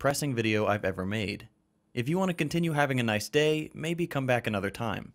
depressing video I've ever made. If you want to continue having a nice day, maybe come back another time.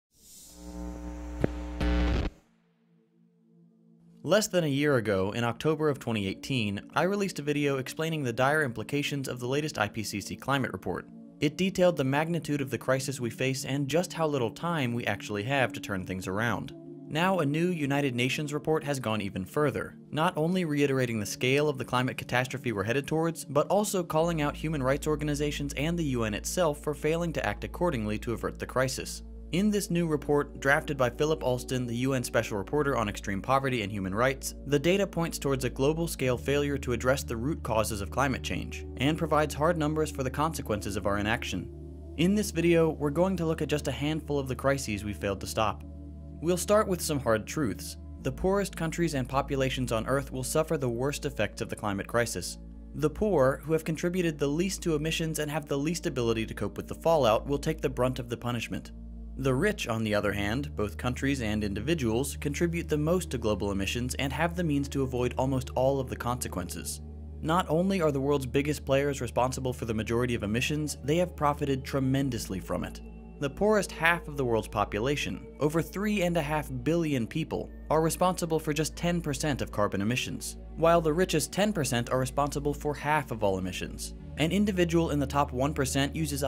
Less than a year ago, in October of 2018, I released a video explaining the dire implications of the latest IPCC climate report. It detailed the magnitude of the crisis we face and just how little time we actually have to turn things around. Now, a new United Nations report has gone even further, not only reiterating the scale of the climate catastrophe we're headed towards, but also calling out human rights organizations and the UN itself for failing to act accordingly to avert the crisis. In this new report, drafted by Philip Alston, the UN Special Reporter on Extreme Poverty and Human Rights, the data points towards a global-scale failure to address the root causes of climate change, and provides hard numbers for the consequences of our inaction. In this video, we're going to look at just a handful of the crises we failed to stop. We'll start with some hard truths. The poorest countries and populations on Earth will suffer the worst effects of the climate crisis. The poor, who have contributed the least to emissions and have the least ability to cope with the fallout, will take the brunt of the punishment. The rich, on the other hand, both countries and individuals, contribute the most to global emissions and have the means to avoid almost all of the consequences. Not only are the world's biggest players responsible for the majority of emissions, they have profited tremendously from it. The poorest half of the world's population, over 3.5 billion people, are responsible for just 10% of carbon emissions, while the richest 10% are responsible for half of all emissions. An individual in the top 1% uses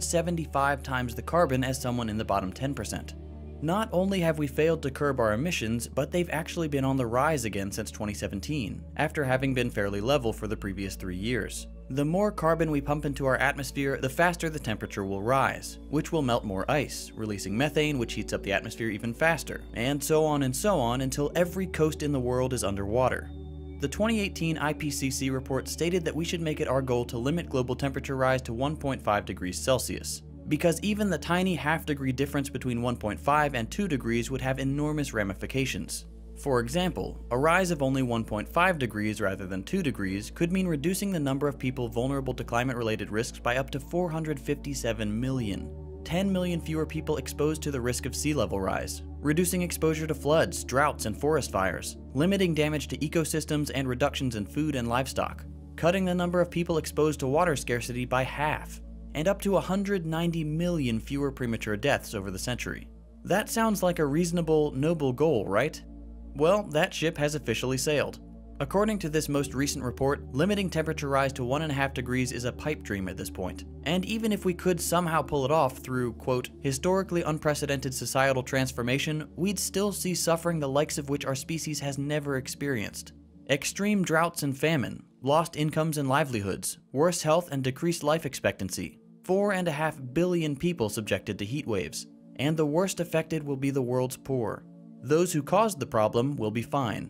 175 times the carbon as someone in the bottom 10%. Not only have we failed to curb our emissions, but they've actually been on the rise again since 2017, after having been fairly level for the previous 3 years. The more carbon we pump into our atmosphere, the faster the temperature will rise, which will melt more ice, releasing methane, which heats up the atmosphere even faster, and so on until every coast in the world is underwater. The 2018 IPCC report stated that we should make it our goal to limit global temperature rise to 1.5 degrees Celsius, because even the tiny half-degree difference between 1.5 and 2 degrees would have enormous ramifications. For example, a rise of only 1.5 degrees rather than 2 degrees could mean reducing the number of people vulnerable to climate-related risks by up to 457 million. 10 million fewer people exposed to the risk of sea level rise, reducing exposure to floods, droughts, and forest fires, limiting damage to ecosystems and reductions in food and livestock, cutting the number of people exposed to water scarcity by half, and up to 190 million fewer premature deaths over the century. That sounds like a reasonable, noble goal, right? Well, that ship has officially sailed. According to this most recent report, limiting temperature rise to 1.5 degrees is a pipe dream at this point. And even if we could somehow pull it off through, quote, historically unprecedented societal transformation, we'd still see suffering the likes of which our species has never experienced. Extreme droughts and famine, lost incomes and livelihoods, worse health and decreased life expectancy, 4.5 billion people subjected to heat waves, and the worst affected will be the world's poor. Those who caused the problem will be fine.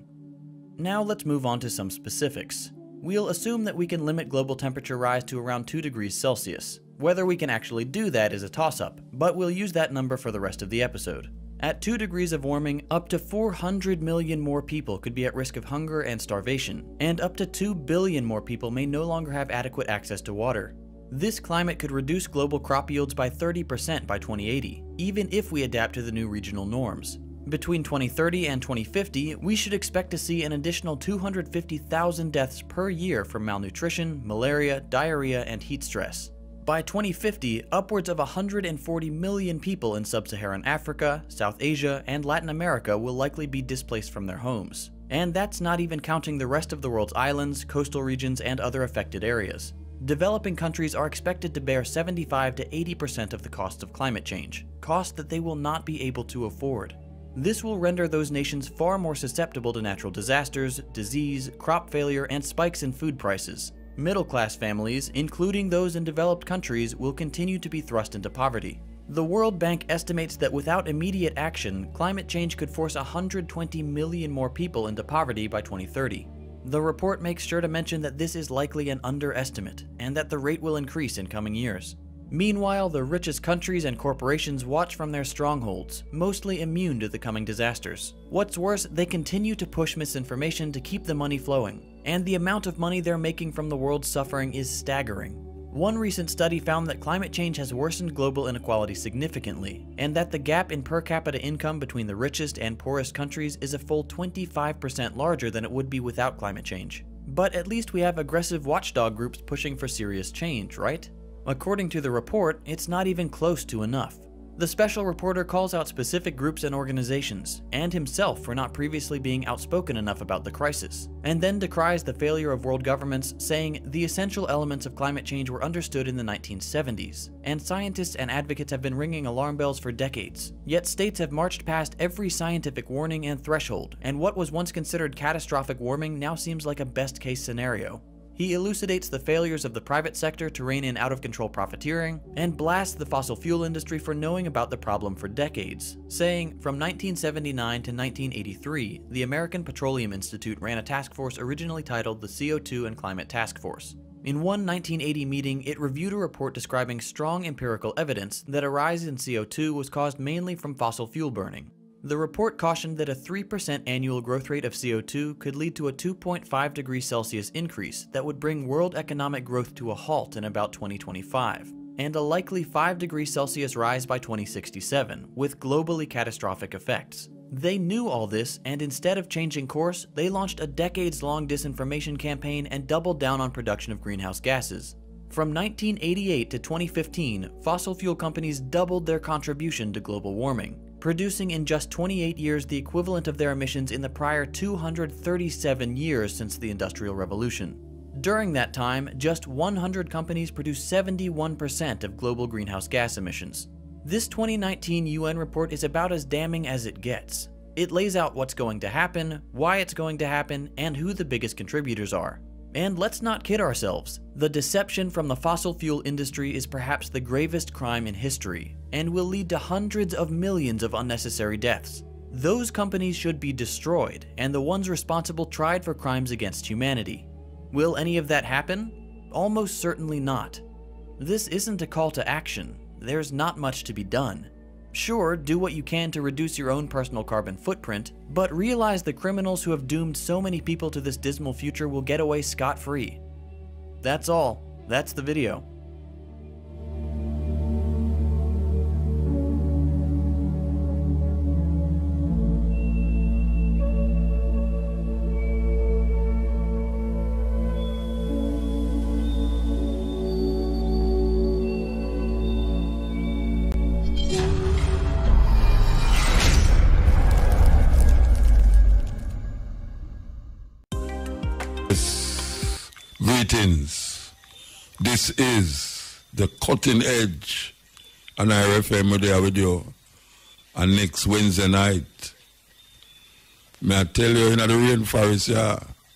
Now let's move on to some specifics. We'll assume that we can limit global temperature rise to around 2 degrees Celsius. Whether we can actually do that is a toss-up, but we'll use that number for the rest of the episode. At 2 degrees of warming, up to 400 million more people could be at risk of hunger and starvation, and up to 2 billion more people may no longer have adequate access to water. This climate could reduce global crop yields by 30% by 2080, even if we adapt to the new regional norms. Between 2030 and 2050, we should expect to see an additional 250,000 deaths per year from malnutrition, malaria, diarrhea, and heat stress. By 2050, upwards of 140 million people in sub-Saharan Africa, South Asia, and Latin America will likely be displaced from their homes. And that's not even counting the rest of the world's islands, coastal regions, and other affected areas. Developing countries are expected to bear 75 to 80% of the cost of climate change, costs that they will not be able to afford. This will render those nations far more susceptible to natural disasters, disease, crop failure, and spikes in food prices. Middle-class families, including those in developed countries, will continue to be thrust into poverty. The World Bank estimates that without immediate action, climate change could force 120 million more people into poverty by 2030. The report makes sure to mention that this is likely an underestimate, and that the rate will increase in coming years. Meanwhile, the richest countries and corporations watch from their strongholds, mostly immune to the coming disasters. What's worse, they continue to push misinformation to keep the money flowing, and the amount of money they're making from the world's suffering is staggering. One recent study found that climate change has worsened global inequality significantly, and that the gap in per capita income between the richest and poorest countries is a full 25% larger than it would be without climate change. but at least we have aggressive watchdog groups pushing for serious change, right? According to the report, it's not even close to enough. The special reporter calls out specific groups and organizations, and himself for not previously being outspoken enough about the crisis, and then decries the failure of world governments, saying the essential elements of climate change were understood in the 1970s, and scientists and advocates have been ringing alarm bells for decades. Yet states have marched past every scientific warning and threshold, and what was once considered catastrophic warming now seems like a best-case scenario. He elucidates the failures of the private sector to rein in out-of-control profiteering, and blasts the fossil fuel industry for knowing about the problem for decades, saying, from 1979 to 1983, the American Petroleum Institute ran a task force originally titled the CO2 and Climate Task Force. In one 1980 meeting, it reviewed a report describing strong empirical evidence that a rise in CO2 was caused mainly from fossil fuel burning. The report cautioned that a 3% annual growth rate of CO2 could lead to a 2.5 degrees Celsius increase that would bring world economic growth to a halt in about 2025, and a likely 5 degrees Celsius rise by 2067, with globally catastrophic effects. They knew all this, and instead of changing course, they launched a decades-long disinformation campaign and doubled down on production of greenhouse gases. From 1988 to 2015, fossil fuel companies doubled their contribution to global warming, producing in just 28 years the equivalent of their emissions in the prior 237 years since the Industrial Revolution. During that time, just 100 companies produced 71% of global greenhouse gas emissions. This 2019 UN report is about as damning as it gets. It lays out what's going to happen, why it's going to happen, and who the biggest contributors are. And let's not kid ourselves, the deception from the fossil fuel industry is perhaps the gravest crime in history, and will lead to hundreds of millions of unnecessary deaths. Those companies should be destroyed, and the ones responsible tried for crimes against humanity. Will any of that happen? Almost certainly not. This isn't a call to action. There's not much to be done. Sure, do what you can to reduce your own personal carbon footprint, but realize the criminals who have doomed so many people to this dismal future will get away scot-free. That's all. That's the video. Greetings. This is the Cutting Edge on IRFM there with you. And next Wednesday night, may I tell you in the rainforest, yeah.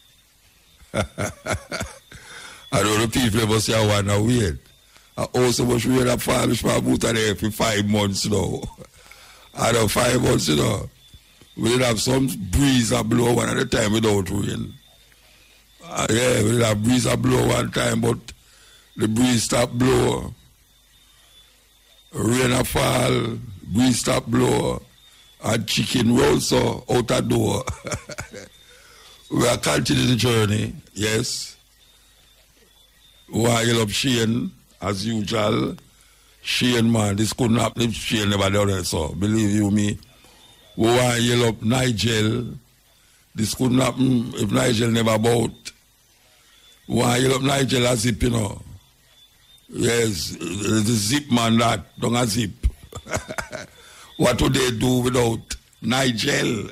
I know the people ever say I want to wait. I also much rain a fall, which my boot are there for 5 months now. I know 5 months, you know. We did have some breeze that blow one at a time without rain. Yeah, we did have breeze that blow one time, but the breeze stopped blow. Rain a fall, breeze stop blow, and chicken roll so out the door. We are continuing the journey, yes. While up Shane, as usual. Shane, man, this couldn't happen if Shane never done it, so believe you me. We want to yell up Nigel. This couldn't happen if Nigel never bought. We want to yell up Nigel a zip, you know. Yes, the zip man that, don't a zip. What would they do without Nigel?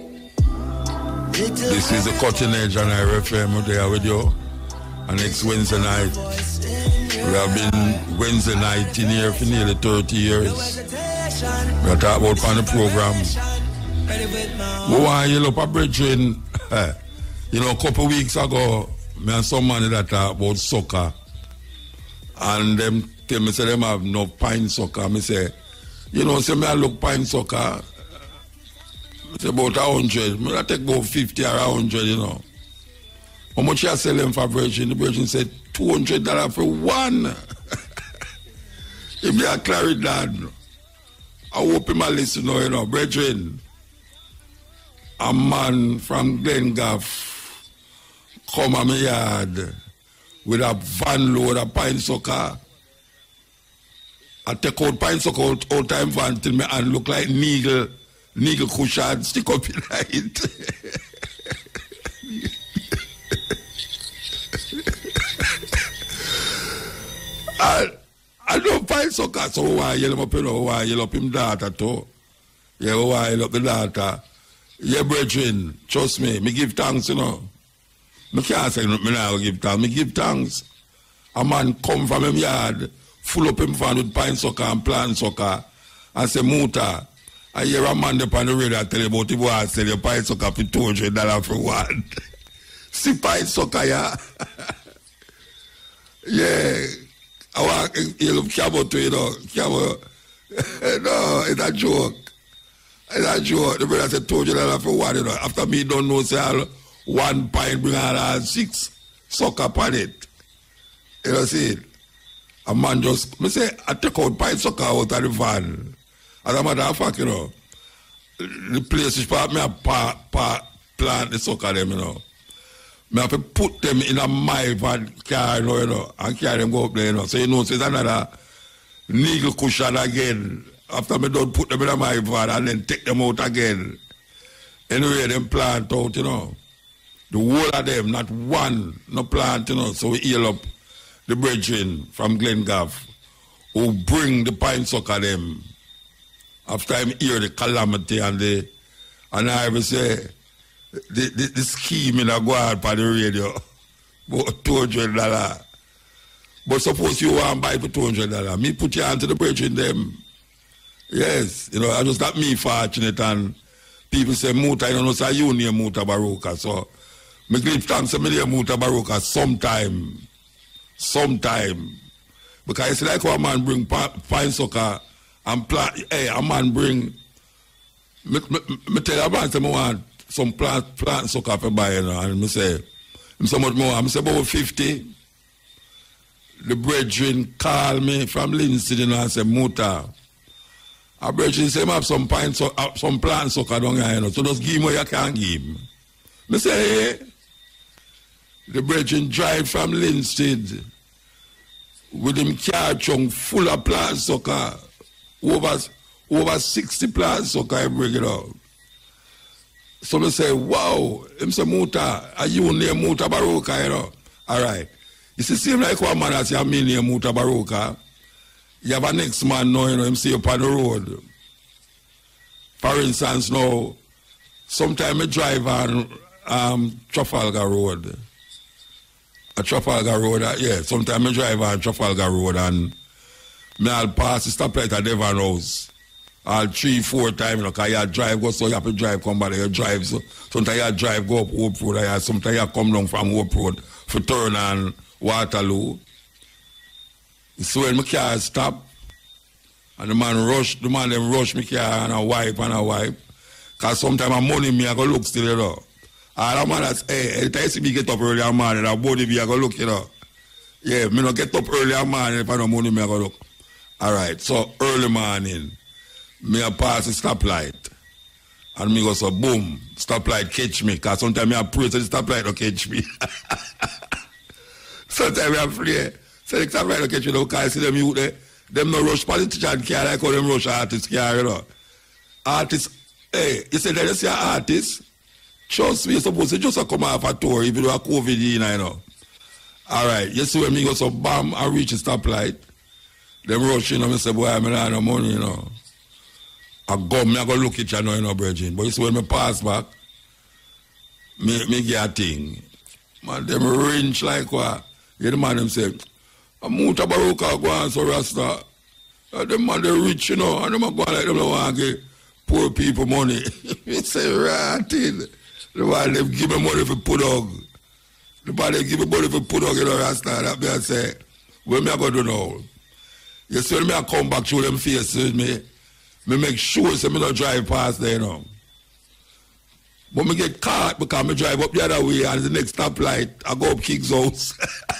This is the Cutting Edge on IRFM there with you. And next Wednesday night. We have been Wednesday night in here for nearly 30 years. We are talking about on the program. We want to yell up a brethren. You know, a couple of weeks ago, me and some man that talk about soccer. And them tell me, say, them have no pine soccer. I say, you know, say me I look pine soccer. It's about 100. I take about 50 or 100, you know. How much you sell them for virgin? The virgin said $200 for one. If they are carried down, I hope him a listen now, you know, brethren. A man from Glengaff come on my yard with a van load of pine sucker. I take out pine sucker out time van till my hand look like needle cushion stick up in it. I don't find soccer, so why yell him up, you know, why yell up him daughter too. Yeah, why yell up the daughter. Yeah, brethren, trust me give thanks, you know. I can't say me now give thanks. Me give thanks. A man come from him yard, full up him fan with pine soccer and plant soccer, and say, Muta, I hear a man up on the radio tell you about the boy sell your pine soccer for $200 for one. See pine soccer, yeah. Yeah. I want you look Cabo to, you know. Cabo. No, it's a joke. It's a joke. The brother said $200 for one, you know. After me don't know, say, 1 pint bring out 6 soccer upon it. You know, see it? A man just, me say, I take out pint soccer out of the van. As a matter of fact, you know, the place is part me a plant the soccer them, you know. Me have to put them in a my van car, you know, and carry them go up there, you know. So you know, so it's another needle cushion again. After me don't put them in a my van and then take them out again. Anyway, them plant out, you know. The whole of them, not one, no plant, you know. So we heal up the brethren from Glengaff who bring the pine soccer them. After I hear the calamity and I will say, the scheme in a go out for the radio, about $200. But suppose you want to buy for $200, me put your hand to the brethren them. Yes, you know, I just not me fortunate and people say, Muta, you don't know, say you near Muta Baruka. So, me give thanks to me near Muta Baruka sometime. Because it's like a man bring pine soccer and plant, hey, a man bring, me tell a man, say, I want some plant soccer for buy, you know, and me say, so much more, I say about 50. The brethren call me from Lindsay, you know, and say, Muta, a brethren say, I have some plant soccer down here, you know, so just give me what you can give me. Me say, hey, the brethren drive from Linstead with him car trunk full of plant soccer, over 60 plant soccer, I bring it out. So me say, wow, him say, Muta, are you near Muta Baruka, you know? All right. You see, same like one man as you have me near Muta Baruka, you have a next man now, you know, him see up on the road. For instance, now, sometimes I drive on Trafalgar Road. A Trafalgar Road, yeah, sometimes I drive on Trafalgar Road and I'll pass the stoplight at Devon House. All 3-4 times, you know, because you drive, go so you have to drive, come back, you drive. So sometimes you drive, go up Hope Road, sometimes you come down from Hope Road for turn on Waterloo. So when my car stop, and the man them rush my car and I wipe. Because sometimes I'm money me, I go look still, you know. And the man that's, hey, anytime you see me get up early in the morning, I body me, I go look, you know. Yeah, me no get up early in the morning, if I don't money me, I go look. All right, so early morning, me a pass the stoplight. And me go so, boom, stoplight catch me. Because sometimes I pray so the stoplight don't catch me. Sometimes I pray. So the stoplight don't catch me, because I see them youth there. Them no rush politician car like how them rush artist car, you know. Artists, hey, you say that you see an artist, trust me, you're supposed to just come off a tour if you do a COVID, you know. All right, you see when me go so bam, I reach the stoplight. Them rush, you know, me say, boy, I don't have no money, you know. I go look at you now, you know, brethren. But you see when me pass back, me get a thing. Man, them range like what? Yeah, the man them say, Muta Baruka go on so Rasta. Them man they rich, you know, and them go like them don't want to give poor people money. You say ratting. The man them give me money for put dog. The man they give me money for put dog, you know, Rasta. That me I say, what me I go do now? You see when me I come back through them faces me make sure so me not drive past there, you know. But me get caught because me drive up the other way and the next stoplight I go up King's house.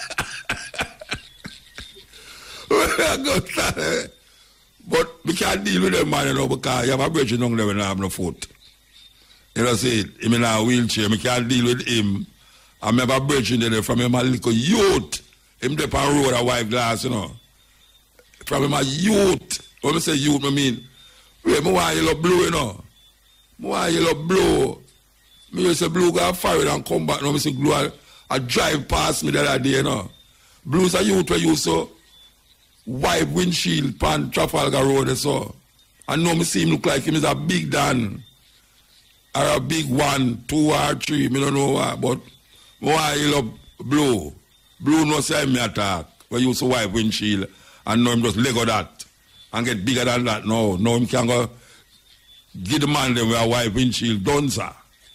But we can't deal with them man, you know, because you have a bridge down there when I have no foot. You know, see, him in a wheelchair, we can't deal with him. I have a bridge in there from him a little youth. Him there on road a white glass, you know. From him a youth. When I say youth, I mean, wait, I want yellow blue, you know. I want yellow blue. Me say blue go forward and come back. Now I say blue I drive past me the other day, you know. Blue's a youth where you so wipe windshield pan Trafalgar Road so. And now me see him look like him is a big Dan. Or a big 1, 2 or 3, me don't know what, but why he love Blue. Blue no say me attack. We used to wipe windshield and now him just Lego that and get bigger than that now. Now him can go give the man them where wipe windshield done, sir.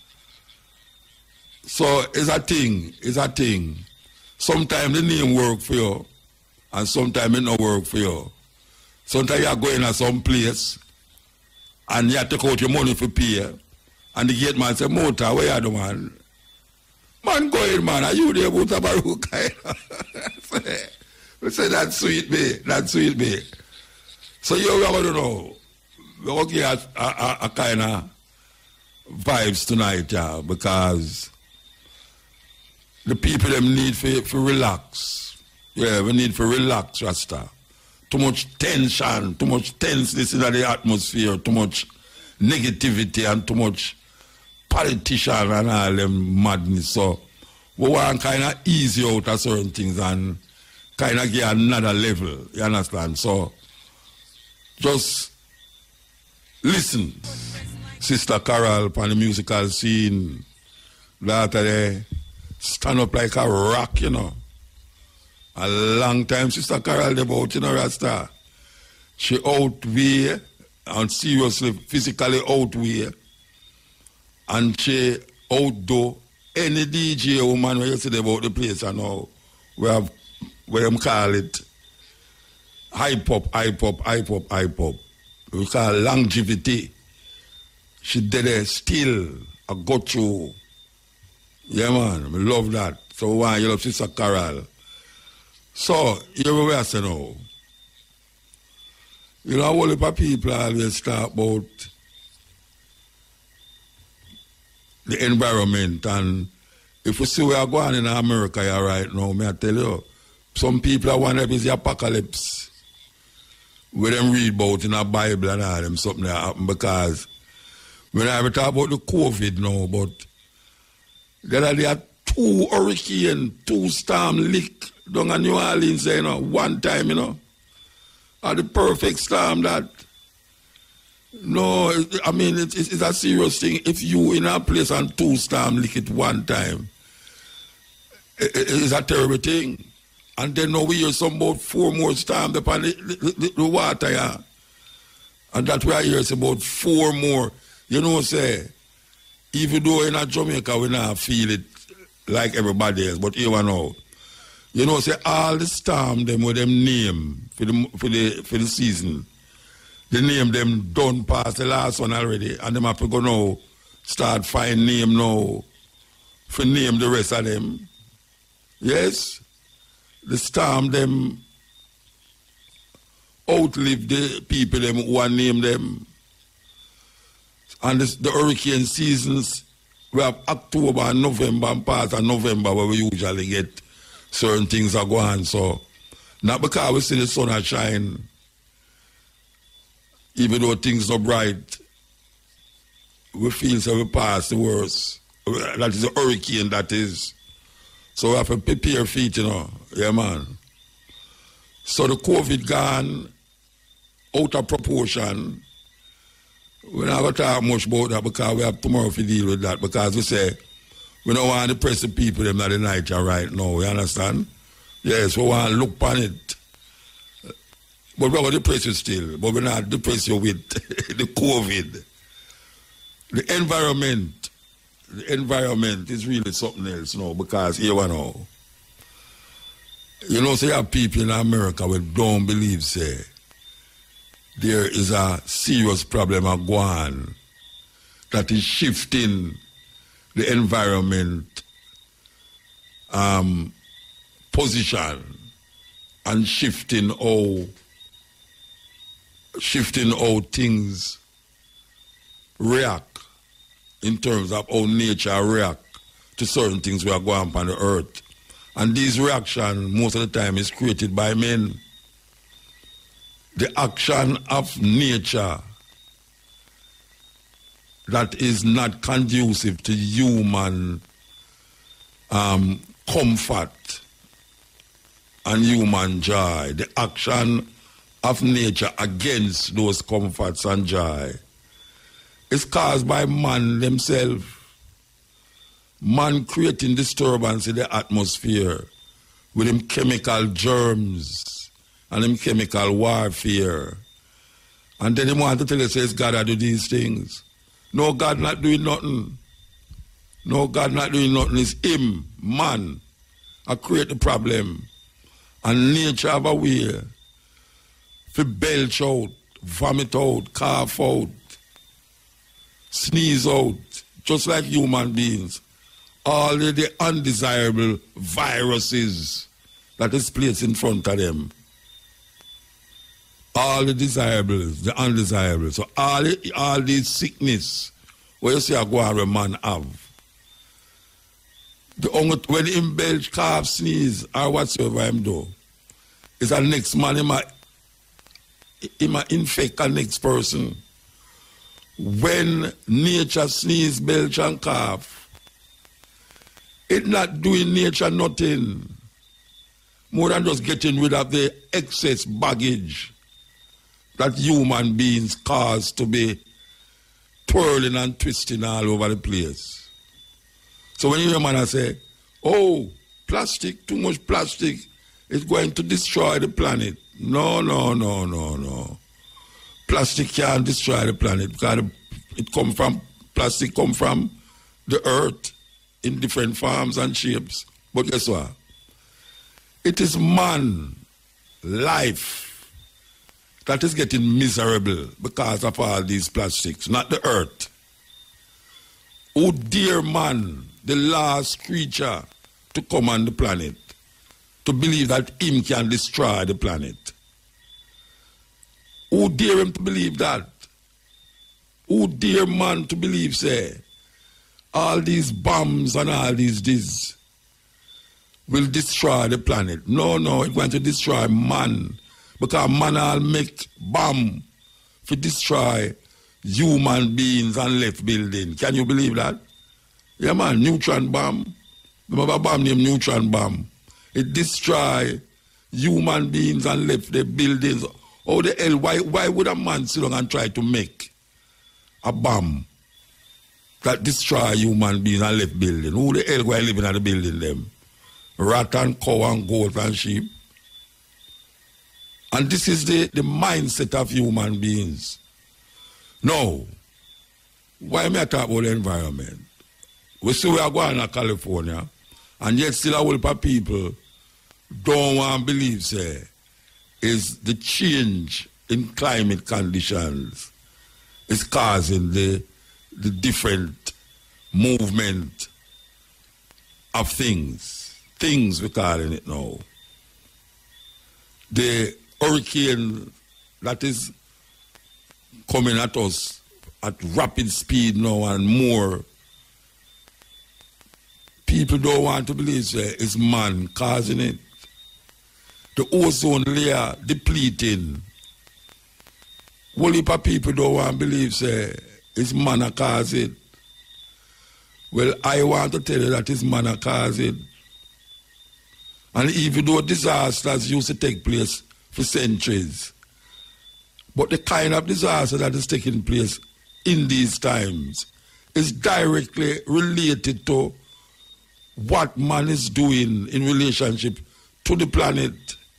So it's a thing. Sometimes the name work for you and sometimes it not work for you. Sometimes you are going to some place and you have to take out your money for pay. And the gate man say, Motor, where are the man? Man, go in, man. Are you there, Motor Baruch? We say, that's sweet, me. That's sweet, me. So you want to know, we're looking at a kind of vibes tonight, yeah, because the people them need for relax. Yeah, we need for relax, Rasta. Too much tension, too much tenseness in the atmosphere, too much negativity and too much politician and all them madness. So we want kind of easy out of certain things and kind of get another level. You understand? So just listen. Sister Carol on the musical scene. That they stand up like a rock, you know. A long time Sister Carol about, you know, Rasta. She outweigh and seriously, physically outweigh. And she outdo any DJ woman where you say about the place and now we have where them call it hype up. We call longevity. She did it still. I got through. Yeah, man. I love that. So why you love Sister Carol? So, here we are saying now. You know, a whole heap of people always talk about the environment, and if we see we are going in America here right now, may I tell you, some people are wondering if it's the apocalypse. Where them read about in the Bible and all them something that happen, because when I talk about the COVID now, but there are 2 hurricane, 2 storm lick down in New Orleans, you know, one time, you know. Are the perfect storm that, no, I mean, it's a serious thing. If you in a place and 2 storm lick it one time, it's a terrible thing. And then now we hear some about 4 more storms upon the water, yeah. And that we hear about 4 more. You know, say, even though in Jamaica we not feel it like everybody else, but here we know. You know, say all the storm them with them name for the season. The name them done past the last one already, and them have to go now start find name now for name the rest of them. Yes, the storm them outlive the people them who are named them. And the hurricane seasons, we have October and November and part of November where we usually get certain things are going. So, not because we see the sun shine, even though things are bright, we feel so we pass the worst. That is a hurricane, that is. So we have to prepare for it, you know. Yeah, man. So the COVID gone out of proportion. We're not going to talk much about that because we have tomorrow to deal with that, because we say we don't want to depress the people them at the night right now, you understand? Yes, we want to look upon it. But we're going to depress you still, but we're not depress you with the COVID. The environment is really something else now, because here we know. You know, so you have people in America who don't believe, say, there is a serious problem going on that is shifting the environment position and shifting how things react in terms of how nature react to certain things we are going on the earth. And these reactions most of the time is created by men. The action of nature that is not conducive to human comfort and human joy, the action of nature against those comforts and joy, is caused by man themselves. Man creating disturbance in the atmosphere with them chemical germs and them chemical warfare. And then he want to tell you, says God I do these things. No, God not doing nothing. No, God not doing nothing. It's him, man, I create the problem. And nature have a way to belch out, vomit out, cough out, sneeze out, just like human beings. All the undesirable viruses that is placed in front of them. All the desirables, the undesirables. So all these sickness, where you see a go on a man have. When him belch, cough, sneeze, or whatsoever him do, is a next man, he might infect a next person. When nature sneeze, belch, and cough, it's not doing nature nothing more than just getting rid of the excess baggage that human beings cause to be twirling and twisting all over the place. So when you hear a man say, oh, plastic, too much plastic, is going to destroy the planet. No. Plastic can't destroy the planet because plastic come from the earth in different forms and shapes. But guess what? It is man, life, that is getting miserable because of all these plastics, not the earth. Oh dear man, the last creature to come on the planet, to believe that him can destroy the planet. Who dare him to believe that? Who dare man to believe, say, all these bombs and all these will destroy the planet? No, it's going to destroy man. Because man will make bomb to destroy human beings and left building. Can you believe that? Yeah, man, neutron bomb. Remember a bomb named neutron bomb? It destroy human beings and left the buildings. Oh, the hell, why would a man sit down and try to make a bomb that destroy human beings and left building? Who the hell going living at the building them? Rat and cow and goat and sheep. And this is the mindset of human beings. No. Why am I talking about the environment? We see we are going to California, and yet still a whole lot of people don't want to believe, say, is the change in climate conditions is causing the different movement of things. Things we're calling it now. The hurricane that is coming at us at rapid speed now and more, people don't want to believe, say, it's man causing it. The ozone layer depleting. Whole heap of people don't want to believe, say, it's man that cause it. Well, I want to tell you that it's man that cause it. And even though disasters used to take place for centuries, but the kind of disaster that is taking place in these times is directly related to what man is doing in relationship to the planet.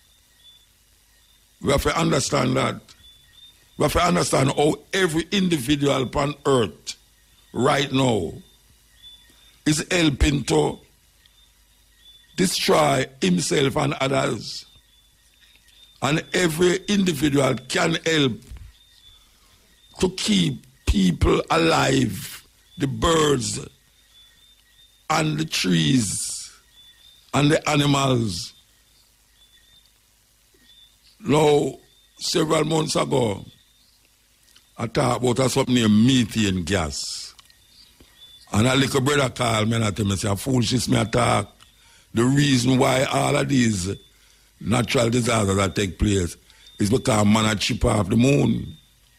We have to understand that. We have to understand how every individual on earth right now is helping to destroy himself and others. And every individual can help to keep people alive, the birds and the trees and the animals. Now, several months ago, I talked about something named methane gas. And a little brother called me and told me, say, foolishness me attack. The reason why all of these natural disasters that take place is because man are chip off the moon.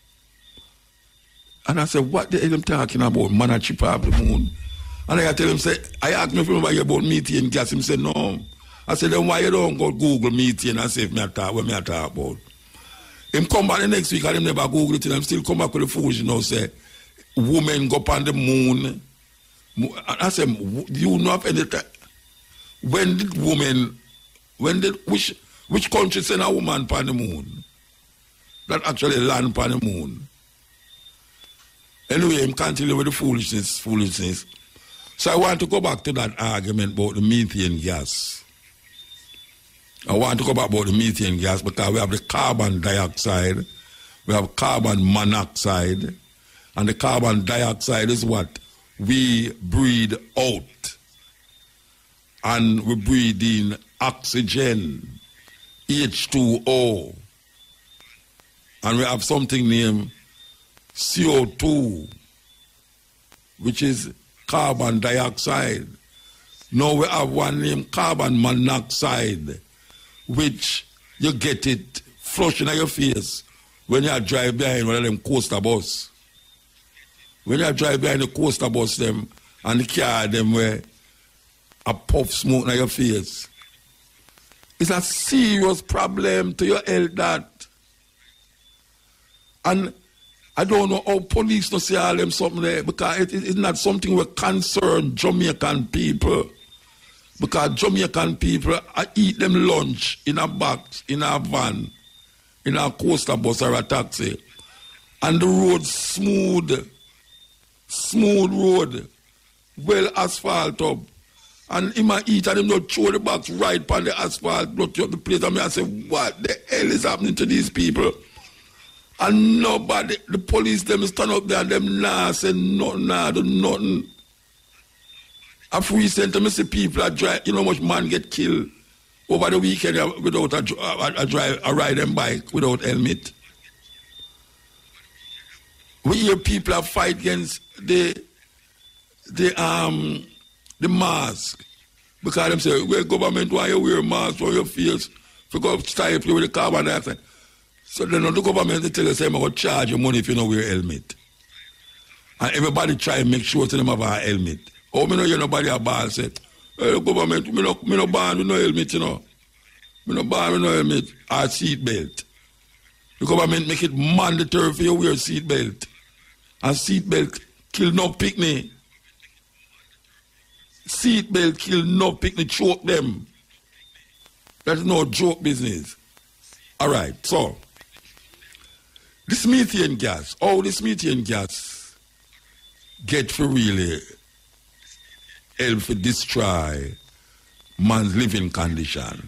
And I said, what the hell am talking about? Man are chip off the moon. And I tell him, say, I asked him if he about methane gas. He said, no. I said, then why you don't go Google methane and say if me a talk what me a talk about? Him come back the next week and him never Google it and him still come back with the fools, you know, say, women go up on the moon. I said, you know of any time? When did which country send a woman upon the moon? That actually land upon the moon. Anyway, him continue with the foolishness. So I want to go back to that argument about the methane gas. I want to go back about the methane gas because we have the carbon dioxide, we have carbon monoxide, and the carbon dioxide is what we breathe out. And we breathe in oxygen, H2O. And we have something named CO2, which is carbon dioxide. Now we have one named carbon monoxide, which you get it flushing at your face when you drive behind one of them coaster bus. When you drive behind the coaster bus them and the car them where a puff smoke at your face. It's a serious problem to your health, that. And I don't know how police don't say all them something there, because it's not something that concern Jamaican people. Because Jamaican people eat them lunch in a box, in a van, in a coaster bus or a taxi. And the road smooth road, well asphalt up. And he might eat and him not throw the box right upon the asphalt, not up the place. And I say, what the hell is happening to these people? And nobody, the police, them stand up there and them nah say nothing, nah do nothing. After recent, I see people that drive, you know how much man get killed over the weekend without a ride and bike, without helmet. We hear people that fight against the mask. Because them say, well, government, why you wear a mask on your face? For go style you with the carbon dioxide. So then the government, they tell us, I'm going to charge you money if you don't wear a helmet. And everybody try and make sure to them have a helmet. Oh, me no hear nobody a ball say, hey, the government, me no ban with no helmet, you know. Me no ban with no helmet or seat belt. The government make it mandatory for you to wear seat belt. And seat belt kill no picnic. Seat belt kill no picnic, choke them. That's no joke business. All right, so this methane gas, how this methane gas get for really help to destroy man's living condition.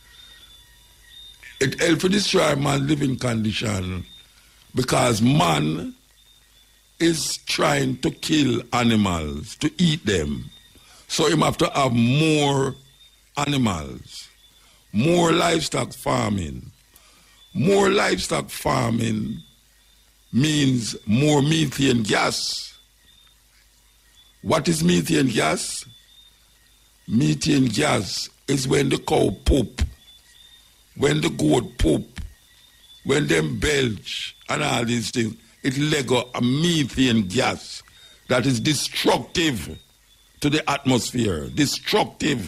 It helps to destroy man's living condition because man is trying to kill animals, to eat them. So he have to have more animals, more livestock farming. More livestock farming means more methane gas. What is methane gas? Methane gas is when the cow poop, when the goat poop, when them belch and all these things. It let go a methane gas that is destructive to the atmosphere. Destructive.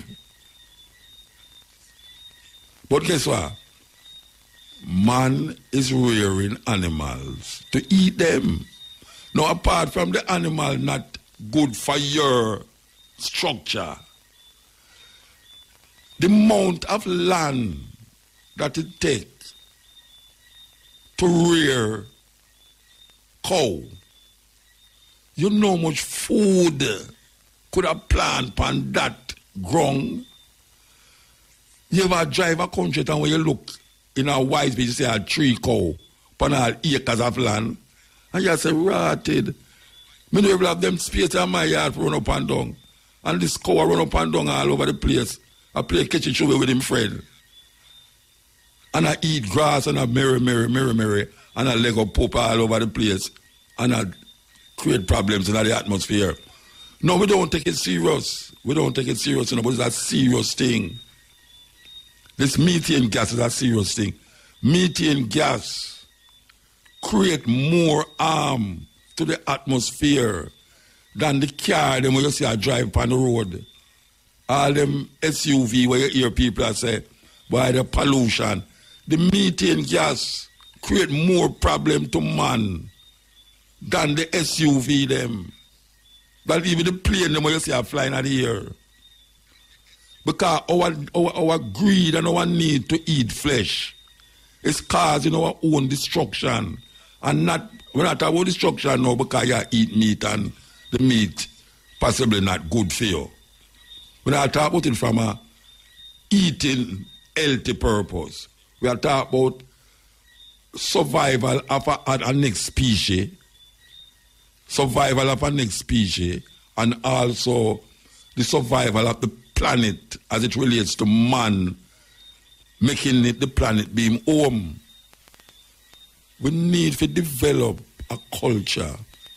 But guess what? Man is rearing animals to eat them. Now, apart from the animal not good for your structure, the amount of land that it takes to rear cow, you know how much food could have planted upon that ground. You ever drive a country town where you look in a white space, you see a 3 cow upon all acres of land, and you say, rotted. Me know have them space in my yard for run up and down, and this cow run up and down all over the place. I play catch it with him friend. And I eat grass and I merry, and I leg up poop all over the place, and I create problems in the atmosphere. No, we don't take it serious. We don't take it serious, but it's a serious thing. This methane gas is a serious thing. Methane gas create more harm to the atmosphere than the car them when you see I drive on the road. all them SUV where you hear people say, by the pollution, the methane gas create more problem to man than the SUV them. But even the plane them where you see are flying out the air. Because our greed and our need to eat flesh is causing our own destruction. And not, we're not talking about destruction now because you eat meat and the meat possibly not good for you. We're not talking about it from a eating healthy purpose. We are talking about survival of a next species, and also the survival of the planet as it relates to man, making it the planet being home. We need to develop a culture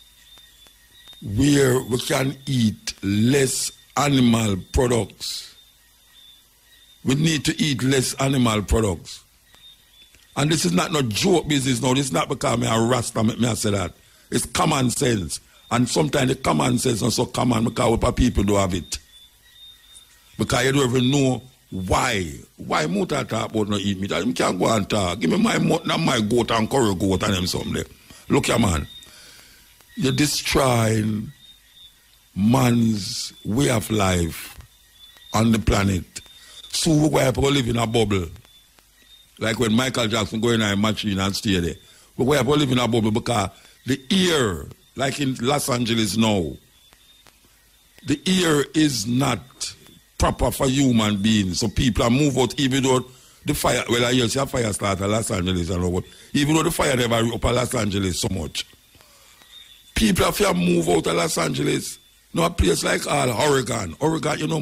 where we can eat less animal products. We need to eat less animal products. And this is not no joke business now. This is not because I'm a Rasta, I say that. It's common sense. And sometimes the common sense is so common because what people do have it. Because you don't even know why. Why Muta talk about not eat meat? You can't go and talk. Give me my mutton and my goat and curry goat and them something. Look here, man. You're destroying man's way of life on the planet. So we're going to live in a bubble. Like when Michael Jackson go in a machine and stay there. We're going to live in a bubble because the air, like in Los Angeles now, the air is not proper for human beings. So people are move out even though the fire, well I hear a fire start at Los Angeles and all, even though the fire never up at Los Angeles so much. People have to move out of Los Angeles. No, a place like Oregon. Oregon, you know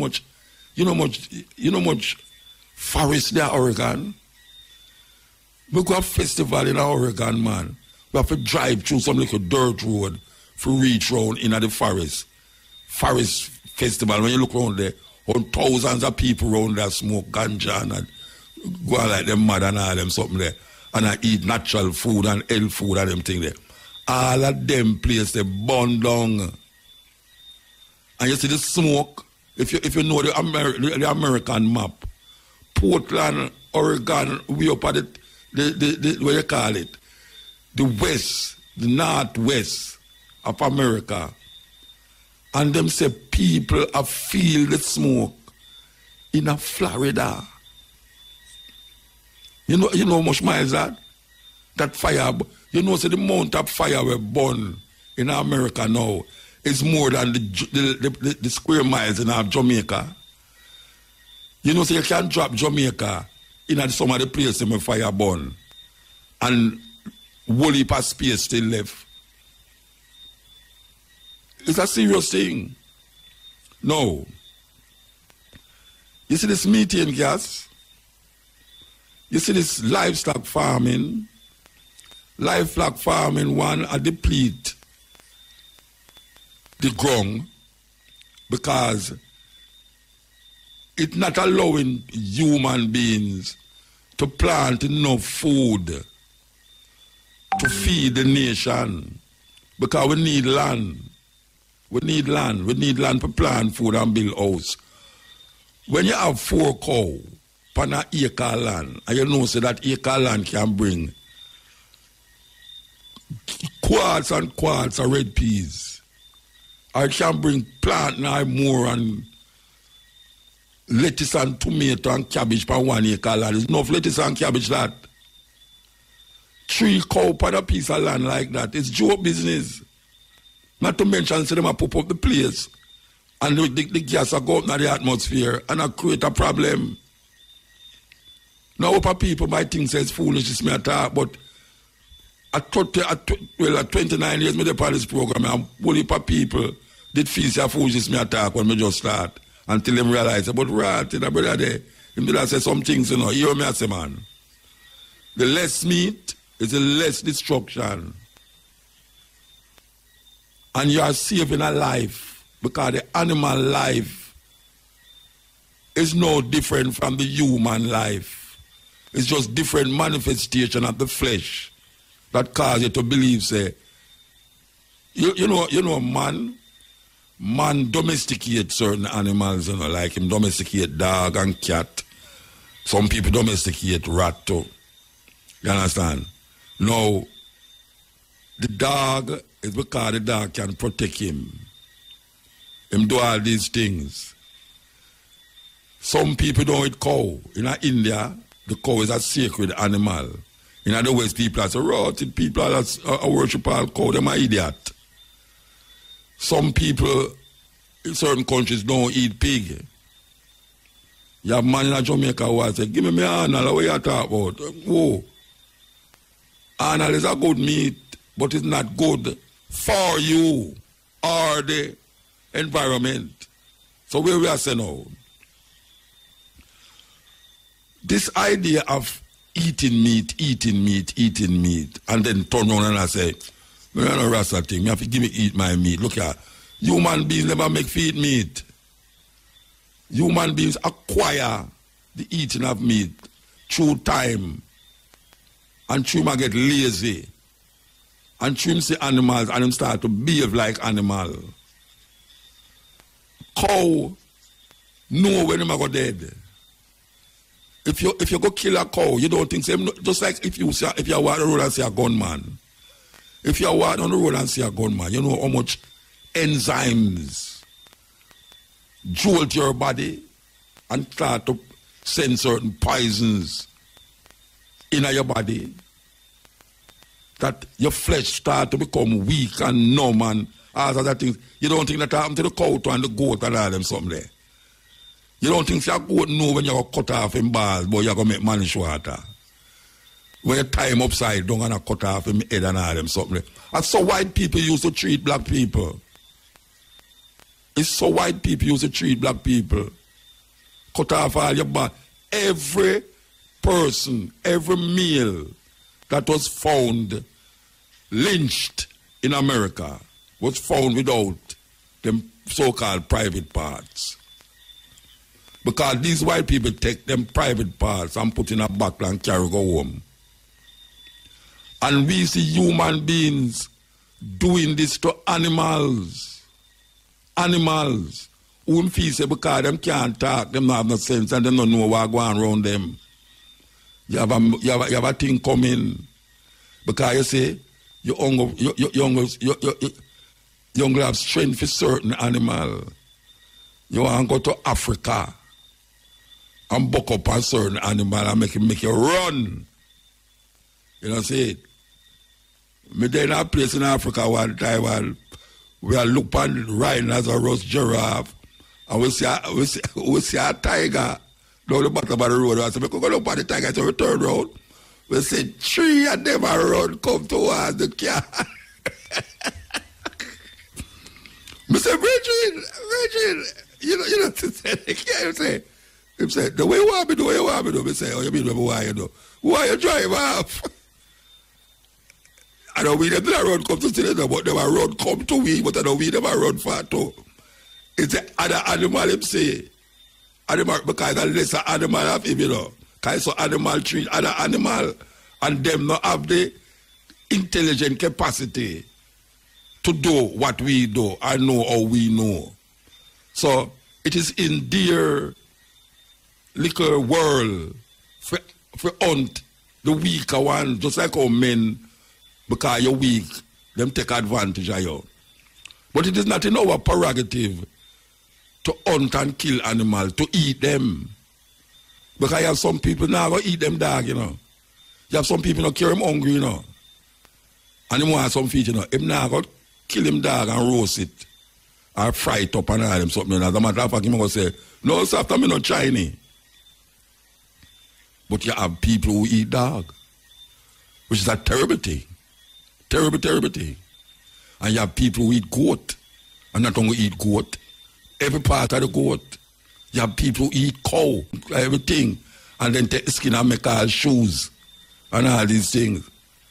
much forest there, Oregon. We go to a festival in Oregon, man. We have to drive through some little dirt road for reach round in the forest. Forest festival, when you look around there, thousands of people around there smoke ganja and go out like them mad and all them something there. And I eat natural food and health food and them thing there. All of them places they burn down. And you see the smoke, if you know the American map, Portland, Oregon, we up at the what you call it, the west, the northwest of America. And them say people have feel the smoke in a Florida. You know how much miles that fire, you know, so the amount of fire we burn in America now is more than the square miles in Jamaica. You know, so you can drop Jamaica in some of the places where fire burn and whole heap of space still left. It's a serious thing. No. You see this methane gas? You see this livestock farming? Livestock farming, one, deplete the ground because it's not allowing human beings to plant enough food to feed the nation because we need land. We need land. We need land to plant food and build house. When you have 4 cows on an acre of land, and you know so that acre of land can bring quarts and quarts of red peas, or it can bring plant now more and lettuce and tomato and cabbage on 1 acre of land. There's enough lettuce and cabbage that. 3 cows on a piece of land like that. It's joke business. Not to mention, say them a pop up the place and the gas will go up in the atmosphere and I create a problem. Now, upper people might think it's foolishness me attack, but at 29 years, me dey on this program, and whole heap of people did feel say foolishness me attack when me just start until them realize, but right, the brother there, him did say some things, you know, hear me I say, man. The less meat is the less destruction. And you are saving a life because the animal life is no different from the human life. It's just different manifestation of the flesh that cause you to believe, say, you know, man, man domesticate certain animals, you know, like him domesticate dog and cat. Some people domesticate rat too. You understand? Now, the dog is because the dog can protect him. Him do all these things. Some people don't eat cow. In India, the cow is a sacred animal. In other words, people are so rotted, people are worship all cow, them are idiot. Some people in certain countries don't eat pig. You have man in Jamaica who say, give me Arnold, what you talk about? Whoa. Arnold is a good meat, but it's not good for you or the environment. So where we are saying now? This idea of eating meat, and then turn around and I say, I don't Rasta thing, you have to give me eat my meat. Look here, human beings never make feed meat. Human beings acquire the eating of meat through time. And through them get lazy. And through them see animals and them start to behave like animal. Cow know when them go dead. If you go kill a cow, you don't think same. Just like if you walk on the road and see a gunman. If you walk on the road and see a gunman, you know how much enzymes jolt your body and start to send certain poisons in your body. That your flesh start to become weak and numb and all other things. You don't think that happened to the cow and the goat and all them something there. You don't think your goat know when you're cut off in balls, but you're going to make manish water. When you tie him upside down and cut off him head and all them something there. That's so white people used to treat black people. It's so white people used to treat black people. Cut off all your body. Every person, every male that was found lynched in America was found without them so-called private parts. Because these white people take them private parts and put in a bottle and carry go home. And we see human beings doing this to animals. Animals. Whom feel say because them can't talk, them have no sense and they don't know what going on around them. You have a thing coming. Because you say, you have strength for certain animal. You want to go to Africa and buck up a certain animal and make you run. You know, see it? Me there in a place in Africa one time we are look on riding as a roast giraffe and we see a tiger down the bottom of the road. I said, we could go look at the tiger, so we turn around. We said, three of them are run, come towards the car. I said, Virgin, you know, he said, the way you want me to do, I say, oh, you mean, why you do? Why you drive off? I don't mean them to run come to see them, but they will run come to me, but I don't mean them to run far too. It's the other animal, him say. Animal, because a lesser animal have him, you know. Because so animal treat other animal, and them not have the intelligent capacity to do what we do, I know how we know. So it is in their little world for hunt the weaker one, just like how men, because you're weak, them take advantage of you. But it is not in our prerogative to hunt and kill animals, to eat them. Because you have some people now go eat them dog, you know. You have some people now carry them hungry, you know. And they want some feet, you know. If now go kill him dog and roast it, or fry it up and all them something. As a matter of fact, him go say, no, sir, after me not Chinese. But you have people who eat dog, which is a terrible thing. Terrible thing. And you have people who eat goat, and not only eat goat, every part of the goat. You have people who eat cow, everything, and then take the skin and make all shoes and all these things.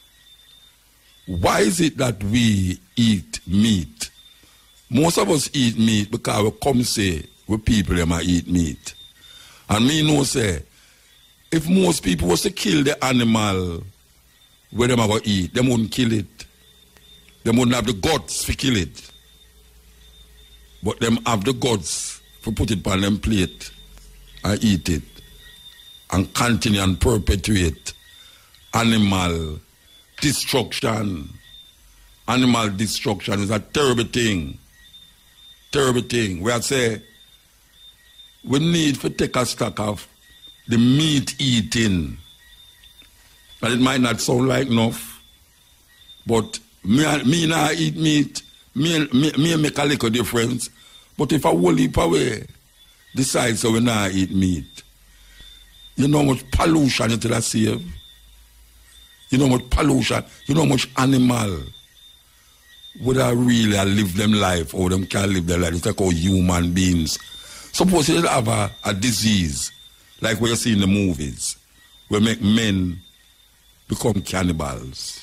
Why is it that we eat meat? Most of us eat meat because we come say we people them eat meat. And me know say, if most people was to kill the animal where them are going to eat, they wouldn't kill it. They wouldn't have the guts to kill it. but them have the guts to put it on them plate and eat it and continue and perpetuate animal destruction. Animal destruction is a terrible thing. Terrible thing. We say we need to take a stock of the meat eating. And it might not sound like enough, but me not eat meat. Me make a little difference. But if a whole heap away decides so we not eat meat, you know how much pollution it will save? You know how much pollution, you know how much animal would I really live them life or them can't live their life. It's like how human beings. Suppose you have a disease, like what you see in the movies, will make men become cannibals.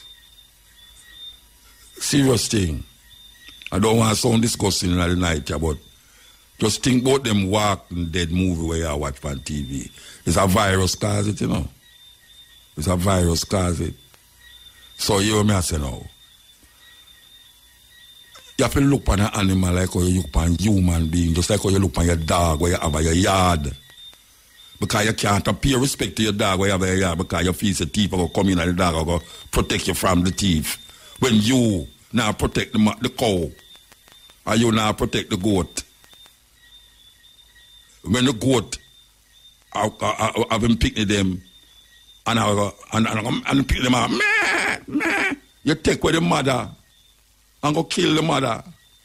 Serious thing. I don't want to sound disgusting in the night, but just think about them Walking Dead movie where you watch on TV. It's a virus cause it, you know. It's a virus cause it. So you hear me say now. You have to look on an animal like how you look on a human being, just like how you look on your dog where you have your yard. Because you can't appear respect to your dog where you have your yard because you feel the thief will come in and the dog will protect you from the thief. When you now protect the cow, or you now protect the goat. When the goat have been picking them and pick them up, meh, you take with the mother and go kill the mother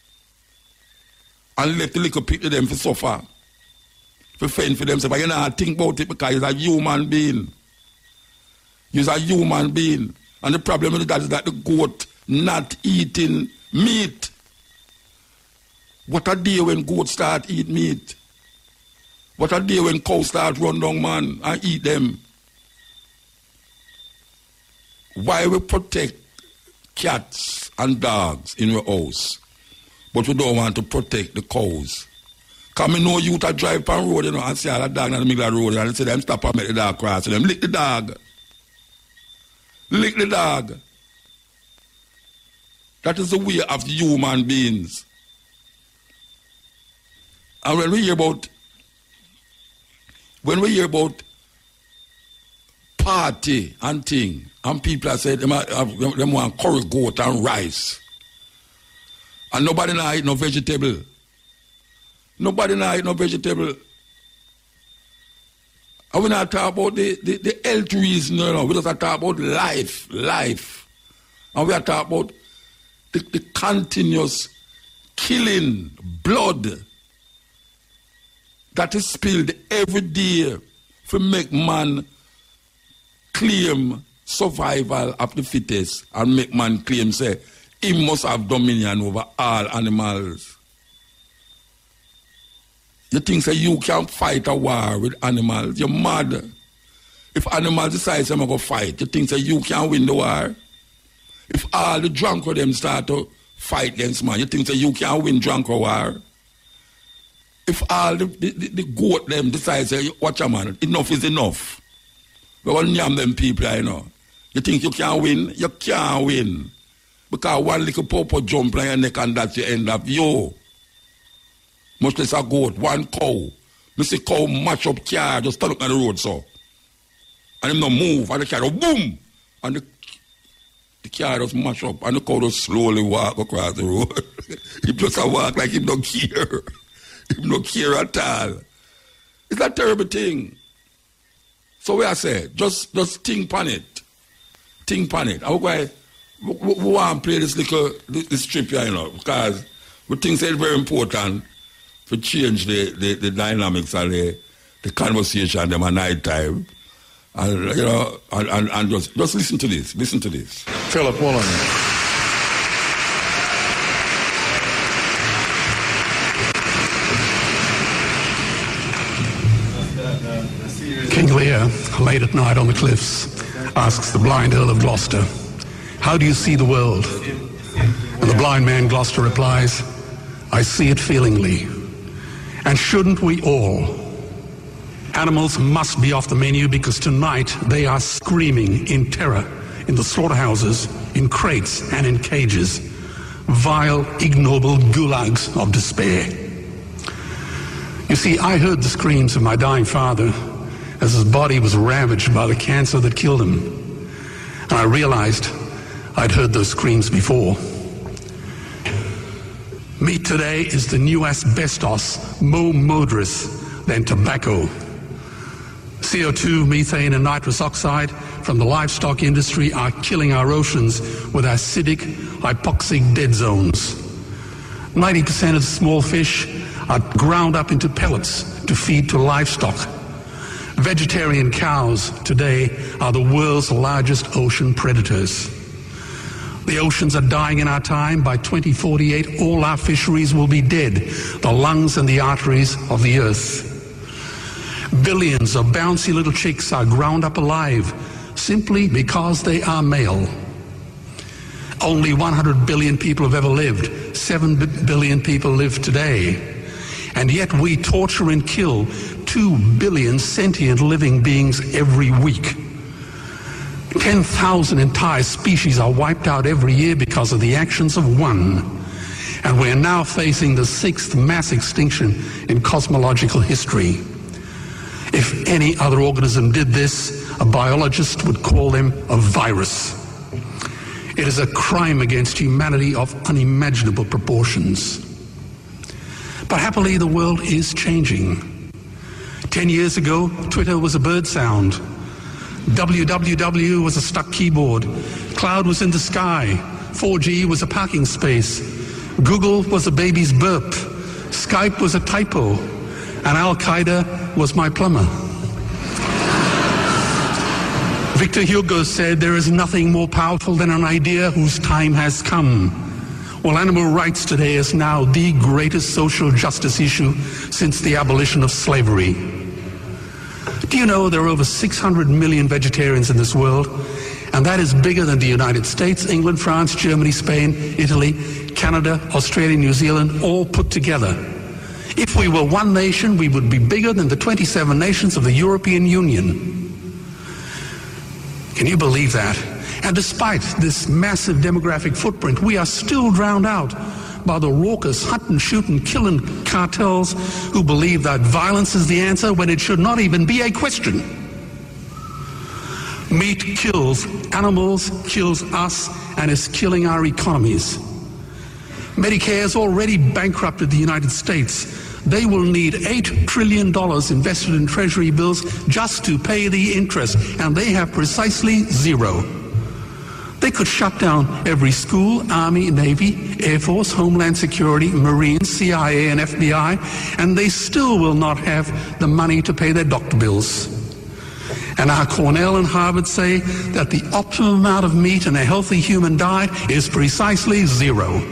and let the little pick them for suffer, for fend for themselves. But you not think about it because you're a human being. You're a human being. And the problem with that is that the goat not eating meat. What a day when goats start eat meat. What a day when cows start run down man and eat them. Why we protect cats and dogs in your house, but we don't want to protect the cows? Because I know you to drive on road, you know, and see all the dog in the middle of the road and say them stop and make the dog cross. So them lick the dog. Lick the dog. That is the way of human beings. And when we hear about party and thing, and people have said them want curry goat and rice, and nobody now eat no vegetable. Nobody now eat no vegetable. And we not talk about the health reason, you know. We just talk about life. And we are talking about the continuous killing, blood that is spilled every day to make man claim survival of the fittest and make man claim, say, he must have dominion over all animals. You think, say, you can't fight a war with animals? You're mad. If animals decide they're going to fight, you think, say, you can't win the war? If all the drunk of them start to fight against man, you think, say, you can't win drunk war? If all the goat them decide, say, watch a man, enough is enough. We're going to name them people, you know. You think you can't win? You can't win. Because one little pawpaw jump on your neck and that's the end of you. Much less a goat, one cow. You see cow match up car, just stand up on the road, so. And him no move, and the car go boom. And the car just mash up, and the cow just slowly walk across the road. He just a walk like he don't care. He don't care at all. It's a terrible thing. So we I say, just think on it. Think on it. And we want to play this trip here, you know, because we think it's very important to change the dynamics of the conversation them at night time. And you know, and just listen to this. Listen to this. Philip Woolen. King Lear, late at night on the cliffs, asks the blind Earl of Gloucester, "How do you see the world?" And the blind man Gloucester replies, "I see it feelingly. And shouldn't we all? Animals must be off the menu because tonight they are screaming in terror in the slaughterhouses, in crates and in cages, vile, ignoble gulags of despair. You see, I heard the screams of my dying father as his body was ravaged by the cancer that killed him. And I realized I'd heard those screams before. Meat today is the new asbestos, more murderous than tobacco. CO2, methane, and nitrous oxide from the livestock industry are killing our oceans with acidic, hypoxic dead zones. 90% of small fish are ground up into pellets to feed to livestock. Vegetarian cows today are the world's largest ocean predators. The oceans are dying in our time. By 2048, all our fisheries will be dead, the lungs and the arteries of the earth. Billions of bouncy little chicks are ground up alive simply because they are male. Only 100 billion people have ever lived. 7 billion people live today. And yet we torture and kill 2 billion sentient living beings every week. 10,000 entire species are wiped out every year because of the actions of one. And we're now facing the 6th mass extinction in cosmological history. If any other organism did this, a biologist would call them a virus. It is a crime against humanity of unimaginable proportions. But happily, the world is changing. 10 years ago, Twitter was a bird sound. www was a stuck keyboard. Cloud was in the sky. 4G was a parking space. Google was a baby's burp. Skype was a typo. And Al-Qaeda was my plumber. Victor Hugo said, "There is nothing more powerful than an idea whose time has come." Well, animal rights today is now the greatest social justice issue since the abolition of slavery. Do you know there are over 600 million vegetarians in this world? And that is bigger than the United States, England, France, Germany, Spain, Italy, Canada, Australia, New Zealand, all put together. If we were one nation, we would be bigger than the 27 nations of the European Union. Can you believe that? And despite this massive demographic footprint, we are still drowned out by the raucous hunting, shooting, killing cartels who believe that violence is the answer when it should not even be a question. Meat kills animals, kills us, and is killing our economies. Medicare has already bankrupted the United States. They will need $8 trillion invested in treasury bills just to pay the interest, and they have precisely zero. They could shut down every school, Army, Navy, Air Force, Homeland Security, Marines, CIA, and FBI, and they still will not have the money to pay their doctor bills. And our Cornell and Harvard say that the optimum amount of meat in a healthy human diet is precisely zero.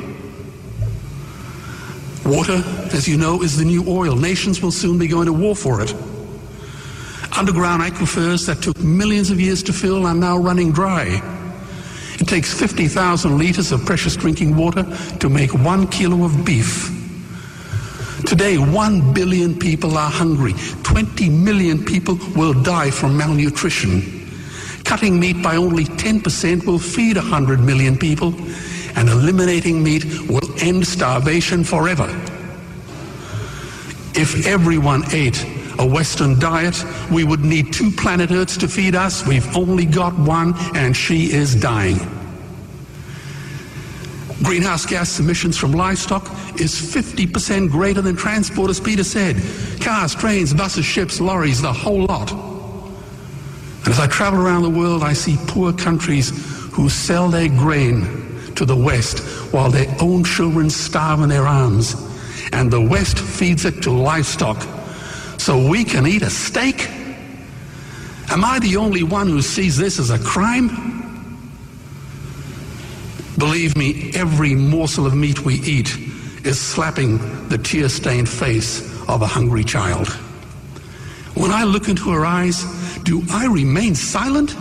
Water, as you know, is the new oil. Nations will soon be going to war for it. Underground aquifers that took millions of years to fill are now running dry. It takes 50,000 liters of precious drinking water to make 1 kilo of beef. Today, 1 billion people are hungry. 20 million people will die from malnutrition. Cutting meat by only 10% will feed 100 million people, and eliminating meat will end starvation forever. If everyone ate a Western diet, we would need 2 planet Earths to feed us. We've only got one, and she is dying. Greenhouse gas emissions from livestock is 50% greater than transport, as Peter said. Cars, trains, buses, ships, lorries, the whole lot. And as I travel around the world, I see poor countries who sell their grain to the West while their own children starve in their arms. And the West feeds it to livestock so we can eat a steak? Am I the only one who sees this as a crime? Believe me, every morsel of meat we eat is slapping the tear-stained face of a hungry child. When I look into her eyes, do I remain silent?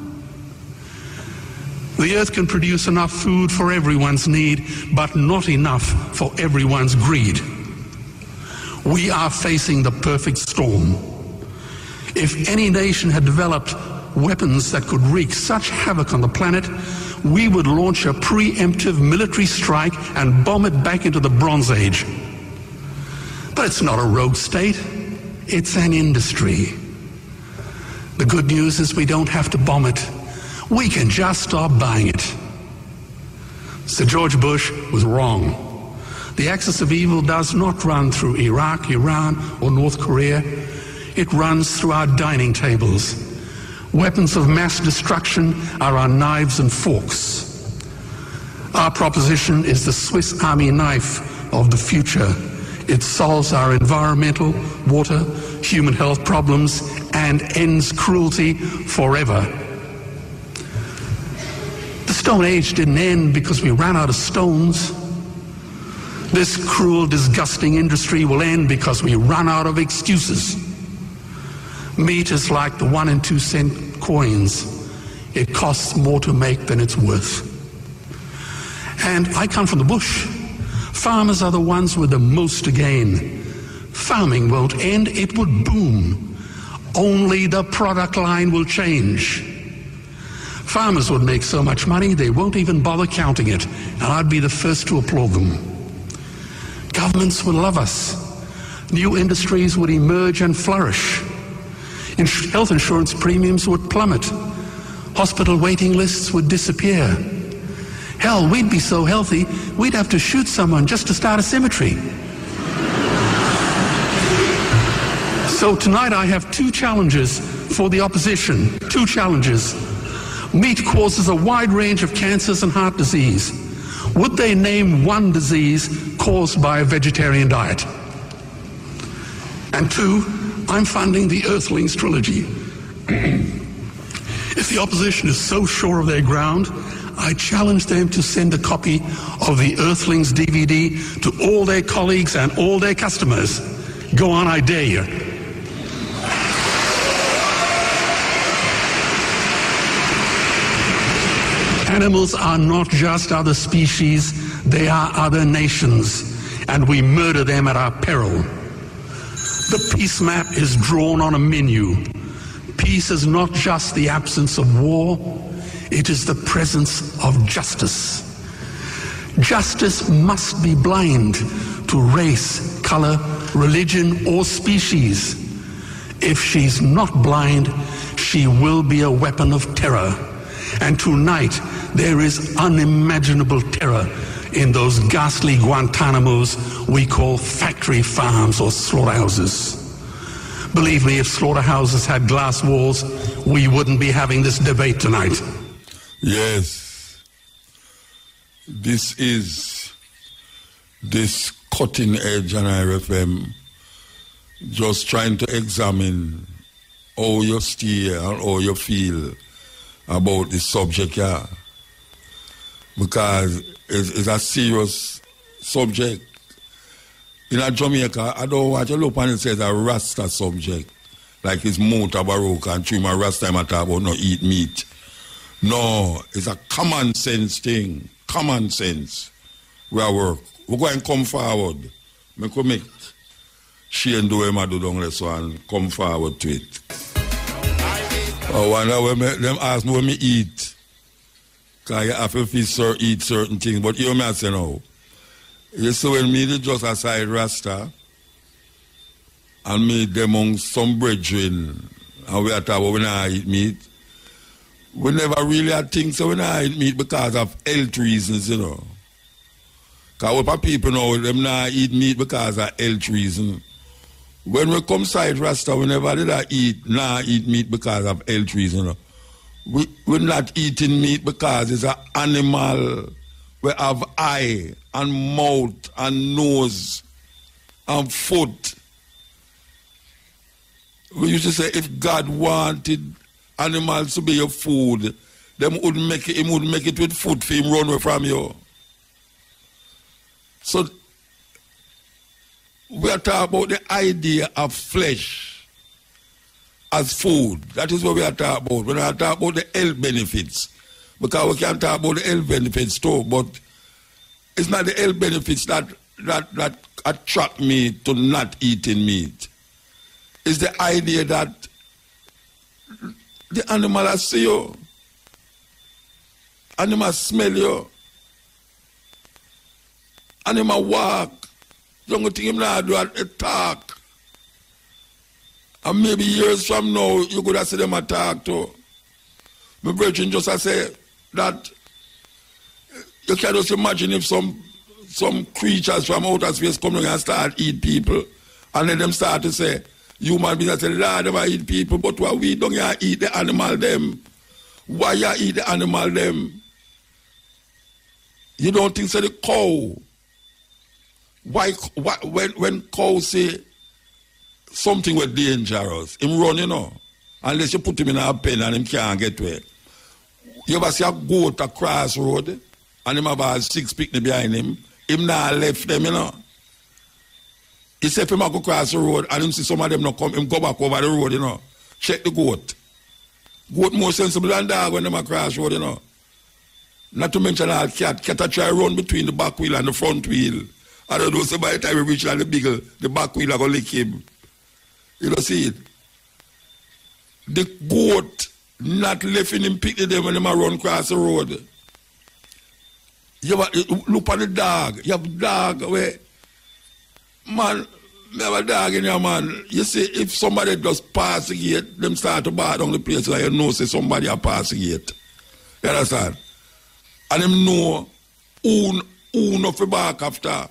The earth can produce enough food for everyone's need, but not enough for everyone's greed. We are facing the perfect storm. If any nation had developed weapons that could wreak such havoc on the planet, we would launch a preemptive military strike and bomb it back into the Bronze Age. But it's not a rogue state. It's an industry. The good news is we don't have to bomb it. We can just stop buying it. Sir George Bush was wrong. The axis of evil does not run through Iraq, Iran, or North Korea. It runs through our dining tables. Weapons of mass destruction are our knives and forks. Our proposition is the Swiss Army knife of the future. It solves our environmental, water, human health problems and ends cruelty forever. The Stone Age didn't end because we ran out of stones. This cruel, disgusting industry will end because we run out of excuses. Meat is like the 1 and 2 cent coins. It costs more to make than it's worth. And I come from the bush. Farmers are the ones with the most to gain. Farming won't end, it would boom. Only the product line will change. Farmers would make so much money they won't even bother counting it, and I'd be the first to applaud them. Governments would love us. New industries would emerge and flourish. Health insurance premiums would plummet. Hospital waiting lists would disappear. Hell, we'd be so healthy, we'd have to shoot someone just to start a cemetery. So tonight I have 2 challenges for the opposition. 2 challenges. Meat causes a wide range of cancers and heart disease. Would they name one disease caused by a vegetarian diet? And 2, I'm funding the Earthlings trilogy. If the opposition is so sure of their ground, I challenge them to send a copy of the Earthlings DVD to all their colleagues and all their customers. Go on, I dare you. Animals are not just other species, they are other nations, and we murder them at our peril. The peace map is drawn on a menu. Peace is not just the absence of war, it is the presence of justice. Justice must be blind to race, color, religion, or species. If she's not blind, she will be a weapon of terror. And tonight, there is unimaginable terror in those ghastly Guantanamos we call factory farms or slaughterhouses. Believe me, if slaughterhouses had glass walls, we wouldn't be having this debate tonight. Yes. This is this cutting edge on IRFM, just trying to examine how you steer and how you feel about this subject, yeah. Because it's a serious subject. In Jamaica, I don't watch a look and it says a Rasta subject. Like it's Mota Baroque and through my Rasta time I talk about not eat meat. No, it's a common sense thing. Common sense. We are work. We're going to come forward. We could make Shane do him do down this one. Come forward to it. I wonder when them ask me when me eat. Because you have to eat certain things. But you may say no. You see when me just aside Rasta and me among some brethren and we are talking about when I eat meat, we never really had things so when I eat meat because of health reasons, you know. Because what people know, them not eat meat because of health reasons. When we come side Rasta, we never did eat meat because of health reasons. We're not eating meat because it's an animal. We have eye and mouth and nose and foot. We used to say if God wanted animals to be your food, them would make it, him would make it with food for him run away from you. So we are talking about the idea of flesh as food. That is what we are talking about. We are talking about the health benefits. Because we can talk about the health benefits too, but it's not the health benefits that attract me to not eating meat. It's the idea that the animal see you. Animal smell you. Animal walk. Don't think him not do a talk. And maybe years from now, you could have see them attack too. My brethren just say that you can just imagine if some creatures from outer space come and start eat people, and then them start to say, human beings say, Lord, never eat people, but why we don't eat the animal them? Why you eat the animal them? You don't think so the cow? Why when cow say something was dangerous, him run, you know, unless you put him in a pen and him can't get to it. You ever see a goat across road and him have 6 picnic behind him not left them, you know. He said if him go across the road and him see some of them not come, him go back over the road, you know. Check the goat. Goat more sensible than dog when them across the road, you know. Not to mention our cat. Cat a try run between the back wheel and the front wheel. I don't know, so by the time we reach the back wheel are going to lick him. You don't see it? The goat not letting him pick them when they run across the road. You look at the dog. You have a dog where, man, you have a dog in your man. You see, if somebody just pass the gate, them start to bar down the place, like you know, say somebody a pass the gate. You understand? And them know who not for back after.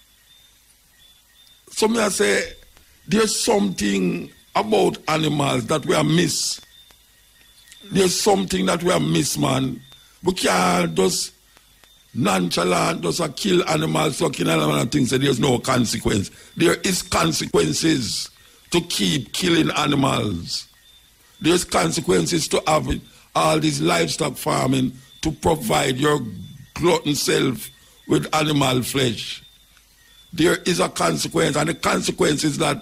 So me I say, there's something about animals that we are miss. There's something that we are miss, man. We can't just nonchalant, just kill animals, sucking animals and things, so there's no consequence. There is consequences to keep killing animals. There's consequences to having all this livestock farming to provide your glutton self with animal flesh. There is a consequence, and the consequence is that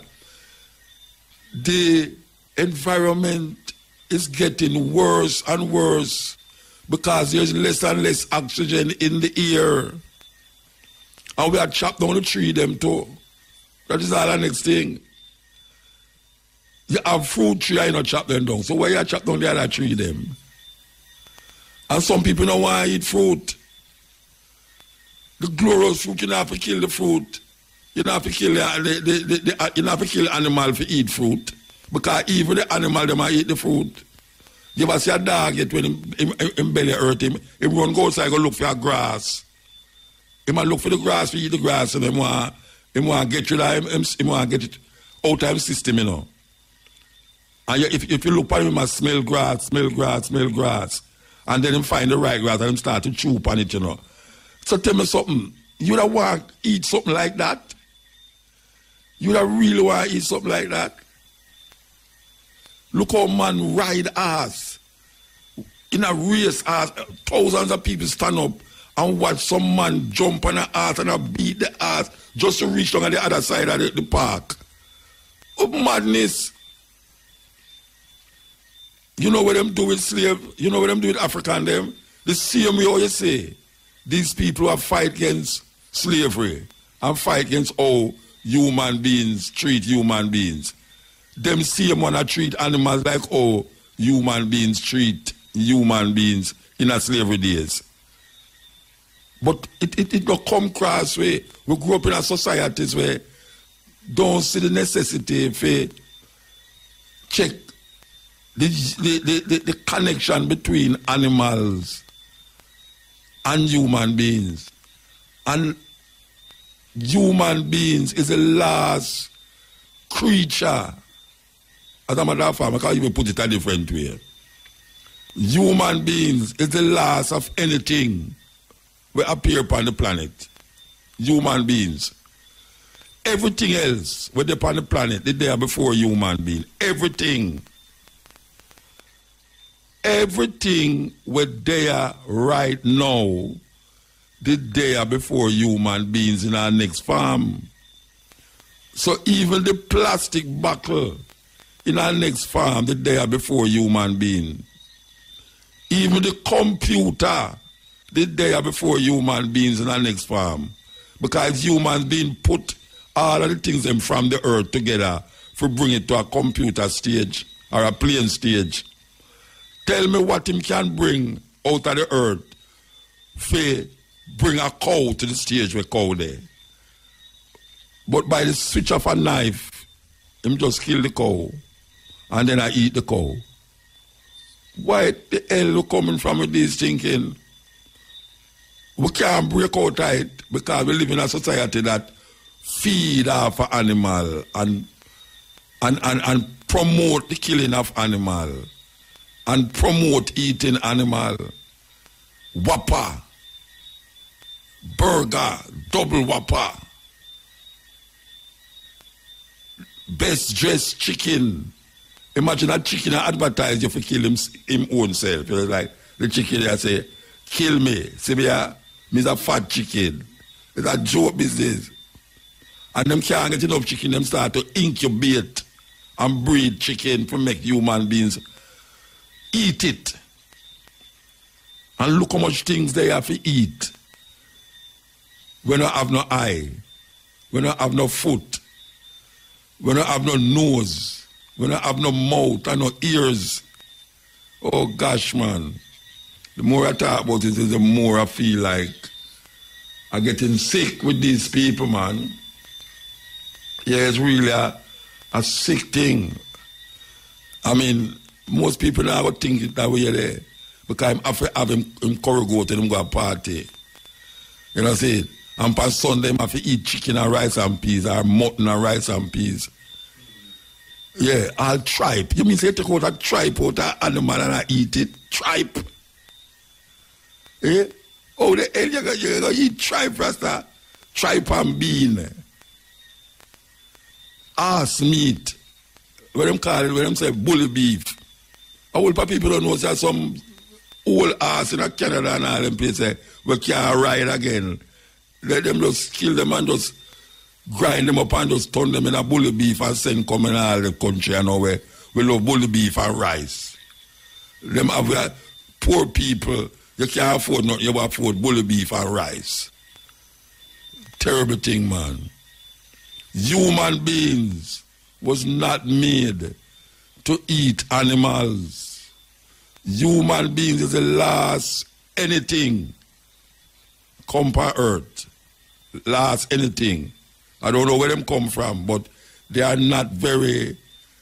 the environment is getting worse and worse because there's less and less oxygen in the air. And we are chopped down the tree them too. That is all the next thing. You have fruit tree, I not chop them down. So why you chop down the other tree them? And some people don't want to eat fruit. The glorious fruit, you don't have to kill the fruit. You don't have to kill you don't have to kill animal to eat fruit. Because even the animal them eat the fruit. You ever see a dog yet when him belly hurt him run go outside go look for a grass. He might look for the grass to eat the grass and him want get rid of him want get it out of his system, you know. And if you look at him, he must smell grass. And then him find the right grass and him start to chew upon it, you know. So tell me something. You don't want to eat something like that? You don't really want to eat something like that? Look how man ride ass. In a race ass, thousands of people stand up and watch some man jump on the ass and beat the ass just to reach down on the other side of the park. Oh, madness. You know what them do with slave? You know what them do with African them? The same way you say, these people who fight against slavery and fight against how human beings treat human beings. Them same one that treat animals like how human beings treat human beings in a slavery days. But it don't come cross way. We grew up in a societies where don't see the necessity for check the connection between animals and human beings. And human beings is the last creature. As a matter of fact, I can't even put it a different way. Human beings is the last of anything will appear upon the planet. Human beings. Everything else will be upon the planet the day before human being. Everything. Everything we're there right now the day before human beings in our next farm. So even the plastic bottle in our next farm the day before human being. Even the computer the day before human beings in our next farm. Because humans being put all of the things them from the earth together for bring it to a computer stage or a plane stage. Tell me what him can bring out of the earth for bring a cow to the stage where cow there. But by the switch of a knife, him just kill the cow, and then I eat the cow. Why the hell you coming from with this thinking? We can't break out of it because we live in a society that feed off an animal and promote the killing of animal and promote eating animal. Whopper, burger, double whopper, best dressed chicken. Imagine a chicken advertise you for kill him own self. You know, like the chicken there say, kill me. See me, me's a fat chicken. It's a joke business. And them can't get enough chicken, them start to incubate and breed chicken to make human beings eat it. And look how much things they have to eat. We don't have no eye. We don't have no foot. We don't have no nose. We don't have no mouth and no ears. Oh gosh, man. The more I talk about it, the more I feel like I'm getting sick with these people, man. Yeah, it's really a sick thing. I mean, most people now would think it that way there. Because I'm after have him corrugate and him go a party. You know what I'm saying? And on Sunday, I have to eat chicken and rice and peas, or mutton and rice and peas. Yeah, I'll tripe. You mean say take out a tripe out of animal and I eat it? Tripe? Eh? Oh, the hell you gonna eat tripe, Rasta? Tripe and bean. Ass meat. What them call it, when them say bully beef. All people don't know there's some old ass in Canada and all them places we can't ride again. Let them just kill them and just grind them up and just turn them in a bully beef and send come in all the country and all where we love bully beef and rice. Them have poor people, you can't afford nothing, you afford bully beef and rice. Terrible thing, man. Human beings was not made to eat animals. Human beings is the last anything come on earth. Last anything. I don't know where them come from, but they are not very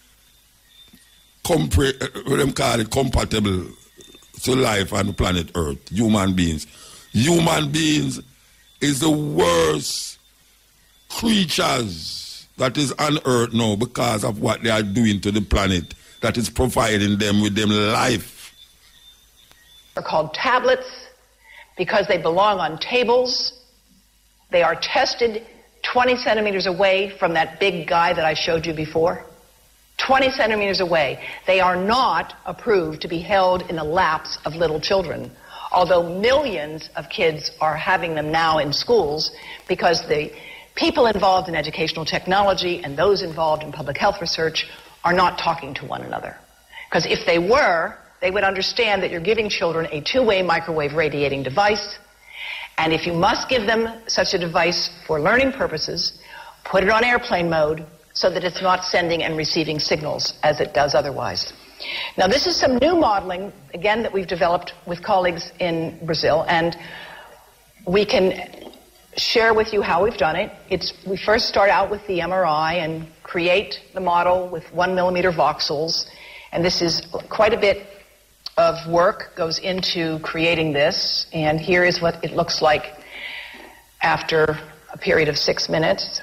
what them call it, compatible to life on the planet Earth. Human beings. Human beings is the worst creatures that is on earth now because of what they are doing to the planet that is providing them with them life. They're called tablets because they belong on tables. They are tested 20 centimeters away from that big guy that I showed you before. 20 centimeters away. They are not approved to be held in the laps of little children, although millions of kids are having them now in schools because the people involved in educational technology and those involved in public health research are not talking to one another. Because if they were, they would understand that you're giving children a two-way microwave radiating device, and if you must give them such a device for learning purposes, put it on airplane mode so that it's not sending and receiving signals as it does otherwise. Now, this is some new modeling, again, that we've developed with colleagues in Brazil, and we can share with you how we've done it. We first start out with the MRI and create the model with 1 millimeter voxels, and this is quite a bit of work goes into creating this, and here is what it looks like after a period of 6 minutes.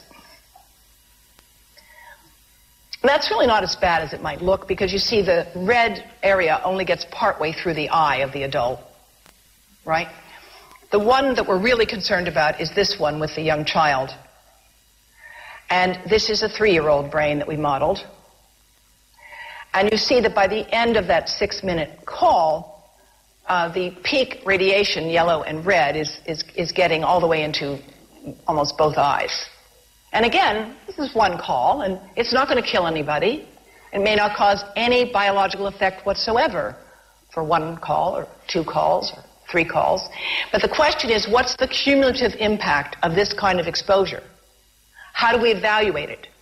That's really not as bad as it might look because you see the red area only gets partway through the eye of the adult, right? The one that we're really concerned about is this one with the young child. And this is a 3-year-old brain that we modeled. And you see that by the end of that 6-minute call, the peak radiation, yellow and red, is getting all the way into almost both eyes. And again, this is one call, and it's not going to kill anybody. It may not cause any biological effect whatsoever for 1 call or 2 calls or 3 calls. But the question is, what's the cumulative impact of this kind of exposure? How do we evaluate it?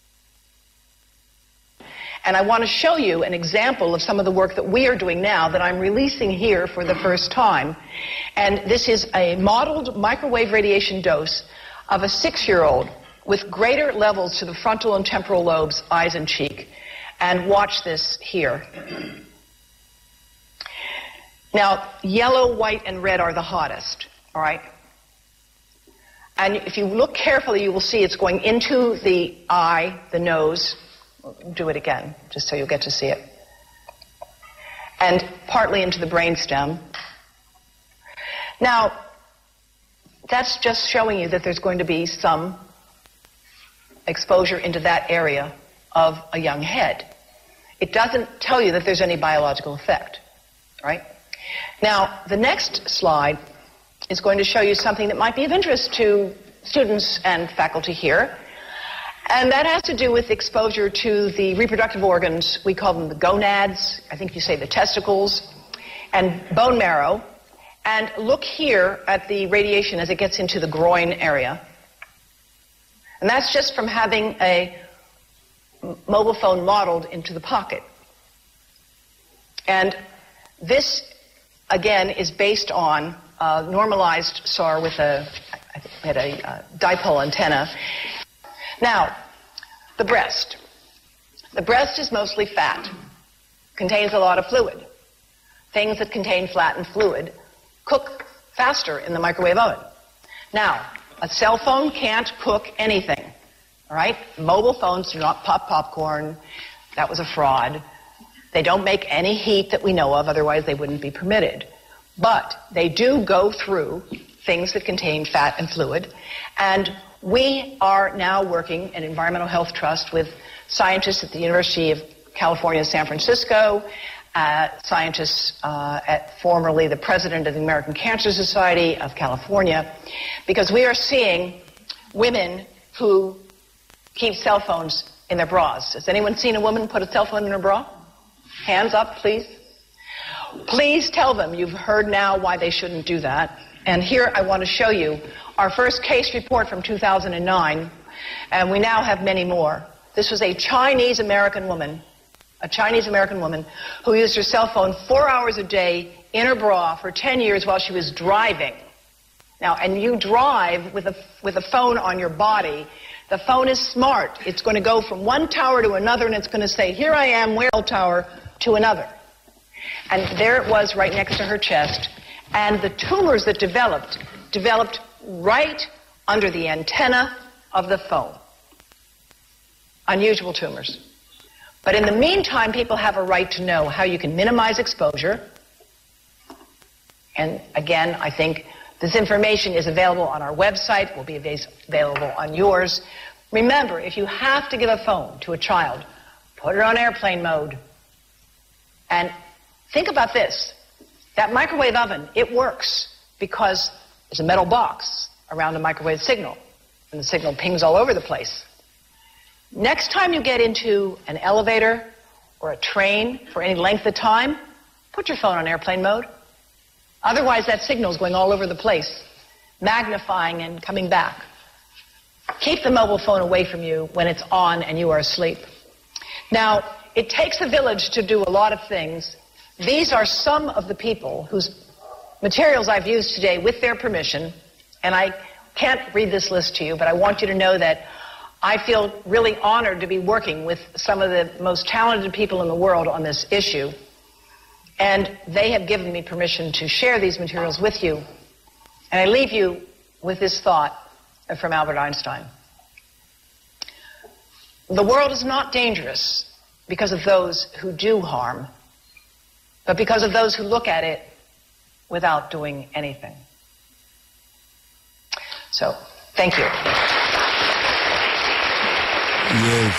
And I want to show you an example of some of the work that we are doing now that I'm releasing here for the first time. And this is a modeled microwave radiation dose of a 6-year-old with greater levels to the frontal and temporal lobes, eyes and cheek. And watch this here. Now, yellow, white, and red are the hottest, all right? And if you look carefully, you will see it's going into the eye, the nose. Do it again, just so you'll get to see it. And partly into the brainstem. Now, that's just showing you that there's going to be some exposure into that area of a young head. It doesn't tell you that there's any biological effect, right? Now, the next slide is going to show you something that might be of interest to students and faculty here. And that has to do with exposure to the reproductive organs. We call them the gonads. I think you say the testicles. And bone marrow. And look here at the radiation as it gets into the groin area. And that's just from having a mobile phone modeled into the pocket. And this, again, is based on normalized SAR with a dipole antenna. Now, the breast. The breast is mostly fat, contains a lot of fluid. Things that contain fat and fluid cook faster in the microwave oven. Now, a cell phone can't cook anything, all right? Mobile phones do not pop popcorn. That was a fraud. They don't make any heat that we know of, otherwise they wouldn't be permitted. But they do go through things that contain fat and fluid, and we are now working at Environmental Health Trust with scientists at the University of California, San Francisco, scientists at formerly the president of the American Cancer Society of California, because we are seeing women who keep cell phones in their bras. Has anyone seen a woman put a cell phone in her bra? Hands up, please. Please tell them you've heard now why they shouldn't do that. And here I want to show you our first case report from 2009, and we now have many more. This was a Chinese-American woman who used her cell phone 4 hours a day in her bra for 10 years while she was driving. Now, and you drive with a phone on your body. The phone is smart. It's going to go from one tower to another, and it's going to say, here I am, where tower to another. And there it was right next to her chest. And the tumors that developed right under the antenna of the phone. Unusual tumors. But in the meantime, people have a right to know how you can minimize exposure. And again, I think this information is available on our website, will be available on yours. Remember, if you have to give a phone to a child, put it on airplane mode. And think about this. That microwave oven, it works because there's a metal box around the microwave signal, and the signal pings all over the place. Next time you get into an elevator or a train for any length of time, put your phone on airplane mode. Otherwise, that signal is going all over the place, magnifying and coming back. Keep the mobile phone away from you when it's on and you are asleep. Now, it takes a village to do a lot of things. These are some of the people whose materials I've used today with their permission, and I can't read this list to you, but I want you to know that I feel really honored to be working with some of the most talented people in the world on this issue, and they have given me permission to share these materials with you. And I leave you with this thought from Albert Einstein. The world is not dangerous because of those who do harm, but because of those who look at it without doing anything. So, thank you. Yes.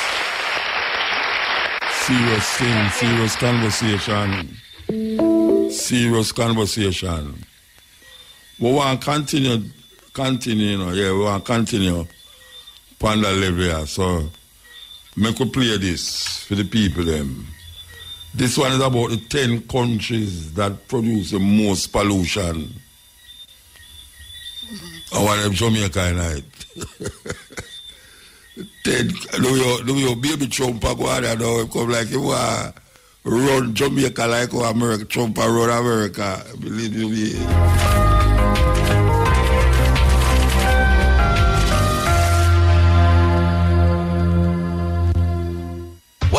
Serious thing, serious conversation. Serious conversation. We want to continue, we want to continue upon that level here. So, make we play this for the people them. This one is about the 10 countries that produce the most pollution. I want them Jamaica tonight. 10, do your baby Trump go out there now, come like you want run Jamaica like how America, Trump run America. Believe me.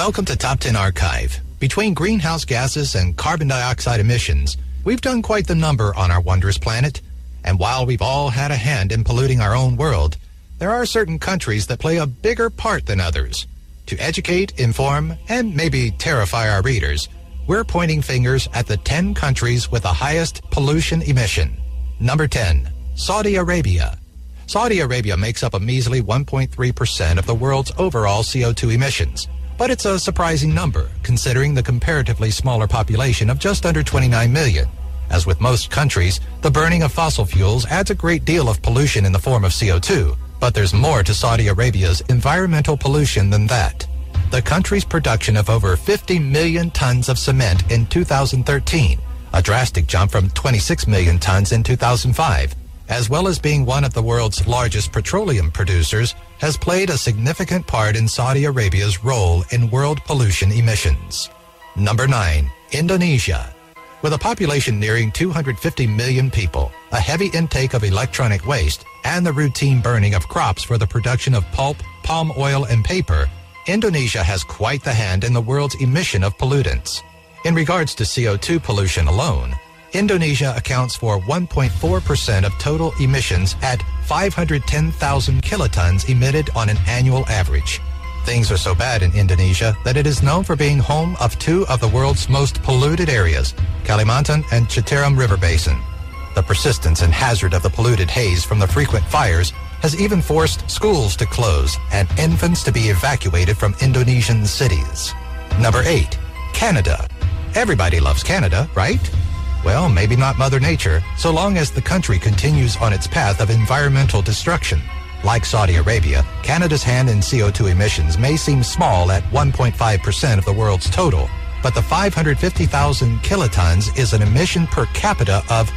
Welcome to Top 10 Archive. Between greenhouse gases and carbon dioxide emissions, we've done quite the number on our wondrous planet. And while we've all had a hand in polluting our own world, there are certain countries that play a bigger part than others. To educate, inform, and maybe terrify our readers, we're pointing fingers at the 10 countries with the highest pollution emission. Number 10, Saudi Arabia. Saudi Arabia makes up a measly 1.3% of the world's overall CO2 emissions. But it's a surprising number, considering the comparatively smaller population of just under 29 million. As with most countries, the burning of fossil fuels adds a great deal of pollution in the form of CO2. But there's more to Saudi Arabia's environmental pollution than that. The country's production of over 50 million tons of cement in 2013, a drastic jump from 26 million tons in 2005, as well as being one of the world's largest petroleum producers, has played a significant part in Saudi Arabia's role in world pollution emissions. Number 9, Indonesia. With a population nearing 250 million people, a heavy intake of electronic waste, and the routine burning of crops for the production of pulp, palm oil, and paper, Indonesia has quite the hand in the world's emission of pollutants. In regards to CO2 pollution alone, Indonesia accounts for 1.4% of total emissions at 510,000 kilotons emitted on an annual average. Things are so bad in Indonesia that it is known for being home of two of the world's most polluted areas, Kalimantan and Citarum River Basin. The persistence and hazard of the polluted haze from the frequent fires has even forced schools to close and infants to be evacuated from Indonesian cities. Number 8, Canada. Everybody loves Canada, right? Well, maybe not Mother Nature, so long as the country continues on its path of environmental destruction. Like Saudi Arabia, Canada's hand in CO2 emissions may seem small at 1.5% of the world's total, but the 550,000 kilotons is an emission per capita of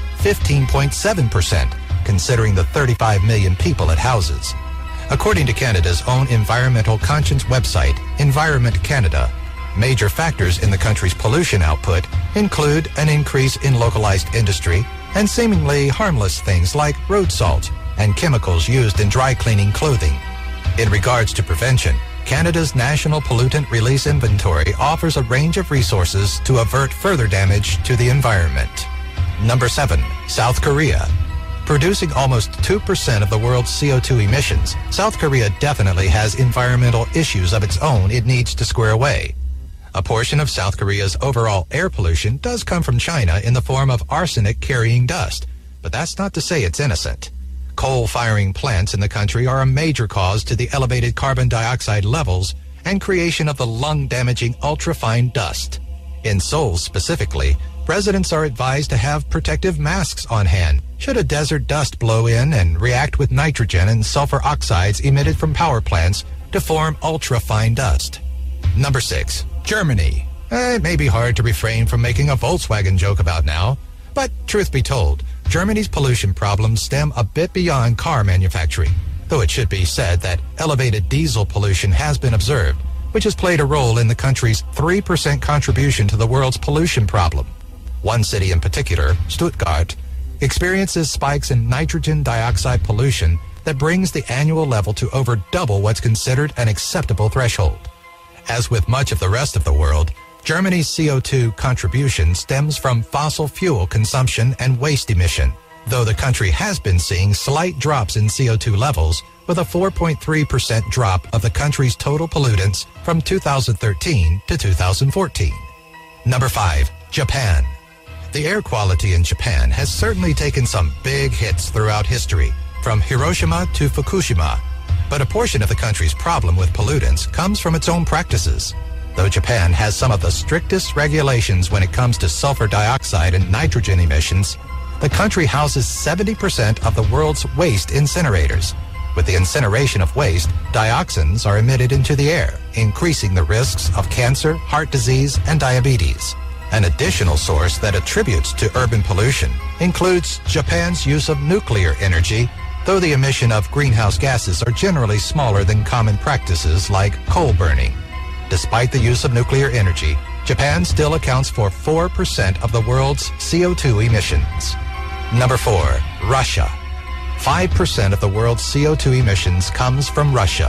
15.7%, considering the 35 million people it houses. According to Canada's own environmental conscience website, Environment Canada, major factors in the country's pollution output include an increase in localized industry and seemingly harmless things like road salt and chemicals used in dry cleaning clothing. In regards to prevention, Canada's National Pollutant Release Inventory offers a range of resources to avert further damage to the environment. Number 7, South Korea. Producing almost 2% of the world's CO2 emissions, South Korea definitely has environmental issues of its own it needs to square away. A portion of South Korea's overall air pollution does come from China in the form of arsenic-carrying dust, but that's not to say it's innocent. Coal-firing plants in the country are a major cause to the elevated carbon dioxide levels and creation of the lung-damaging ultrafine dust. In Seoul specifically, residents are advised to have protective masks on hand should a desert dust blow in and react with nitrogen and sulfur oxides emitted from power plants to form ultrafine dust. Number 6, Germany. It may be hard to refrain from making a Volkswagen joke about now, but truth be told, Germany's pollution problems stem a bit beyond car manufacturing, though it should be said that elevated diesel pollution has been observed, which has played a role in the country's 3% contribution to the world's pollution problem. One city in particular, Stuttgart, experiences spikes in nitrogen dioxide pollution that brings the annual level to over double what's considered an acceptable threshold. As with much of the rest of the world, Germany's CO2 contribution stems from fossil fuel consumption and waste emission, though the country has been seeing slight drops in CO2 levels, with a 4.3% drop of the country's total pollutants from 2013 to 2014. Number 5, Japan. The air quality in Japan has certainly taken some big hits throughout history, from Hiroshima to Fukushima, but a portion of the country's problem with pollutants comes from its own practices. Though Japan has some of the strictest regulations when it comes to sulfur dioxide and nitrogen emissions, the country houses 70% of the world's waste incinerators. With the incineration of waste, dioxins are emitted into the air, increasing the risks of cancer, heart disease, and diabetes. An additional source that attributes to urban pollution includes Japan's use of nuclear energy, though the emission of greenhouse gases are generally smaller than common practices like coal burning. Despite the use of nuclear energy, Japan still accounts for 4% of the world's CO2 emissions. Number 4, Russia. 5% of the world's CO2 emissions comes from Russia.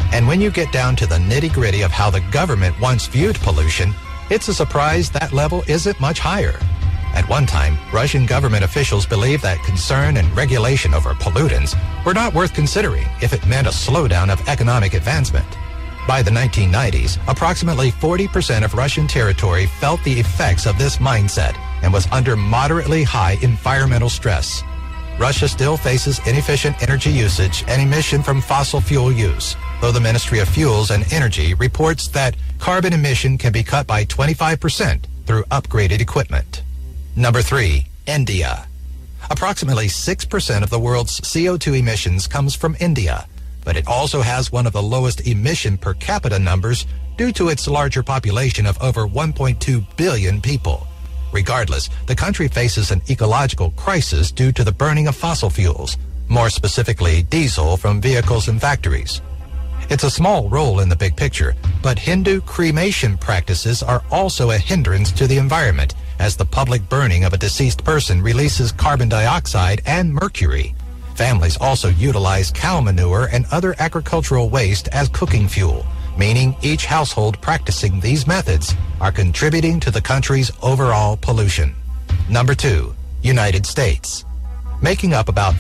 And when you get down to the nitty-gritty of how the government once viewed pollution, it's a surprise that level isn't much higher. At one time, Russian government officials believed that concern and regulation over pollutants were not worth considering if it meant a slowdown of economic advancement. By the 1990s, approximately 40% of Russian territory felt the effects of this mindset and was under moderately high environmental stress. Russia still faces inefficient energy usage and emission from fossil fuel use, though the Ministry of Fuels and Energy reports that carbon emission can be cut by 25% through upgraded equipment. Number 3, India. Approximately 6% of the world's CO2 emissions comes from India, but it also has one of the lowest emission per capita numbers due to its larger population of over 1.2 billion people. Regardless, the country faces an ecological crisis due to the burning of fossil fuels, more specifically diesel from vehicles and factories. It's a small role in the big picture, but Hindu cremation practices are also a hindrance to the environment, as the public burning of a deceased person releases carbon dioxide and mercury. Families also utilize cow manure and other agricultural waste as cooking fuel, meaning each household practicing these methods are contributing to the country's overall pollution. Number 2, United States. Making up about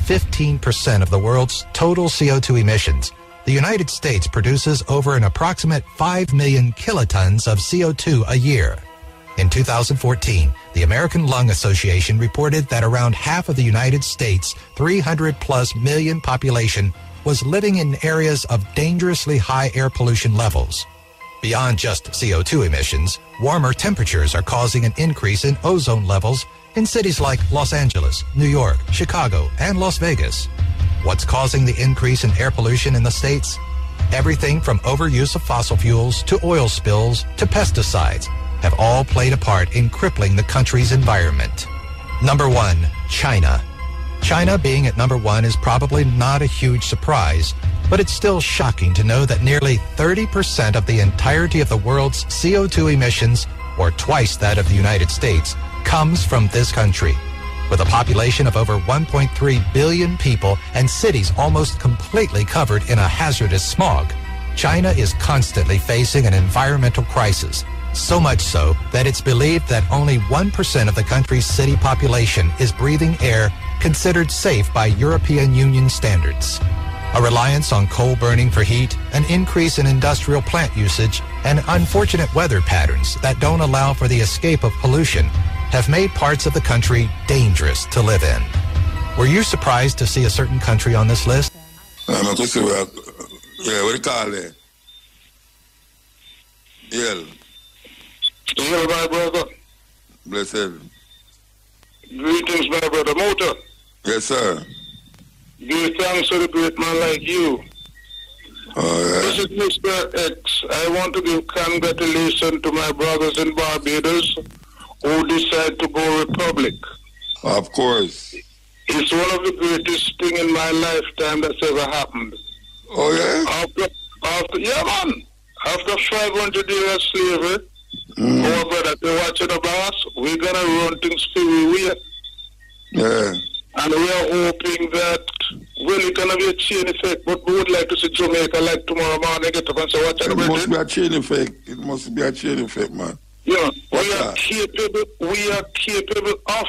15% of the world's total CO2 emissions, the United States produces over an approximate 5 million kilotons of CO2 a year. In 2014, the American Lung Association reported that around half of the United States' 300-plus million population was living in areas of dangerously high air pollution levels. Beyond just CO2 emissions, warmer temperatures are causing an increase in ozone levels in cities like Los Angeles, New York, Chicago, and Las Vegas. What's causing the increase in air pollution in the states? Everything from overuse of fossil fuels to oil spills to pesticides have all played a part in crippling the country's environment. Number 1, China. China being at number 1 is probably not a huge surprise, but it's still shocking to know that nearly 30% of the entirety of the world's CO2 emissions, or twice that of the United States, comes from this country. With a population of over 1.3 billion people and cities almost completely covered in a hazardous smog, China is constantly facing an environmental crisis. So much so that it's believed that only 1% of the country's city population is breathing air considered safe by European Union standards. A reliance on coal burning for heat, an increase in industrial plant usage, and unfortunate weather patterns that don't allow for the escape of pollution have made parts of the country dangerous to live in. Were you surprised to see a certain country on this list? What do you call it? Yeah. Hello, my brother. Blessed. Greetings, my brother. Motor. Yes, sir. Give thanks to the great man like you. This is Mr. X. I want to give congratulations to my brothers in Barbados who decide to go Republic. Of course. It's one of the greatest things in my lifetime that's ever happened. Oh, yeah? Yeah, man. After 500 years of slavery, our brother, they're watching the boss, we're going to run things through here. Yeah. And we are hoping that, well, it's going to be a chain effect, but we would like to see Jamaica like tomorrow morning, get up and say, watch out. It must be a chain effect. It must be a chain effect, man. Yeah, we are capable of.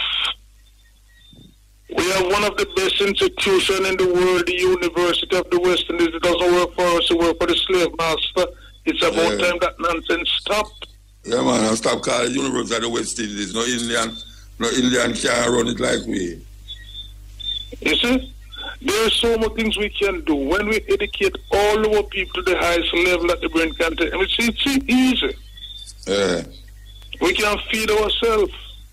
We are one of the best institutions in the world, the University of the West Indies. It doesn't work for us, it works for the slave master. It's about time that nonsense stopped. Yeah, man, and stop calling the University of the West Indies. No Indian can't run it like we. You see? There are so many things we can do. When we educate all our people to the highest level that the brain can take, I mean, it's easy. Yeah. We can feed ourselves.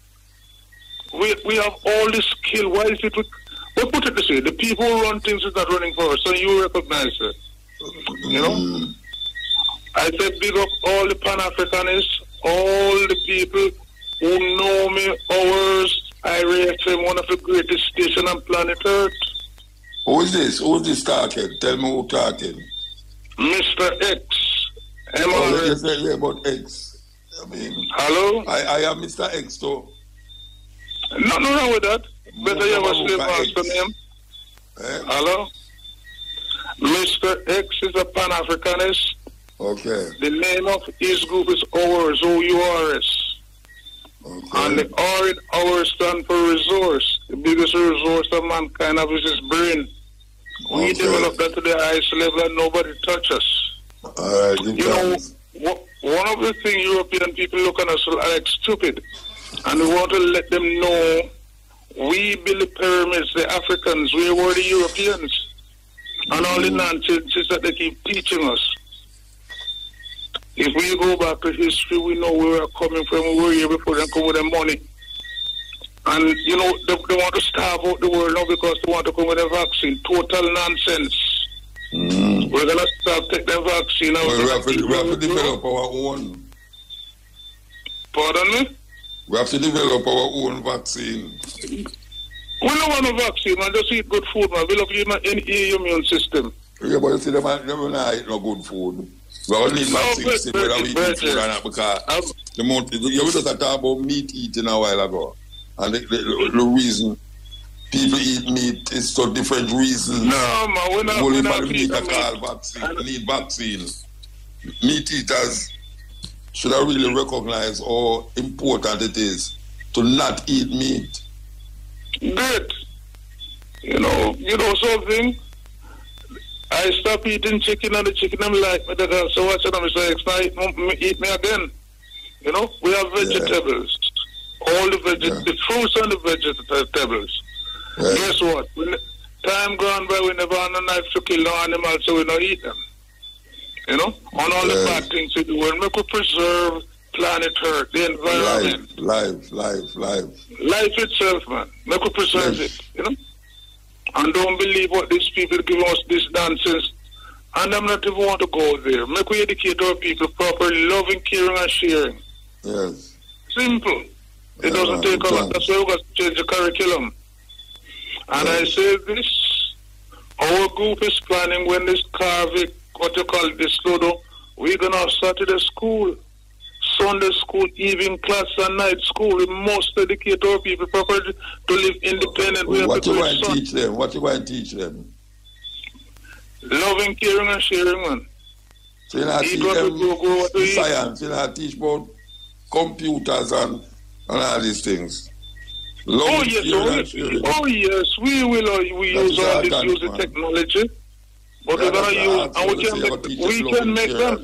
We have all the skill. Why is it? But put it this way, the people who run things is not running for us, so you recognize it. You know? I said big up all the Pan-Africanists, all the people who know me, ours. I rate him one of the greatest stations on planet Earth. Who is this? Who is this talking? Tell me who talking. Mr. X. You say about X. I mean, hello? I am Mr. X too. Nothing wrong with that. Better you have a slave master name. Hello? Mr. X is a Pan-Africanist. Okay. The name of his group is OURS, O-U-R-S. Okay. And the R in OURS stands for resource. The biggest resource of mankind has is his brain. We develop that to the highest level and nobody touch us. All right, you know, one of the things European people look at us like stupid, and we want to let them know we build the pyramids, the Africans, we were the Europeans, and all the nonsense that they keep teaching us. If we go back to history, we know where we are coming from. We were here before they come with their money. And, you know, they want to starve out the world now because they want to come with a vaccine. Total nonsense. We're going to stop taking the vaccine. Well, we have to develop our own. Pardon me? We have to develop our own vaccine. We don't want a vaccine, man. Just eat good food, man. We love your immune system. Yeah, but you see, they don't eat no good food. We all need vaccines whether we eat food or not, because you were just talking about meat eating a while ago. And the reason people eat meat is for different reasons. No, man, we're not meat vaccine. Need vaccine. Meat eaters should have really recognize how important it is to not eat meat. Good. You know something? I stopped eating chicken and the chicken I'm like, so watch it, I'm saying, eat me again. You know, we have vegetables. All the the fruits and the vegetables. Yeah. Guess what? Time gone by, we never had a knife to kill no animals, so we don't eat them. You know? On all the bad things we do. And we could preserve planet Earth, the environment. Life itself, man. We could preserve it, you know? And don't believe what these people give us, this nonsense. And I'm not even want to go there. Make we educate our people properly, loving, caring, and sharing. Yes. Simple. It doesn't take a lot. That's why we got to change the curriculum. And I say this, our group is planning when this carving, what you call it, this Ludo, we're going to have Saturday school, Sunday school, evening class, and night school. We must educate our people properly to live independent. What you want to teach them? What you want to teach them? Loving, caring, and sharing, man. So you not teach them science, you not teach about computers and all these things. Oh yes, we use all this using technology, but we're gonna use, and we can make them.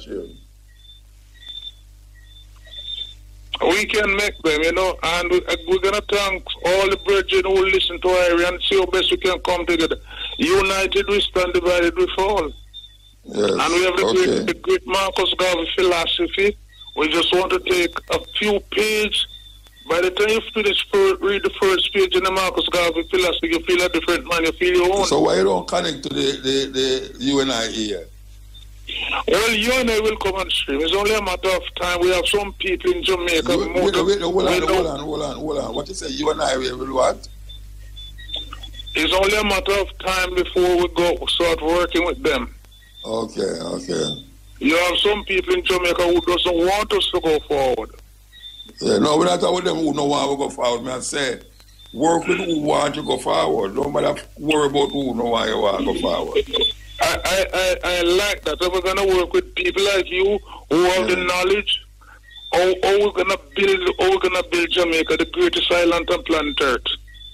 We can make them, you know, and we're gonna thank all the brethren who listen to Irie and see how best we can come together. United we stand, divided we fall. Yes. And we have the great Marcus Garvey philosophy. We just want to take a few pages. By the time you finish read the first page in the Marcus Garvey philosophy, you feel a different man, you feel your own. So why you don't connect to the UNI here? Well, UNI will come on stream. It's only a matter of time. We have some people in Jamaica. Hold on. What you say, UNI will what? It's only a matter of time before we start working with them. Okay. You have some people in Jamaica who doesn't want us to go forward. Yeah, no, we're not talking about them who don't want to go forward. I say, work with who want to go forward. Don't matter worry about who don't want to go forward. I like that. We're going to work with people like you who have the knowledge. How we're going to build Jamaica, the greatest island on planet Earth.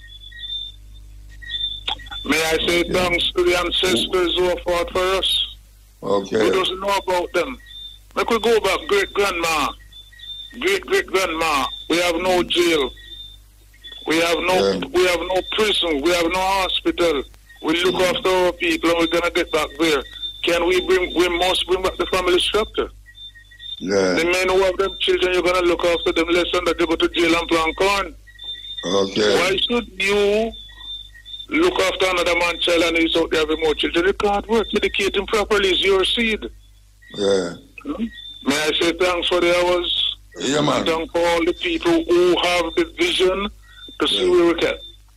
May I say thanks to the ancestors who have fought for us. Okay. Who doesn't know about them? Make we go back, great-grandma. Great-great-grandma. We have no jail. We have no prison. We have no hospital. We look after our people and we're going to get back there. We must bring back the family structure. Yeah. The men who have them children, you're going to look after them less than that they go to jail and plant corn. Okay. Why should you look after another man's child and he's out there having more children? You can't work. Educate him properly. It's your seed. Yeah. May I say thanks for the hours? Yeah, man. And thanks for all the people who have the vision to see where we can.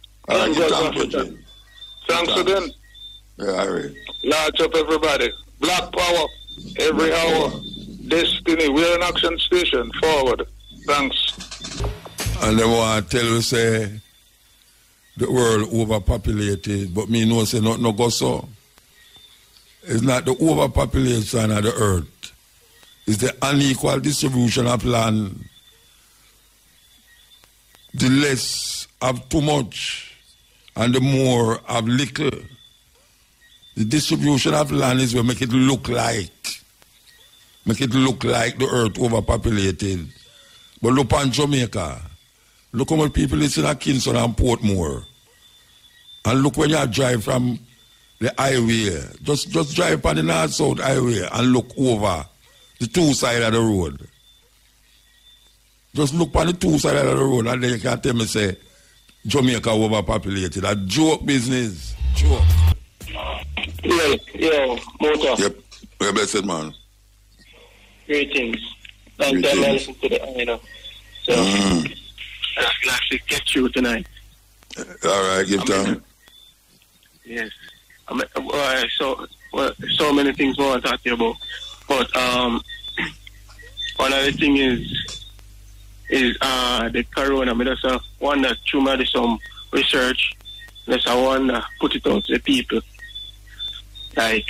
Thanks again. Yeah, all right. Large up everybody. Black power every hour. Destiny. We're an action station. Forward. Thanks. And they want to tell you, say, the world overpopulated, but me know say not no go so. It's not the overpopulation of the earth. It's the unequal distribution of land. The less of too much and the more of little. The distribution of land is what make it look like the earth overpopulated. But look on Jamaica. Look how many people is in Kingston and Portmore. And look when you drive from the highway. Just drive on the north-south highway and look over the two sides of the road. Just look on the two sides of the road and then you can tell me, say, Jamaica overpopulated. A joke business. Joke. Yeah, Motor. Yep. You're blessed, man. Greetings. Long time I listen to the, So, I can actually get you tonight. All right, give time. Yes. So many things I want to talk to you about. But one of the things is the corona. I just wonder, through some research, I want to put it out to the people. Like,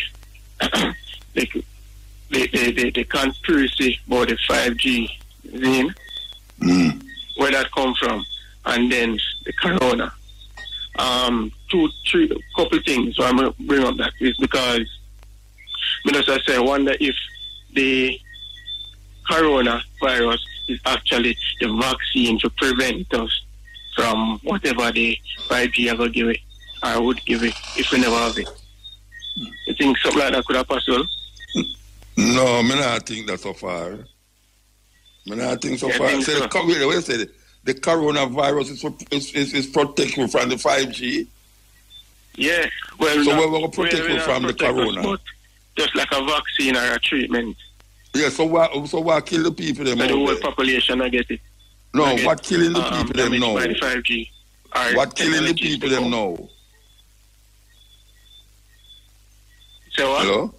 the conspiracy about the 5G zine, where that come from, and then the corona. Couple things. So I'm going to bring up that is because, as I say, I wonder if the coronavirus is actually the vaccine to prevent us from whatever the 5G are going to give it, or would give it if we never have it. You think something like that could have possible? No, I don't think that so far. I don't think so far. The coronavirus is protected from the 5G. Yeah, well, so we're going to protect you from the corona. Just like a vaccine or a treatment. Yeah, so why kill the people them? So the whole population I get it. No, what killing the people them now? By the 5G. What killing the people them now? So what? Hello?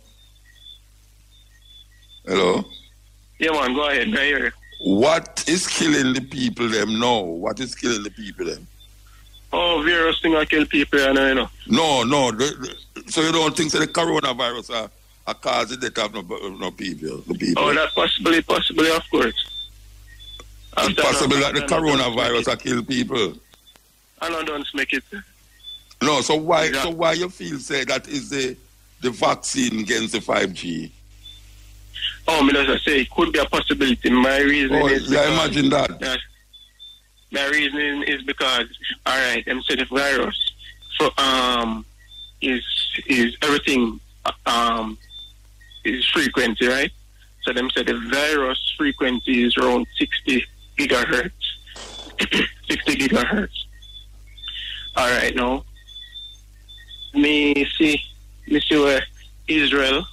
Hello? Yeah, man, go ahead. I hear you. What is killing the people them now? What is killing the people them? Oh, virus thing I kill people, you know. No. So you don't think that the coronavirus are causing the death of no people? The people? Oh, that possibly, of course. It's possible that the coronavirus are kill people. I don't make it. No, so why you feel say that is the vaccine against the 5G? Oh, as I say, it could be a possibility. My reason is because, imagine that. My reasoning is because, all right, them say the virus is everything is frequency, right? So them say the virus frequency is around 60 gigahertz. 60 gigahertz. All right, now me see where Israel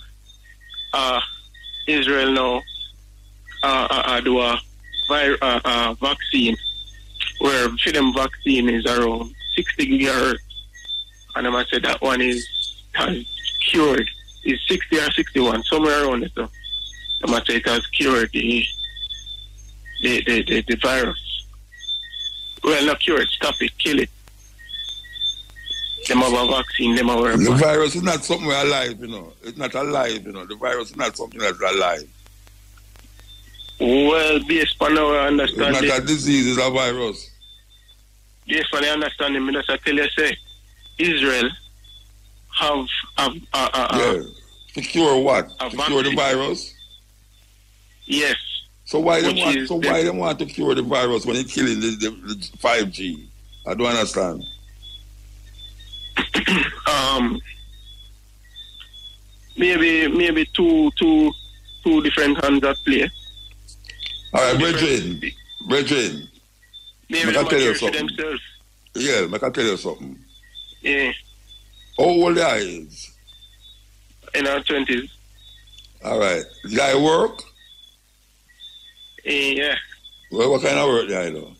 now do a vaccine where film vaccine is around 60 gigahertz, and I must say that one has cured. Is 60 or 61, somewhere around it. So I must say it has cured the virus. Well, not cured, stop it, kill it. Them have a vaccine, them have a The virus is not something alive, you know. It's not alive, you know. The virus is not something that's alive. Well, based on our understanding. It's not a disease, it's a virus. Based on our understanding, I just tell you, say, Israel have to cure what? To cure the virus? Yes. So why they want to cure the virus when it's killing the 5G? I don't understand. Maybe two different hands at play. All right, Brethren. Maybe they tell you something. Themselves. Yeah, I can tell you something. Yeah. How old are you? In our 20s. All right. The guy work? Yeah. Well, what kind of work do I do?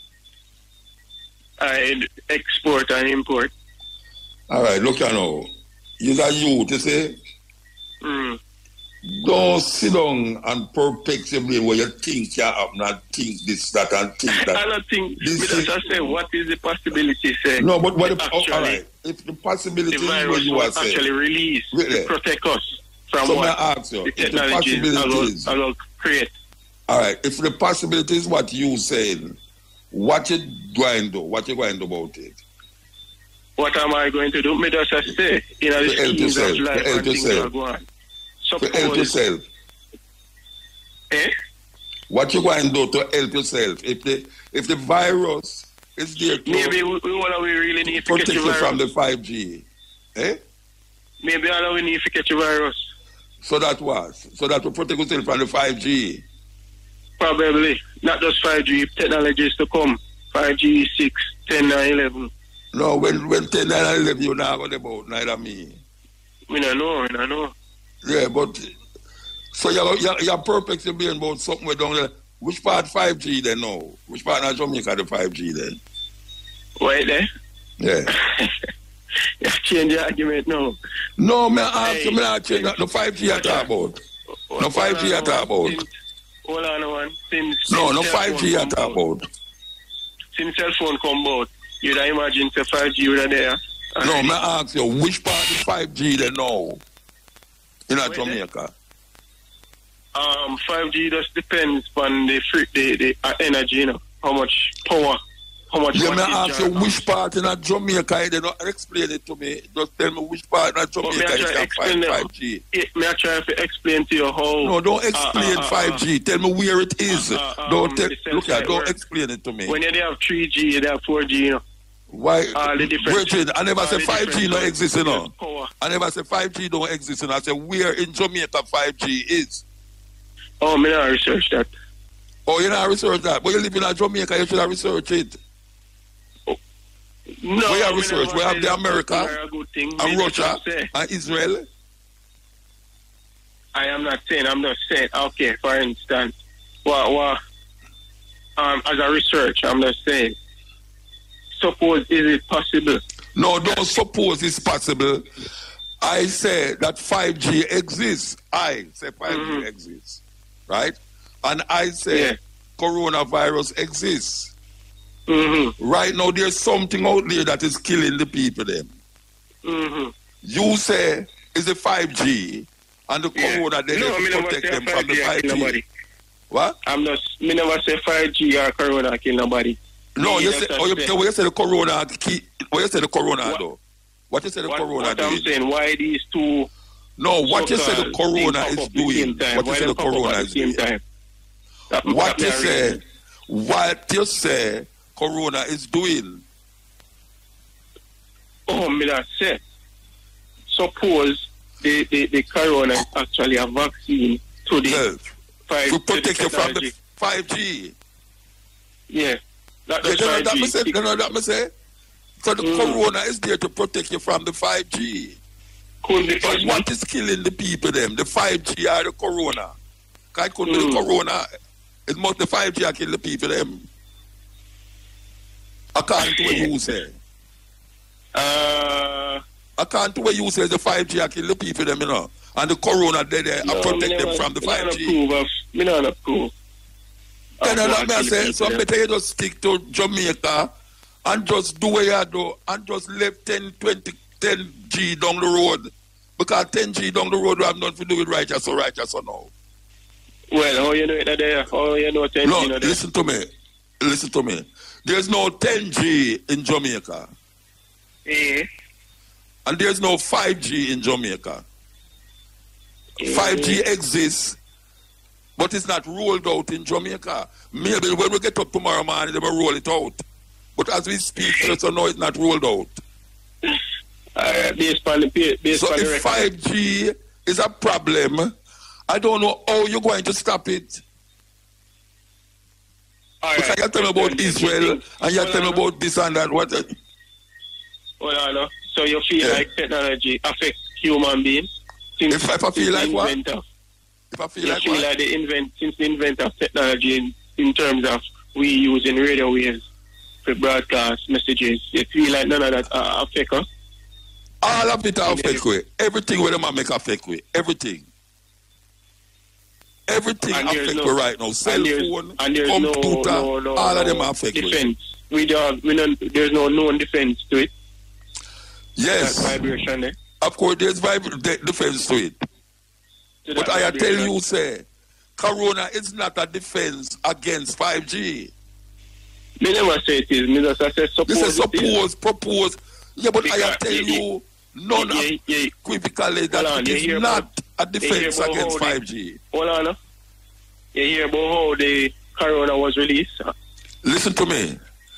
I export and import. All right, look, you know. You're a youth, you say? Don't sit down and perplex your brain where you think you have not think this, that, and think that. I don't think this is, I say, what is the possibility, say? No, but what actually, all right. If the possibility the is virus what you are saying. actually released to protect us from so what I ask you, the technology will create. All right. If the possibility is what you saying, what you going to do? What you going to do about it? What am I going to do? Me just say, you know, the schemes of life and things are going. To help yourself. Eh? What you going to do to help yourself? If the virus is there to maybe we really need to protect you from the 5G. Eh? Maybe all we need to catch a virus. So that will protect yourself from the 5G. Probably. Not just 5G, technologies to come. 5G, 6, 10, and 11. No, when 10 and 11, you're not going about, neither me. We don't know. Yeah, but so you're perfectly being about something we don't know. Which part 5G then know? Which part of Jamaica the 5G then? Wait there? Yeah. You change the argument now. No, I change the 5G I talk about. No 5G I talk about. Hold on one. No 5G I talk about. Since cell phone come out, you'd imagine the 5G would there. No, I ask you, which part of 5G they know in Jamaica? 5G just depends on the energy, you know, how much power, how much. Yeah, I ask you which part in Jamaica, they don't explain it to me. Just tell me which part in Jamaica is 5G. May I try to explain to you how? No, don't explain 5G. Tell me where it is. Don't explain it to me. When they have 3G, they have 4G, you know. Why? Virgin, I never said 5G don't exist, you know. I never said 5G don't exist, you know. I said where in Jamaica 5G is. Oh, me not research that. Oh, you not research that? But you live in Jamaica, you should have researched it. Oh. No, we have research. We have the America and Russia and Israel. I'm not saying. Okay, for instance, as a research, I'm not saying. Suppose, is it possible? No, don't suppose it's possible. I say that 5G exists. I say 5G exists. Right? And I say coronavirus exists. Right now, there's something out there that is killing the people then. You say it's the 5G and the corona they protect them from the 5G. What? Me never say 5G or corona kill nobody. No, you say the corona. What you say the corona though? What you say the corona? What I'm saying, why these two? No, what you say the corona is doing? What you say the corona is doing? What you say corona is doing? Oh, me that say. Suppose the corona is actually a vaccine to the 5G. To protect you from the 5G. Yeah. That me say. So the corona is there to protect you from the 5G. But what is killing the people them? The 5G or the corona? Because it could be the corona. It's more the 5G that kill the people them. According to what you say. According to what you say, the 5G that kill the people them, you know. And the corona they protect them from the 5G. Me not approve. Then I say, so better you just stick to Jamaica and just do what you do and just left 10 G down the road. Because 10 G down the road we have nothing to do with righteous or no. Well, how you know it there? How you know 10 G? No, listen to me. There's no 10 G in Jamaica. And there's no 5G in Jamaica. 5G exists, but it's not rolled out in Jamaica. Maybe when we get up tomorrow morning, they will roll it out. But as we speak, so now it's not rolled out. Based on if 5G is a problem, I don't know how you're going to stop it. Because you're telling me about Israel and you're telling me about this and that. What? Well, I know. So you feel like technology affects human beings? If I feel like what? If I feel like what? Since the invent of technology in terms of we using radio waves for broadcast messages, you feel like none of that affect us? All of it affect we. Everything with them make affect we. Everything. Everything affects you right now. Cell phone, and there's computer, all of them affect defense. There's no known defense to it. Yes. That vibration there. Of course, there's defense to it. But I tell you, say, Corona is not a defense against 5G. Me never say it is. Me just say suppose. This is propose. Yeah, but because I tell you, none equivocally that it is not a defense against 5G. Hold on. You hear about how the Corona was released? Listen to me.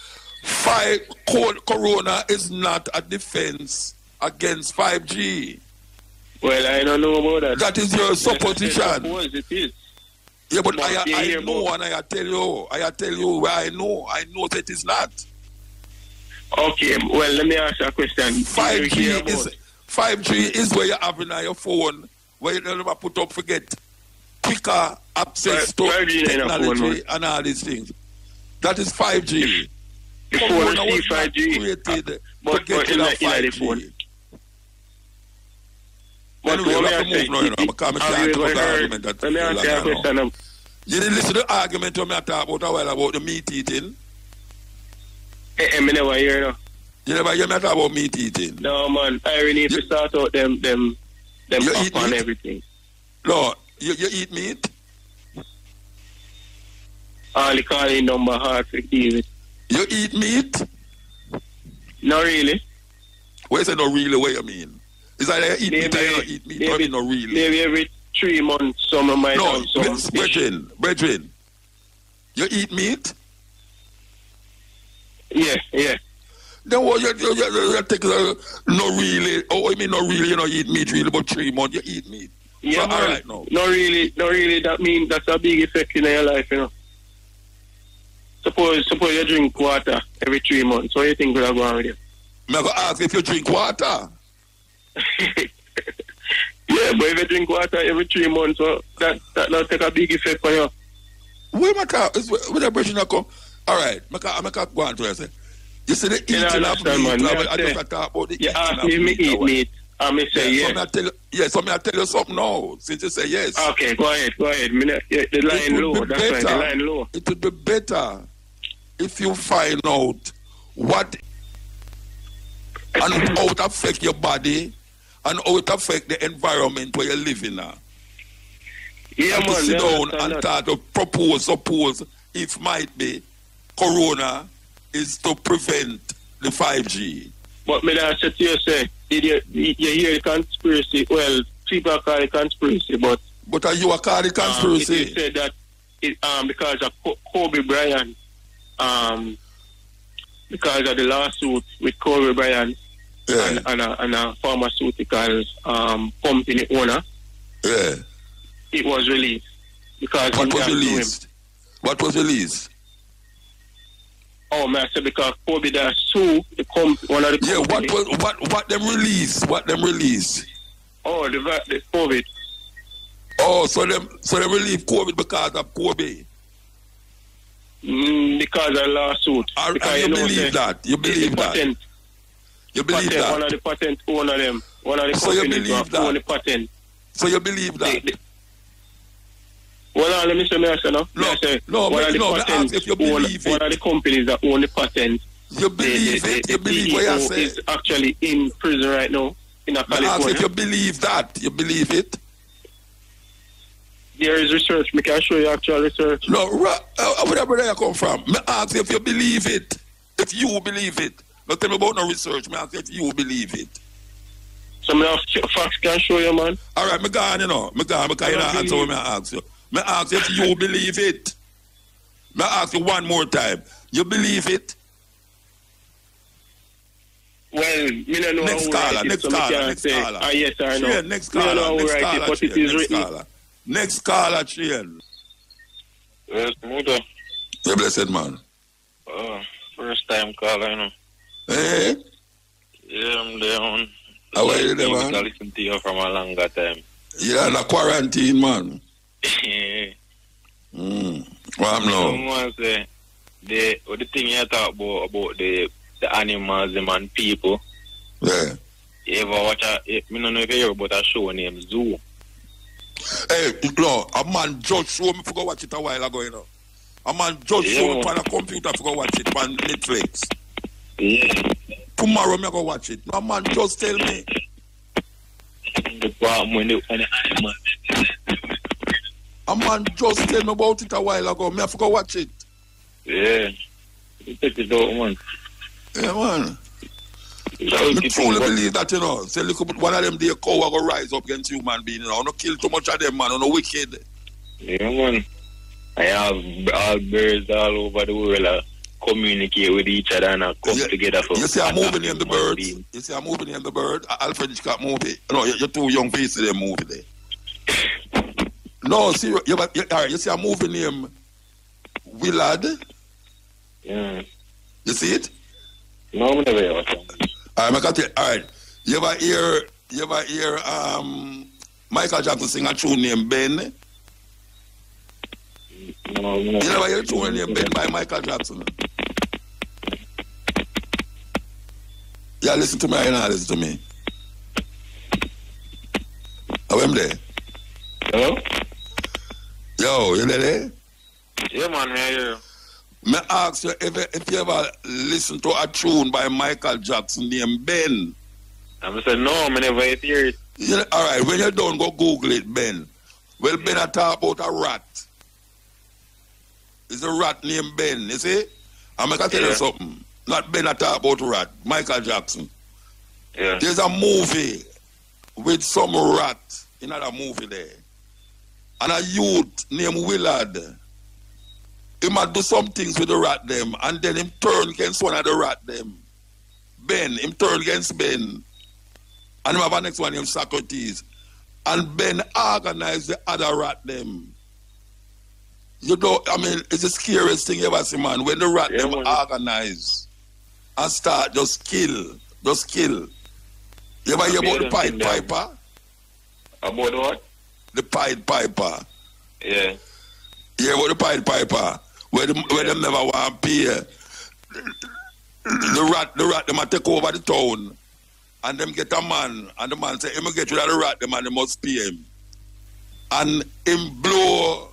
Corona is not a defense against 5G. Well, I don't know about that. That is your supposition. Suppose it is. Yeah, but I know and I tell you where I know that it is not. Okay, well, let me ask you a question. 5G is where you have in your phone, where you never put up, forget, quicker access to technology and all these things. That is 5G. The phone is 5G, but in the phone. Anyway, we have to move now, because I can't talk the argument that let me ask you a question. You didn't listen to the argument when I talked about a while about the meat eating? I never hear no. You never hear me talk about meat eating? No, man. I really need to start out them up and everything. No, you eat meat? All the calling number hard to deal with. You eat meat? Not really. What you say not really, what you mean? It's like you eat meat or you don't eat meat, maybe not really. Maybe every 3 months someone might have some brethren, you eat meat? Yeah. Then what you take not really, I mean not really, you know, eat meat really, but 3 months you eat meat. Yeah, so, man. All right, no. Not really, that means that's a big effect in your life, you know. Suppose you drink water every 3 months, what do you think will go on with you? I'm going to ask if you drink water. Yeah, but if you drink water every 3 months, so that not take a big effect on you. Where my car is with a brushing come? All right, my car go on to you. You see the eating of meat. I just talk about the eating of meat. If me eat meat, I may say yes. So I tell you something now, since you say yes. Okay, go ahead. The line low. That's right, the line low. It would be better if you find out what and how it affect your body and how it affect the environment where you live in now. Yeah, and man. To sit down and start to suppose if might be Corona is to prevent the 5G. But me that said to you, say, you hear the conspiracy? Well, people call it conspiracy, but are you a call it conspiracy? It said that because of Kobe Bryant, because of the lawsuit with Kobe Bryant and a pharmaceutical company owner, it was released. Because what was released? What was released? Oh, man, I said because Kobe that sued the one of the company. Yeah, what them release? What them release? Oh, the COVID. Oh, so them relieve COVID because of Kobe. Because of lawsuit. You believe that? You believe that? Patent. You believe patent, that? One of the patent owner them. One of the companies that own the patent. So you believe that? Well, let me say, no. One of the companies that own the patent. You believe it? You believe what you say? Is actually in prison right now in California. If you believe that, you believe it? There is research. I can show you actual research. No, wherever you come from. I ask if you believe it. If you believe it. Don't tell me about no research. I ask if you believe it. Some facts can show you, man. All right, I go, you know. I go, because you don't answer what I ask you. I ask if you believe it. I ask you one more time. You believe it? Well, me don't know next caller. Yes or no. Chain, next caller. But it is written. Next caller, Chain. Yes, Muda. You blessed man. First time caller, you know. Hey? Yeah, I'm there on. How are you there, man? I listen to you from a longer time. Yeah, in a quarantine, man. Well, I'm now. The thing you talk about the animals and people. Yeah. You ever watch I don't know if you hear about a show named Zoo. Hey, no, a man just show me for go watch it a while ago, you know. A man just show me on a computer for go watch it on Netflix. Yeah. Tomorrow me go watch it. No, a man just tell me. A man just tell me about it a while ago. Me have to go watch it. Yeah. Take it out, man. Yeah, man. I truly believe that, you know. Say, look, one of them, the cow will go rise up against human beings, you know. Don't kill too much of them, man. Don't wicked. Yeah, man. I have all birds all over the world communicate with each other and come together for. You see, I'm moving in the bird. You see, I'm moving in the bird. Alfred Hitchcock movie. No, you're too young for see them movie there. No, see, you see, I'm moving him. Willard. Yeah. You see it? No, I'm never heard of it. All right. You ever hear Michael Jackson sing a tune named Ben? No. You never hear a tune named Ben by Michael Jackson? Yeah, listen to me. You know, listen to me. How am there? Hello? Yo, you there? Yeah, man, I hear you. Me ask you if you ever listen to a tune by Michael Jackson named Ben. I said no, I never hear it. You know, all right, when you're done, go Google it, Ben. Well, Ben, I talk about a rat. It's a rat named Ben, you see? I'm going to tell you something. Not Ben, I talk about a rat. Michael Jackson. Yeah. There's a movie with some rat in another movie there. And a youth named Willard. He might do some things with the rat them, and then him turn against one of the rat them. Ben, him turn against Ben. And him have a next one named Socrates. And Ben organize the other rat them. You know, I mean, it's the scariest thing you ever see, man. When the rat them organize and start just kill. You ever hear about the Pied Piper? About what? The Pied Piper. Yeah. Yeah, about the Pied Piper. Where them never want to pay. The rat, them a take over the town. And them get a man. And the man say, him get rid of the rat, the man, they must pay him. And him blow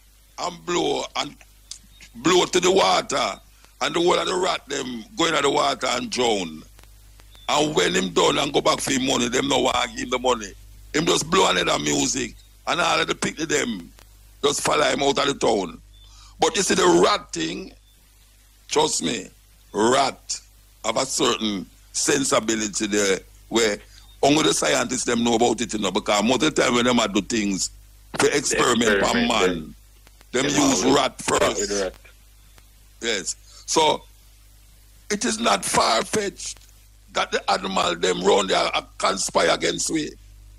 to the water. And the whole of the rat, them go into the water and drown. And when him done and go back for him money, them no want to give him the money. Him just blow another music. And all of the picture them just follow him out of the town. But you see the rat thing, trust me, rat have a certain sensibility there where only the scientists them know about it, you know, because most of the time when them do things for experiment on man, them use rat first. Yes. So it is not far-fetched that the animal them round there conspire against we.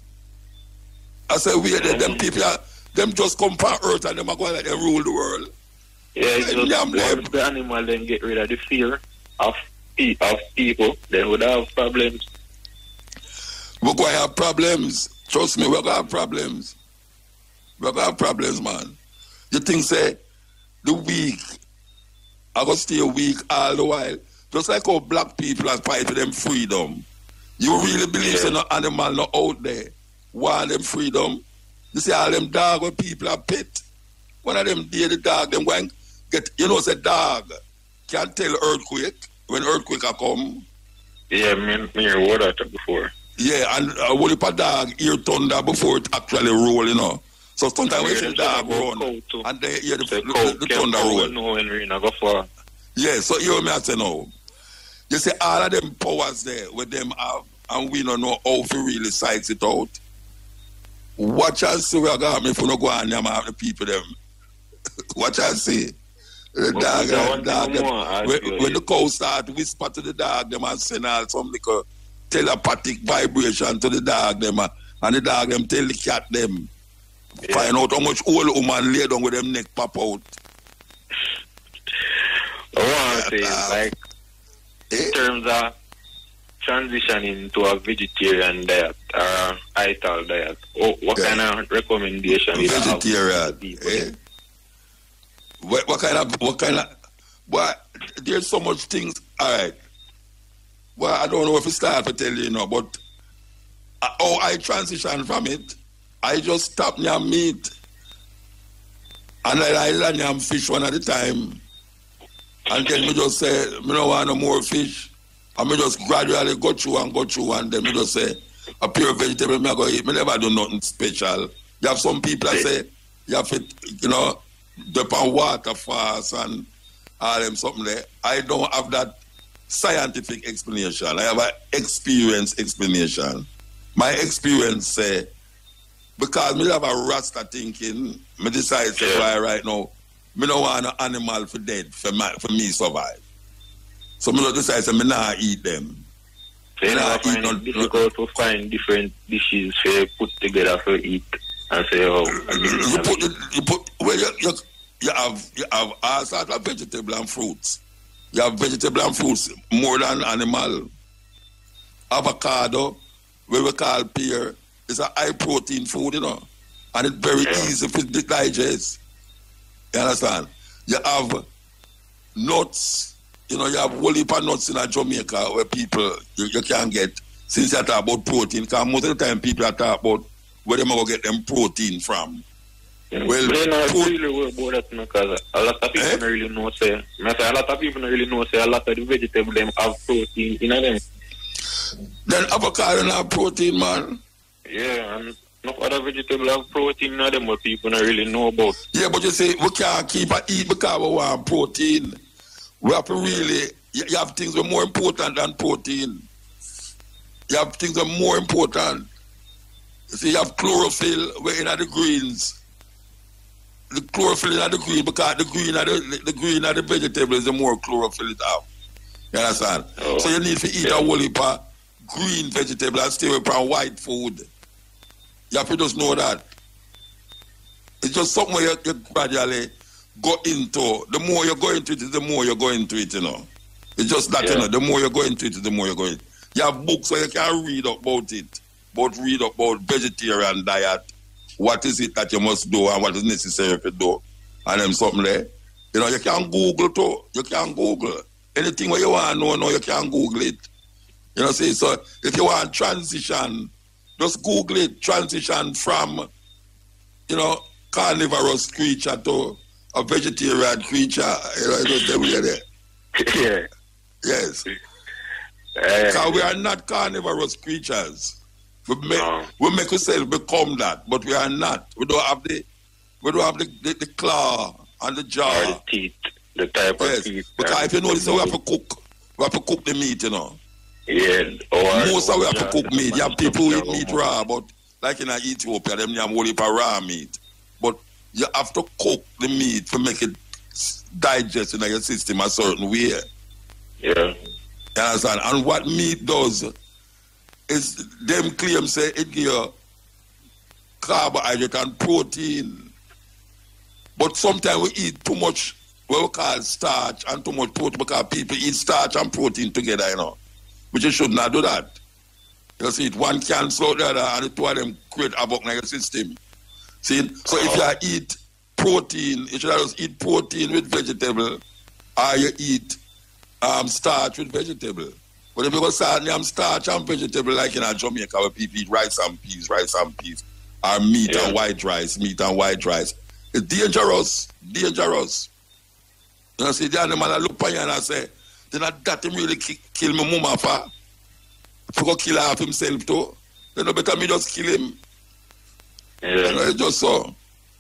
I say we them people them just come from earth and them are going like they rule the world. Yeah, it's just once the animal then get rid of the fear of people, then we'd have problems. We're going to have problems. Trust me, we're going to have problems. We're going to have problems, man. You think, say, the weak are going to stay weak all the while. Just like how black people are fighting for them freedom. You really believe no animal not out there want them freedom? You see all them dog when people are pit. One of them dear the dog, them going get, you know, say dog can't tell earthquake when earthquake are come. Yeah, me hear what I talked before. Yeah, and what if a dog hear thunder before it actually roll, you know? So sometimes when you see the dog run, and they hear the thunder roll. No, Henry, not go far. Yeah, so you hear me I say no. You see all of them powers there with them have, and we don't know how to really size it out. Watch and see where I got me if we don't go and have the people them. Watch and see. The dog, when the cow start whisper to the dog, them and send out some little telepathic vibration to the dog, them, and the dog them tell the cat them. Yeah. Find out how much old woman lay down with them neck pop out. I want to say, like, in terms of transitioning to a vegetarian diet or ital diet, what kind of recommendation you have? Vegetarian. What kind of, but there's so much things, all right. Well, I don't know if it's start to tell you, but how I transition from it, I just stop near meat. And I land yam fish one at a time. And then me just say, me don't want no more fish. And me just gradually go through, and then me just say, a pure vegetable me I go eat. Me never do nothing special. You have some people that say, you have to, depend water fast and all them something there. I don't have that scientific explanation. I have an experience explanation. My experience say, because me have a rasta thinking, me decide to say, right now, me don't want an animal for dead for me survive. So me don't decide to me not eat them. So you know, find it difficult to find different dishes for put together for eat and say, oh, you have all sorts of vegetable and fruits. You have vegetable and fruits more than animal. Avocado, where we call pear, is a high protein food, and it's very easy to digest. You understand? You have nuts. You have whole heap of nuts in Jamaica where people you can get, since you talk about protein, because most of the time people are talking about where they going to get them protein from. Well, they're not really worried about that because a lot of people don't really know, say, a lot of people don't really know, say, a lot of the vegetables them have protein in them. Then avocado don't have protein, man. Yeah, and enough other vegetables have protein in them what people don't really know about. Yeah, but you say we can't keep and eat because we want protein. We have to really, you have things that are more important than protein. You have things that are more important. You see, you have chlorophyll, we're in the greens. The chlorophyll in the green, because the green of the vegetable is the more chlorophyll it have. You understand? Oh. So you need to eat a whole heap of green vegetable and stay away from white food. You have to just know that. It's just something where you gradually go into. The more you go into it, the more you go into it, It's just that, the more you go into it, the more you go into it. You have books where you can read about it, read about vegetarian diet. What is it that you must do and what is necessary to do? And then something there. You can Google too. You can Google. Anything where you want to know, you can Google it. See, so if you want transition, just Google it. Transition from, carnivorous creature to a vegetarian creature. Just there. Yeah. Yes. Because we are not carnivorous creatures. We make ourselves become that, but we are not. We don't have the claw and the jaw. Or the teeth, the type of teeth. Because if you notice, we have to cook. We have to cook the meat, Yeah. Most of we have to cook meat. You have people who eat meat raw, but like in Ethiopia, them have only raw meat. But you have to cook the meat to make it digest in your system a certain way. Yeah. You understand? And what meat does is them claim say it give you carbohydrate and protein. But sometimes we eat too much what we call starch and too much protein because people eat starch and protein together, Which you should not do that. You see, one cancel out the other and the two of them create havoc in your system. See? So if you eat protein, you should just eat protein with vegetable or you eat starch with vegetable. But if you go starch and vegetable like in Jamaica where people eat rice and peas, or meat and white rice, it's dangerous. See, the animal I look at you and I say, then that him really kill my mama for. If he go kill half himself too, then better me just kill him. Yeah. It's just so.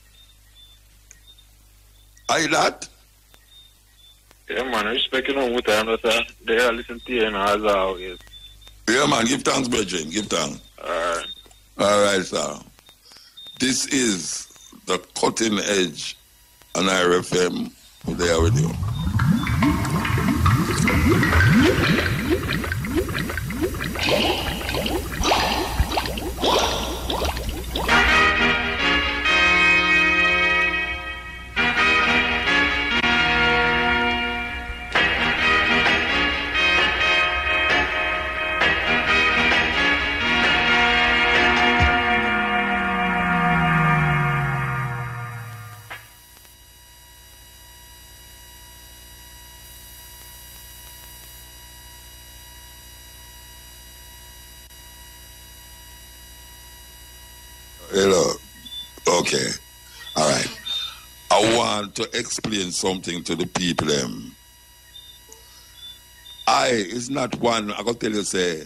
Are you that? Yeah, man, respect what they are listening to you as always. Yeah, man, give thanks, brethren. Give thanks. Alright. Alright, sir. This is the Cutting Edge on IRFM. There with you. Hello. Okay. All right. I want to explain something to the people. It's not one, I gotta tell you, say,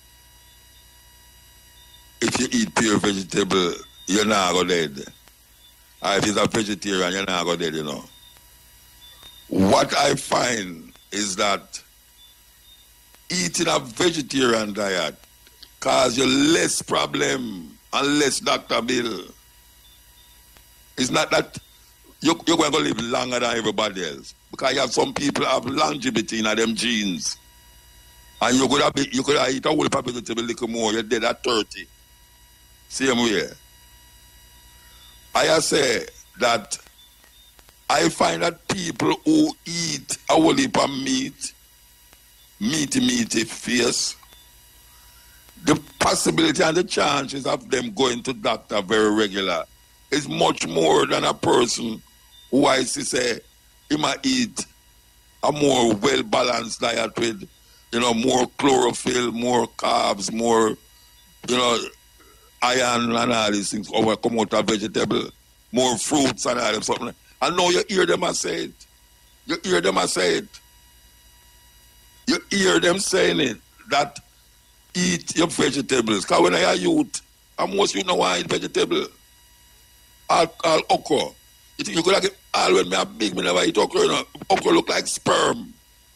if you eat pure vegetable, you're not gonna dead. Or if you're a vegetarian, you're not gonna dead, you know. What I find is that eating a vegetarian diet cause you less problem and less doctor bill. It's not that you're going to live longer than everybody else. Because you have some people have longevity in them genes. And you could have eat a whole vegetable a little more, you're dead at 30. Same way. I say that I find that people who eat a whole heap of meaty face, the possibility and the chances of them going to doctor very regular is much more than a person who I see say he might eat a more well-balanced diet with, you know, more chlorophyll, more carbs, more, you know, iron and all these things over come out of vegetable, more fruits and all them something. I know you hear them say it. You hear them say it. You hear them saying it, that eat your vegetables. Because when I a youth, and most you know why I eat vegetable. All okra. You think you could have all when me a big, me never eat okra, you know. Okra look like sperm.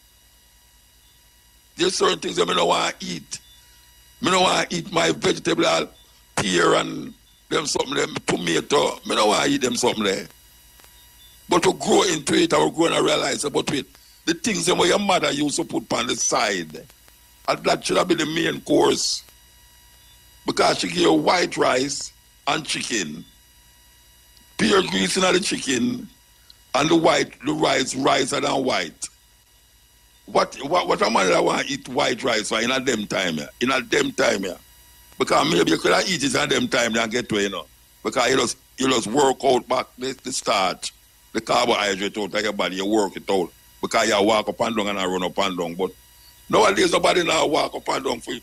There's certain things that I don't want to eat. I don't want to eat my vegetable, all pear and them something, them tomato. I don't want to eat them something there. But to grow into it, I will grow and realize about it. The things that your mother used to put on the side, and that should have been the main course. Because she give you white rice and chicken, pure grease in the chicken, and the rice than white. What a man that want to eat white rice for in a them time here? In a them time here. Because maybe you could have eat it in a them time and get to it, you know. Because you just work out back the starch, the carbohydrate out of your body, you work it out. Because you walk up and down and I run up and down. But nowadays nobody now walk up and down for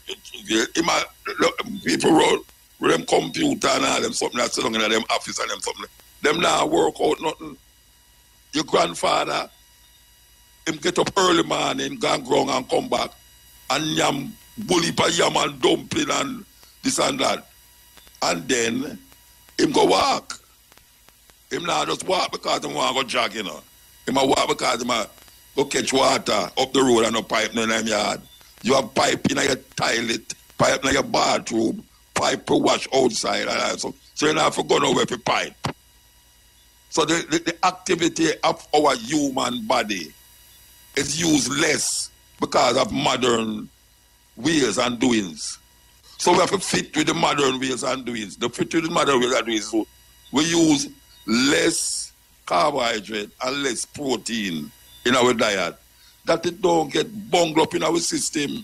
people roll with them computer and all them something that's sitting in them office and them something. Them now work out nothing. Your grandfather, him get up early morning, go and ground and come back and yam bully pa yam and dumpling and this and that. And then him go walk. Him now just walk because him want to go jog, you know. Him a walk because him a go catch water up the road and no pipe in them yard. You have pipe in your toilet, pipe in your bathroom, pipe to wash outside and all. So you don't have to go nowhere for pipe. So the activity of our human body is used less because of modern ways and doings. So we have to fit with the modern ways and doings. The fit with the modern ways and doings, so we use less carbohydrate and less protein in our diet, that it don't get bungled up in our system.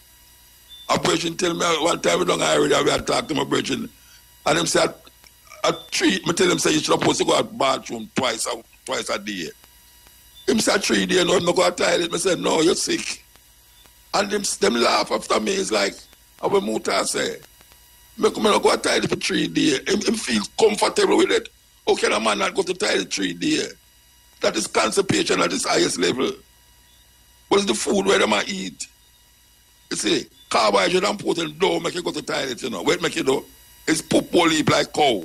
A person tell me one time we don't already we had talked to my brethren, and him said I tell him say you should supposed to go to the bathroom twice a day. Him said 3 days, no, I'm not going to toilet. I said, no, you're sick. And them laugh after me. It's like, how Muta say, I'm not go to toilet for 3 days. Him feel comfortable with it. How can a man not go to toilet 3 days? That is constipation at its highest level. What is the food where they might eat? You see, carbohydrate and protein don't make you go to toilet, you know. What make you do? It's poop all heap like cow.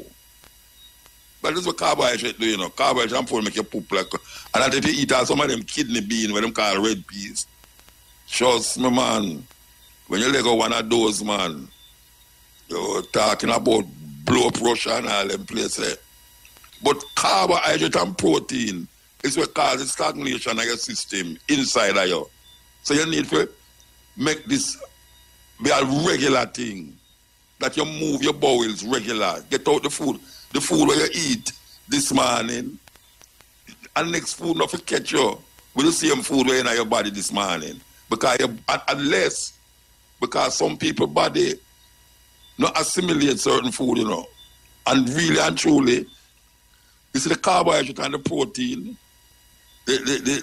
But that's what carbohydrate do, you know. Carbohydrate and protein make you poop like cow. And that if you eat some of them kidney beans, what them call red peas. Trust me, man. When you let go one of those, man, you're talking about blood pressure and all them places. But carbohydrate and protein is what causes stagnation of your system inside of you. So you need to make this be a regular thing. That you move your bowels regular. Get out the food where you eat this morning. And next food not to catch you with the same food where in your body this morning. Because some people body not assimilate certain food, you know. And really and truly, you see the carbohydrate and the protein,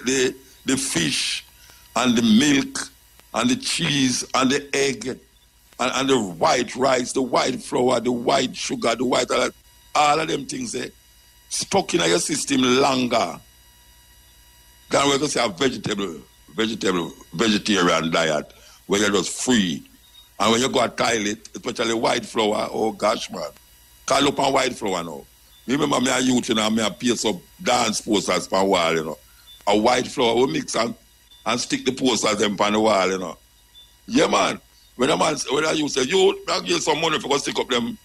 the fish and the milk and the cheese and the egg and the white rice, the white flour, the white sugar, the white, all of them things stuck in your system longer than we're going to say a vegetarian diet where you're just free. And when you go to toilet, especially white flour, oh gosh, man. Call up on white flour now. Remember me a youth, me a piece of dance posters on the wall, A white flour, we mix and stick the posters them on the wall, Yeah, man. When I used to say, I give some money for go stick up them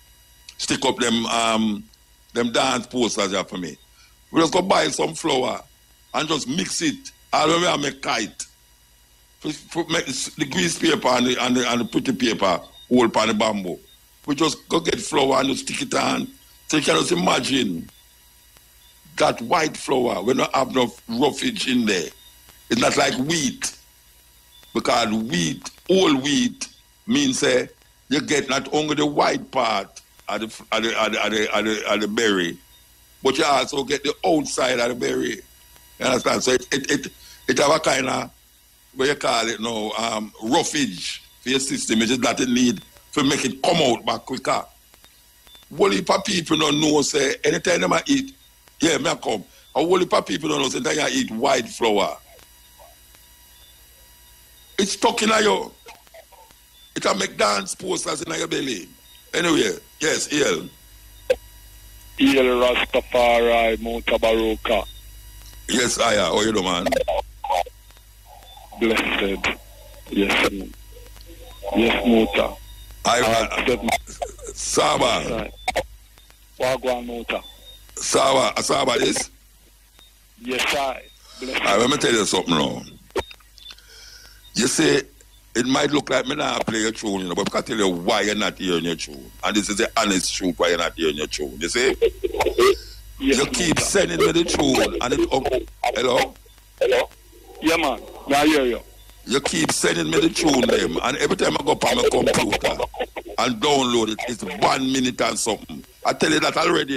dance posters here for me. We just go buy some flour and just mix it. All the way I make kite. Make the grease paper and the pretty paper hold on the bamboo. We just go get flour and just stick it on. So you can just imagine that white flour, we don't have no roughage in there. It's not like wheat. Because whole wheat, means you get not only the white part of the berry, but you also get the outside of the berry. You understand? So it have a kind of, what you call it now, roughage for your system. It is that it need to make it come out back quicker. Whole heap of people don't know, say, anytime they eat, yeah, me come. A whole heap of people don't know, say, anytime you eat white flour. It's stuck in you. It will make dance posters in your belly. Anyway, yes, El. El Rastafari, Mutabaruka. Yes, I am. How you do, man? Blessed. Yes, yes, Muta. Saba. Wagwan Muta. Saba this? Yes, I. Blessed. Let me tell you something now. You say, it might look like me not play your tune, but I can tell you why you're not hearing your tune. And this is the honest truth why you're not hearing your tune. You see? Yes, you keep sending me the tune and it hello? Hello? Yeah, man. I hear you. You keep sending me the tune them, and every time I go up on my computer and download it, it's 1 minute and something. I tell you that already,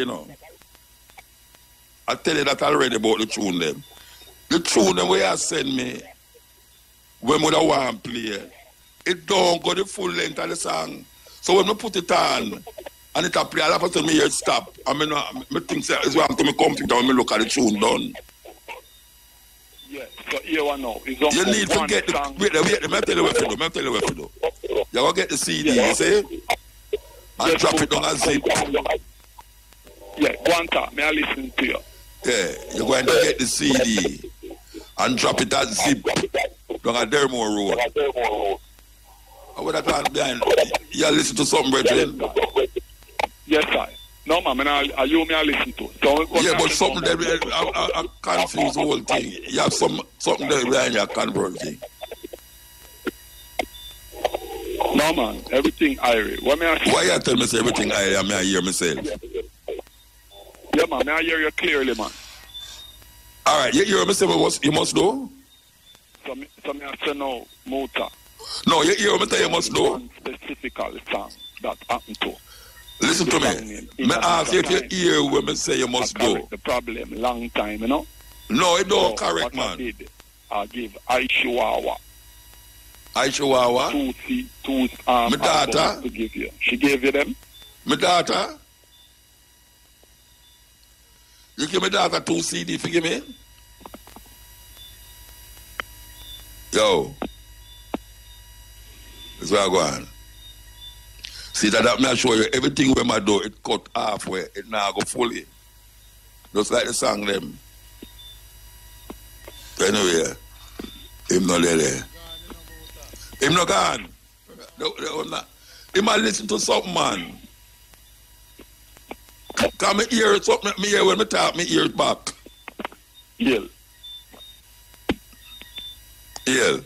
I tell you that already about the tune them. The tune them where you send me, when we don't want to play, it don't go the full length of the song. So when we put it on, and it play, all of a sudden, me hear it stop. I mean, I think it's one to my computer when I look at the tune done. Yeah, so here one now. You need to get the... Wait, let me tell you what to do. You're going to get the CD, you see? And drop it on a zip. Yeah, one time, may I listen to you? Yeah, you're going to get the CD and drop it at zip. Down a Dermore Road. I would have gone behind. You listen to something, brethren? Yes, sir. No, man, you may listen to. So yeah, but something that I confuse the whole thing. You have something there behind your converting. No, man, everything Irie. Why you tell me everything Irie and I hear myself? Yeah, man, I hear you clearly, man. All right, you hear me say what you must do? So I say no, Muta. No, you hear me say you must do? One specific song that happened to. Listen to me. Me ask you if you hear when me say you must do. The problem, long time, No, it don't correct, man. I give Aishiwawa. Aishiwawa? Two my daughter? To give you. She gave you them? My daughter? You give my daughter 2 CD for give me? Yo. That's where I go on. See that me I show you everything when I do it cut halfway, it now go fully. Just like the song them. Anyway, him no there. Him no gone. He might listen to something, man. Can me hear something, me hear when me talk, me hear it back. Yeah. Yeah.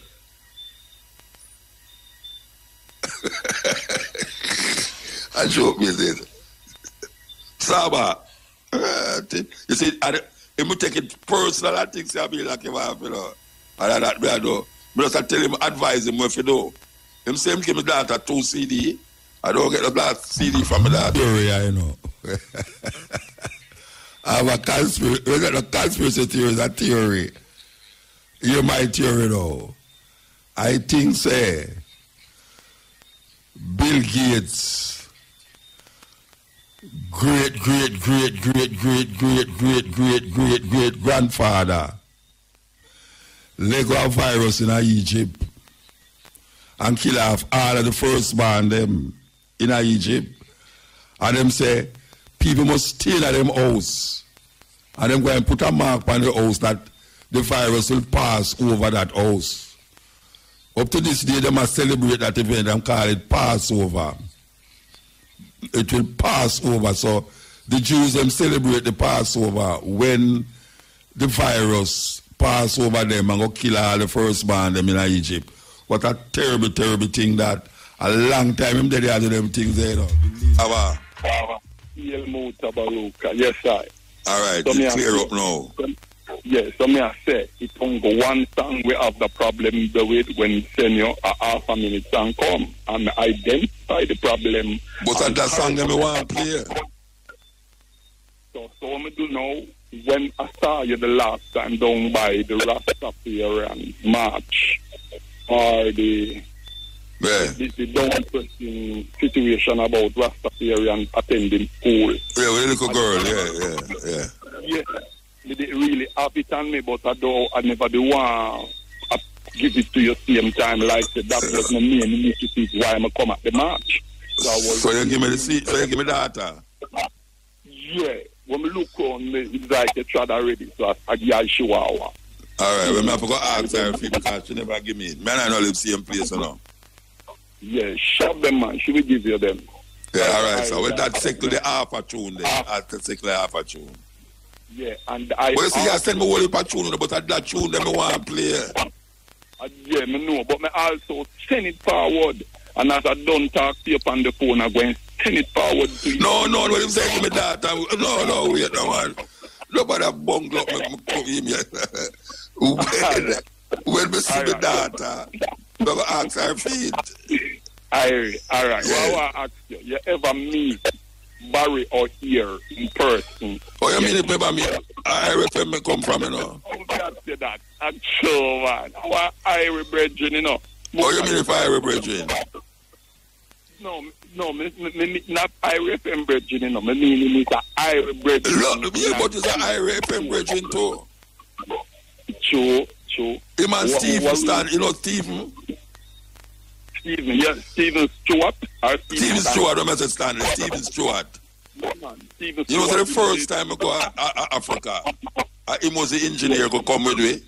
I joke with it. Saba. You see, if you take it personal, I think I'll be like him, And that way I do. But I tell him, advise him what to do. Him say him give me daughter 2 CD. I don't get the last CD from my daughter. I know. I have a conspiracy. We got a conspiracy theory, a theory. Hear my theory though. I think, say, Bill Gates, great grandfather, Lego a virus in Egypt and kill off all of the firstborn them in Egypt. And them say, people must stay at them house. And them go and put a mark on the house that the virus will pass over that house. Up to this day, they must celebrate that event and call it Passover. It will pass over. So the Jews them celebrate the Passover when the virus pass over them and go kill all the firstborn them in Egypt. What a terrible, terrible thing that a long time him they do them things there. Yes, sir. All right, so it's clear up now. Yes, so me I say, it only one song we have the problem with when send you a half a minute song come and identify the problem. But that song that me want to play. So me do know when I saw you the last time down by the Rastafarian march or the down-pressing situation about Rastafarian attending school. Yeah, with a little girl, yeah. Yeah, they didn't really have it on me, but I never do want to give it to you same time like that was my main initiative why I come at the march. So you give me the seat, so you give me the data? Yeah, when we look on me, it's like a trad already, so I give you a chihuahua. Alright, well, I have to go ask her if because she never give me it. Man, I know live same place, you know. Yeah, shove them, man. She will give you them. Yeah, alright, so with that sickle the half a tune then. After sickle the half a tune. Yeah, and I... Well, you see, I send me whole heap of tune, but that tune them I want to play. Yeah, me know, but me also send it forward. And as I don't talk to you on the phone, I'm going to send it forward to you. No, what you say to me that? No, wait, no, man. Nobody bungle up me come here. When we see the data, we will ask our feet. All right. Well, I ask you ever meet Barry or here in person? Oh, you mean if ever meet IRFM me come from, you know? Oh, that's that. I'm sure, man. Our Irish brethren, you know. Oh, you mean if Irish brethren? No, not IRFM brethren, you know. I mean it's an Irish brethren. Look, yeah, but it's an IRFM brethren too. True. Him and Stephen stand, you know Stephen? Stephen, yes, Stephen Stewart. Stephen Stewart, I must Stanley, Stephen Stewart. Stephen you know, so the first time I go to Africa, he was the engineer who come with me.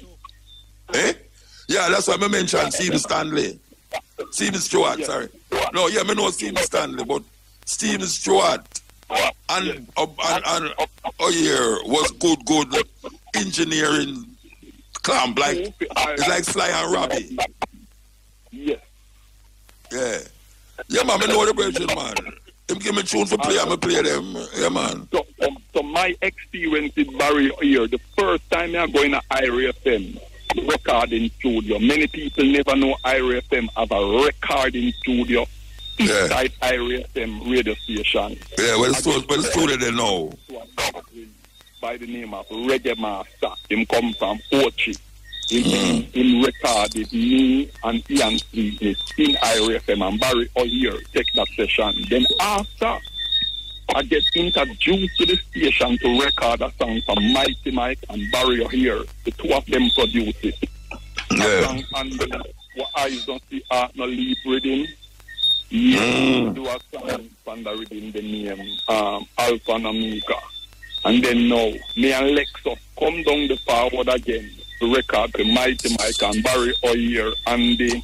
Eh? Yeah, that's why I mentioned Stephen Stanley. Stephen Stewart, yeah. Sorry. No, yeah, I know Stephen Stanley, but Stephen Stewart and here was good engineering clamp, like it's like Sly and Robbie. Yeah. Yeah, man, I know the version, man. Him give me tune for play, I'm play them. Yeah, man. So my experience with Barry here, the first time I'm going to IRFM recording studio, many people never know IRFM have a recording studio inside IRFM radio station. Yeah, well, the studio they know. By the name of Reggae Master. Him come from Ochi. Him recorded me and Ian Sweetness in IRFM and Barry here take that session. Then after I get introduced to the station to record a song from Mighty Mike and Barry here. The two of them produce it. Yeah. And what eyes don't see art no leap reading. Do a song from the reading the name Alpha and Omega. And then now, me and Lexus come down the forward again to record the Mighty Mike and Barry O'Year and the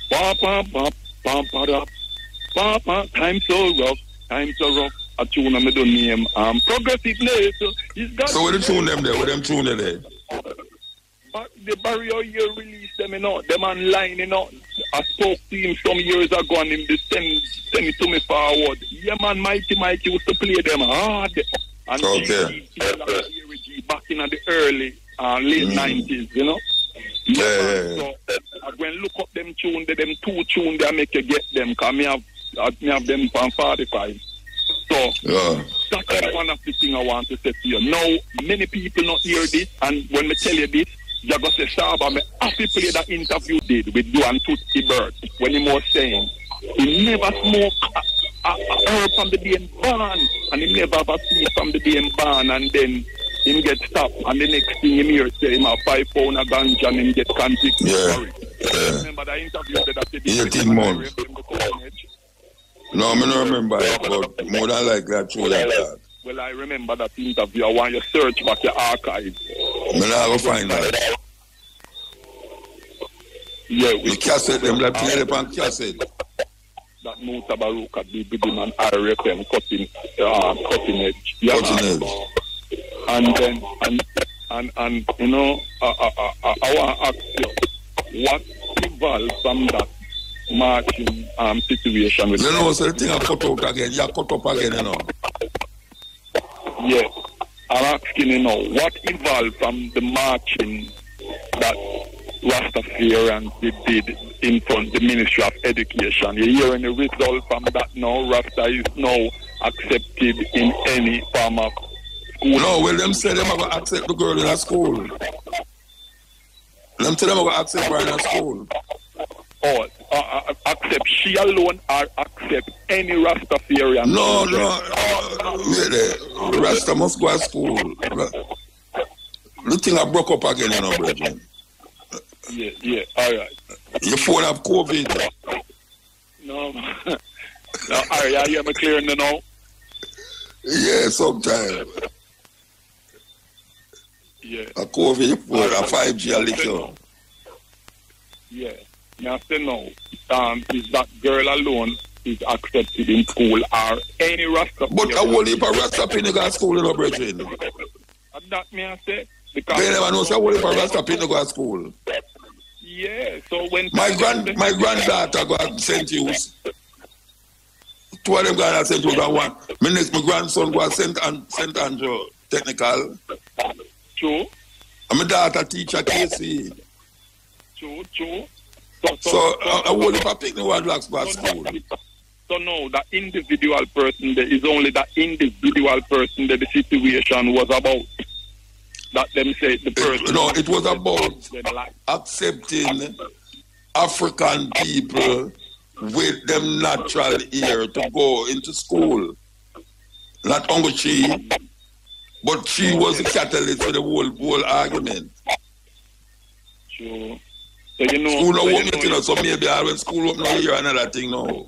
time so rough. A tune I don't name Progressiveness. So what the tune them there? What them tune there? The Barry O'Year released them, you know. Them online, you know. I spoke to him some years ago and him just send it to me forward. Yeah, man, Mighty Mike used to play them hard. And back in the early, late 90s, you know? So when look up them tune, them two tune, they make you get them, because me have them from 45. So, that's one of the things I want to say to you. Now, many people not hear this, and when I tell you this, you're going to say, Saba, me have to play that interview did with you and Tootsie Bird, when he was saying, He never smoke a herb from the day in barn, and he never have a seed from the day in barn, and then him get stopped, and the next thing him hear say him have 5 pounds of ganja and him get convicted. Yeah. Remember that interview that he did? 18 months. No, I don't remember it, but more than likely I true like that. Well, I remember that interview. I want you to search back your archives. I'm going to find that. Yeah, the cassette, them that play it on cassette. That Muta Baruka did with him and RFM cutting edge. Yeah. Cutting edge. And then, and you know, I want to ask you, what evolved from that marching situation? With you know, so the thing I cut out again, you cut up again, you know. Yes. I'm asking, you know, what evolved from the marching that Rastafarians did in front of the Ministry of Education? You're hearing the result from that now. Rasta is now accepted in any form of school. No, well, them say them are going to accept the girl in a school. Them say them are going to accept her in a school. Oh, accept she alone or accept any Rastafarian? No. Really, Rasta must go to school. The thing I broke up again, you know, brethren. Yeah, all right. Your phone have COVID. No, all right, I hear me clear now. Yeah, sometimes. Yeah. A COVID phone, a 5G, a little. Yeah. Now, say no. Is that girl alone is accepted in school or any Rasta? But a whole heap of Rasta people go to school, you know, brethren. That me I say. Because they never know say a whole heap of Rasta people go to school. Yeah, so when my granddaughter go to St. Hughes. 2 of them go to St. Hughes and one. My grandson go to St. Andrew Technical. True. And my daughter teacher KC. True. So a whole heap of people who blacks go to school. So no, the individual person there is only the individual person that the situation was about. That them say the person. No, it was about accepting African people with them natural ear to go into school. Not only she, but she was the catalyst for the whole argument. Sure. So you know, school no open, you know, so maybe when school open here another thing now.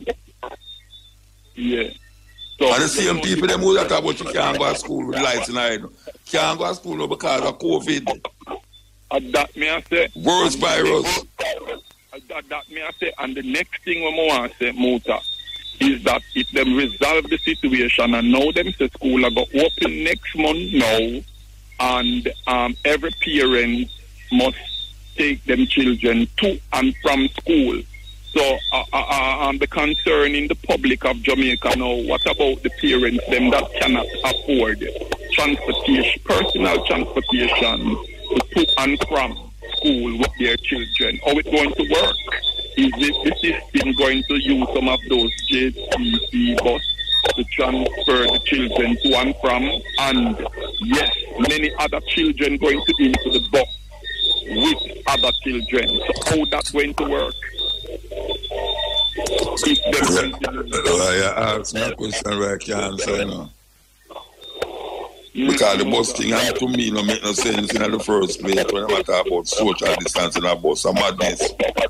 Yeah. So, and the same people them who talk about you can't go to school with lights in the eye. Can't go to school now because of COVID. That me I say. Worse virus. That me I say. And the next thing we want to say, Muta, is that if them resolve the situation and now them say school are going to open next month now, and every parent must take them children to and from school. So the concern in the public of Jamaica now, what about the parents them that cannot afford transportation, personal transportation to and from school with their children? How it's going to work? Is the system going to use some of those JCB bus to transfer the children to and from? And yes, many other children going to into the bus with other children. So how that's going to work? I ask me a question where I can't answer, you know. Because the bus thing, and to me, no make no sense in the first place when I talk about social distance in a bus. A madness.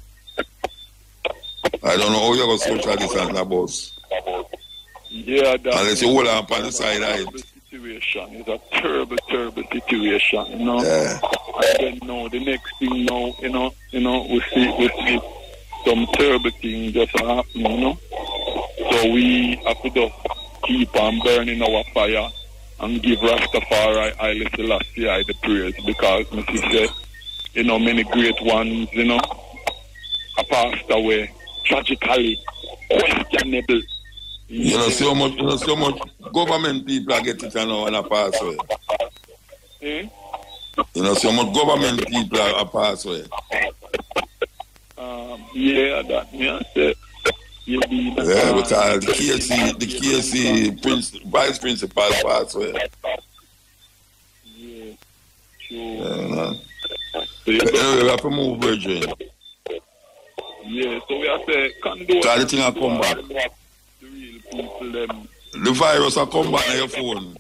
I don't know how you got social distance in a bus. Yeah, unless you hold on the side of it. Situation. It's a terrible situation, you know. Yeah. And then now the next thing now, you know, we see some terrible things just happening, you know. So we have to just keep on burning our fire and give Rastafari Haile Selassie the praise, because Mrs. said, you know, many great ones, you know, are passed away tragically, questionable. You know, so much government people are getting it now and a pass away. You know, so much government people are pass away. Yeah, that me I say. Yeah, because the KC vice principal passed away. Yeah, sure. Yeah, so anyway, we have to move, Virgin. Yeah, so we I say, condone. Cause the thing will come back. The real people, them. The virus will come back on your phone.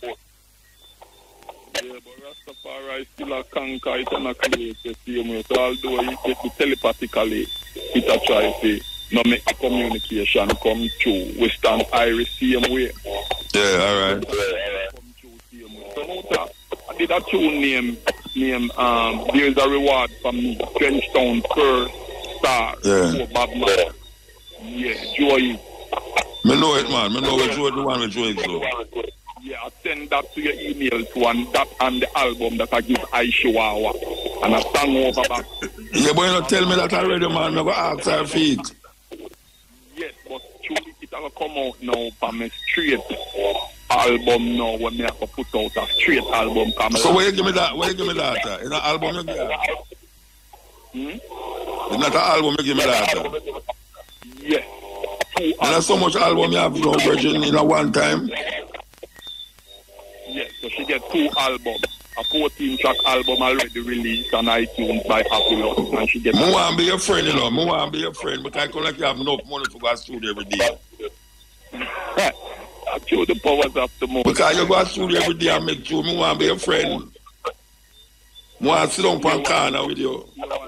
Yeah, but Rastafari still a conquer it and a create the same way. So although it telepathically, it a try to not make the communication come through. We stand Irish same way. Yeah, alright. Come through same way. So now I did a tune name There's a Reward for Me, Trenchtown Per Star. Yeah. Bob Marley. Yeah, Joy. Me know it, man. Me know which one the one with Joy so. Yeah, I send that to your email to that and the album that I give Aishawawa. And I sang over back. Yeah, but you don't tell me that already, man. I'm going to ask her feet. Yes, but truly it will come out now from a straight album now when I have to put out a straight album. So where you give me that? Where you give me that? Is that album you give me? It's not an album you give me that? Yes. There's so much album you have, you know, Virgin, in a one time. Yes, so she get 2 albums. A 14-track album already released on iTunes by Apple, and she get. I want to be your friend, you know. I want to be your friend, but I feel like you have enough money to go to studio every day. I show the powers of the moment. Because you go to studio every day and make sure I want to be your friend. I want to sit down on corner with you.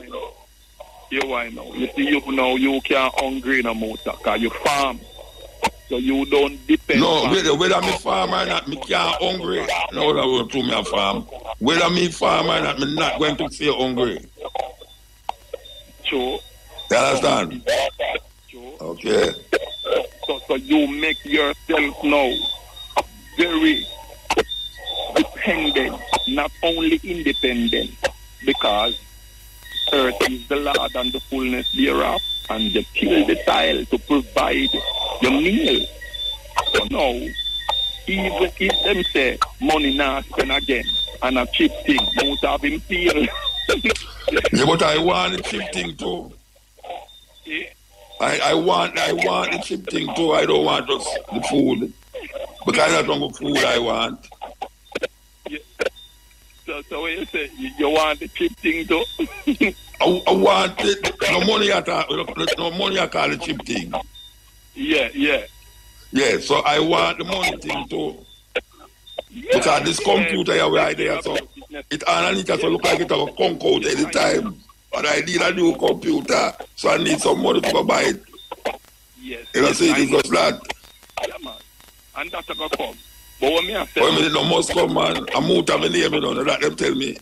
I know. You see, you know, you can't hungry no more, because you farm. So you don't depend. No, whether me farm or not, me can't hungry. No, that will to me a farm. Whether me farm or not, me not going to stay hungry. True. You understand? True. Okay. So you make yourself now very dependent, not only independent, because earth is the Lord and the fullness thereof, and you till the soil to provide your meal. So now, even if them say money not spend again and a cheap thing, don't have him feel. Yeah, but I want the cheap thing too. Yeah. I want the cheap thing too. I don't want just the food. Because that's not the food I want. Yeah. So when you say you want the cheap thing too? I want it. No money at all. No money at all the cheap thing. Yeah. Yeah, so I want the money thing too. Yeah, because this computer here right there, so it underneath so look like it will come out any time. But I need a new computer, so I need some money to go buy it. Yes. You know, see, it's just that. Yeah, man. And that's going to come. But when me I say... When me no must come, man, I'm out of my name, you know, that them tell me.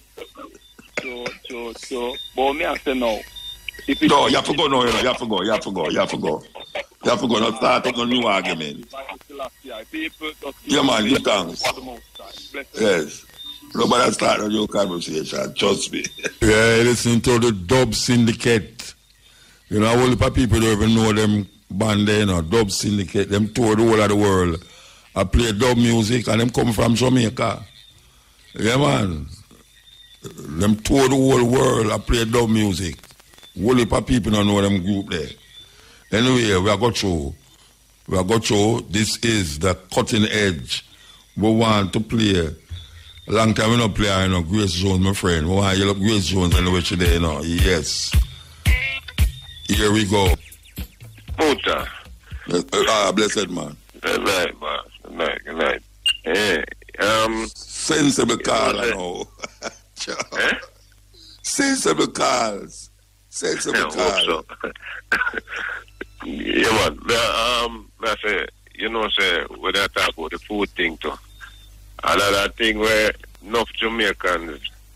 So. But when me I say no. No, you have to go now, you know, you have to go. You have to go, not start up no new argument. Yeah, man, give thanks. Yes. Nobody start a new conversation, trust me. Yeah, listen to the Dub Syndicate. You know, a whole lot of people don't even know them band there, you know, Dub Syndicate. Them tour the whole of the world. I play dub music and them come from Jamaica. Yeah, man. Them tour the whole world. I play dub music. Whole lot of people don't know them group there. Anyway, we are going through. This is the cutting edge. We want to play. A long time we don't play, you know, Grace Jones, my friend. We want to yell up Grace Jones and what you there, you know. Yes. Here we go. Puta. Blessed man. Good night, man. Good night. Hey, sensible call, I know. Sensible calls. Sensible calls. So. Yeah, man. I say, you know, say, when I talk about the food thing too, another thing where enough Jamaicans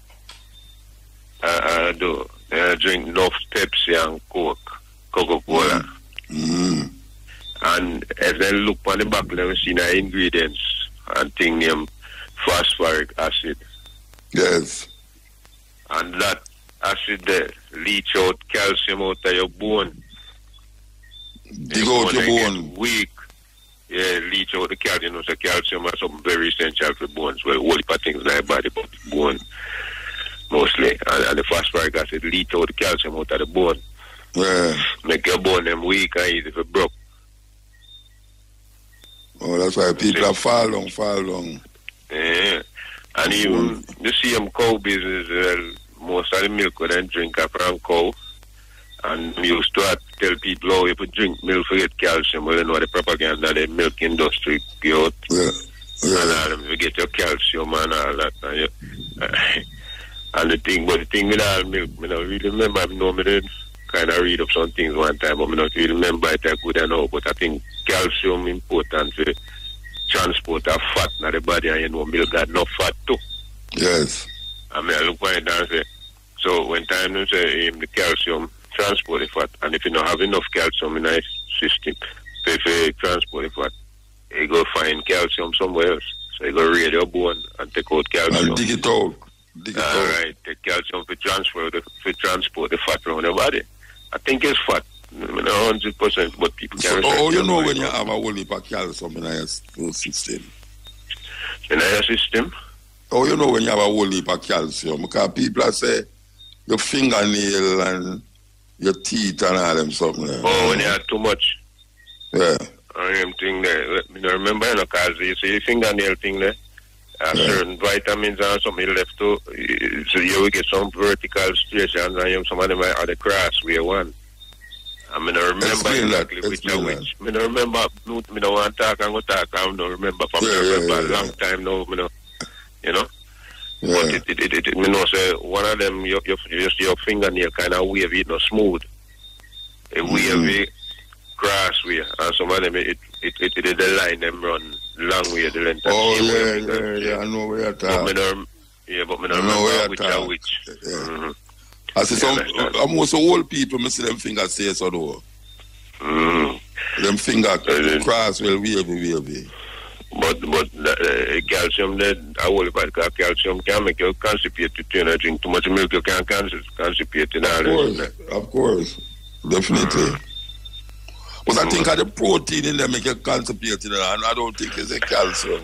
do, they drink enough Pepsi and Coke, Coca-Cola. Mm. And as they look on the back, they see the ingredients and thing named phosphoric acid. Yes. And that acid there leach out calcium out of your bone. Dig out your bone. Weak. Yeah, leach out the calcium. You know, so calcium is something very essential for bones. Well, all the things like body, but bone mostly. And the phosphoric acid leach out the calcium out of the bone. Yeah. Make your bone them weak and easy for broke. Oh, that's why people are fall down. Yeah. And even the same cow business, most of the milk we then drink are from cow. And we used to tell people, oh, if you drink milk for get calcium, well, you know the propaganda, the milk industry, you Yeah. and all them, you get your calcium and all that. And the thing with all milk, I don't really remember. I know I did kind of read up some things one time, but I don't really remember it that good enough. But I think calcium important for transport of fat in the body, and you know milk got enough fat too. Yes. I mean, I look at it and say, so when time you say the calcium transport the fat, and if you don't have enough calcium in the system, so if you transport the fat, you go find calcium somewhere else. So you go raid your bone and take out calcium. And dig it out. All right, take calcium for transport the fat around the body. I think it's fat. I mean, 100%, but people So, can't. you know when you have a whole heap of calcium in your system? In your system? Oh, you know when you have a whole heap of calcium? Because people say your fingernail and your teeth and all them something. Oh, when you have too much? Yeah. I am thing there. Let me remember, because you see the fingernail thing there. Certain vitamins and something left to, so you will get some vertical striations and some of them are the crossway one. I mean, I remember exactly which are which. I don't remember, I don't want to talk and go talk, I don't remember from a long time now, you know. Yeah. But it say one of them, your fingernail kind of wavy, not smooth. A wavy crossway, and some of them, the line them run long way, the length. Oh, yeah, I know where you're talking. But I don't remember which are which. Yeah. I see some, almost old people, I see them fingers say so though. Them finger cross will wavy. But calcium, I worry about calcium can make you constipated. You know, drink too much milk, you can constipate in all this. Of course, definitely. But I think the protein in them make you constipated, and I don't think it's a calcium.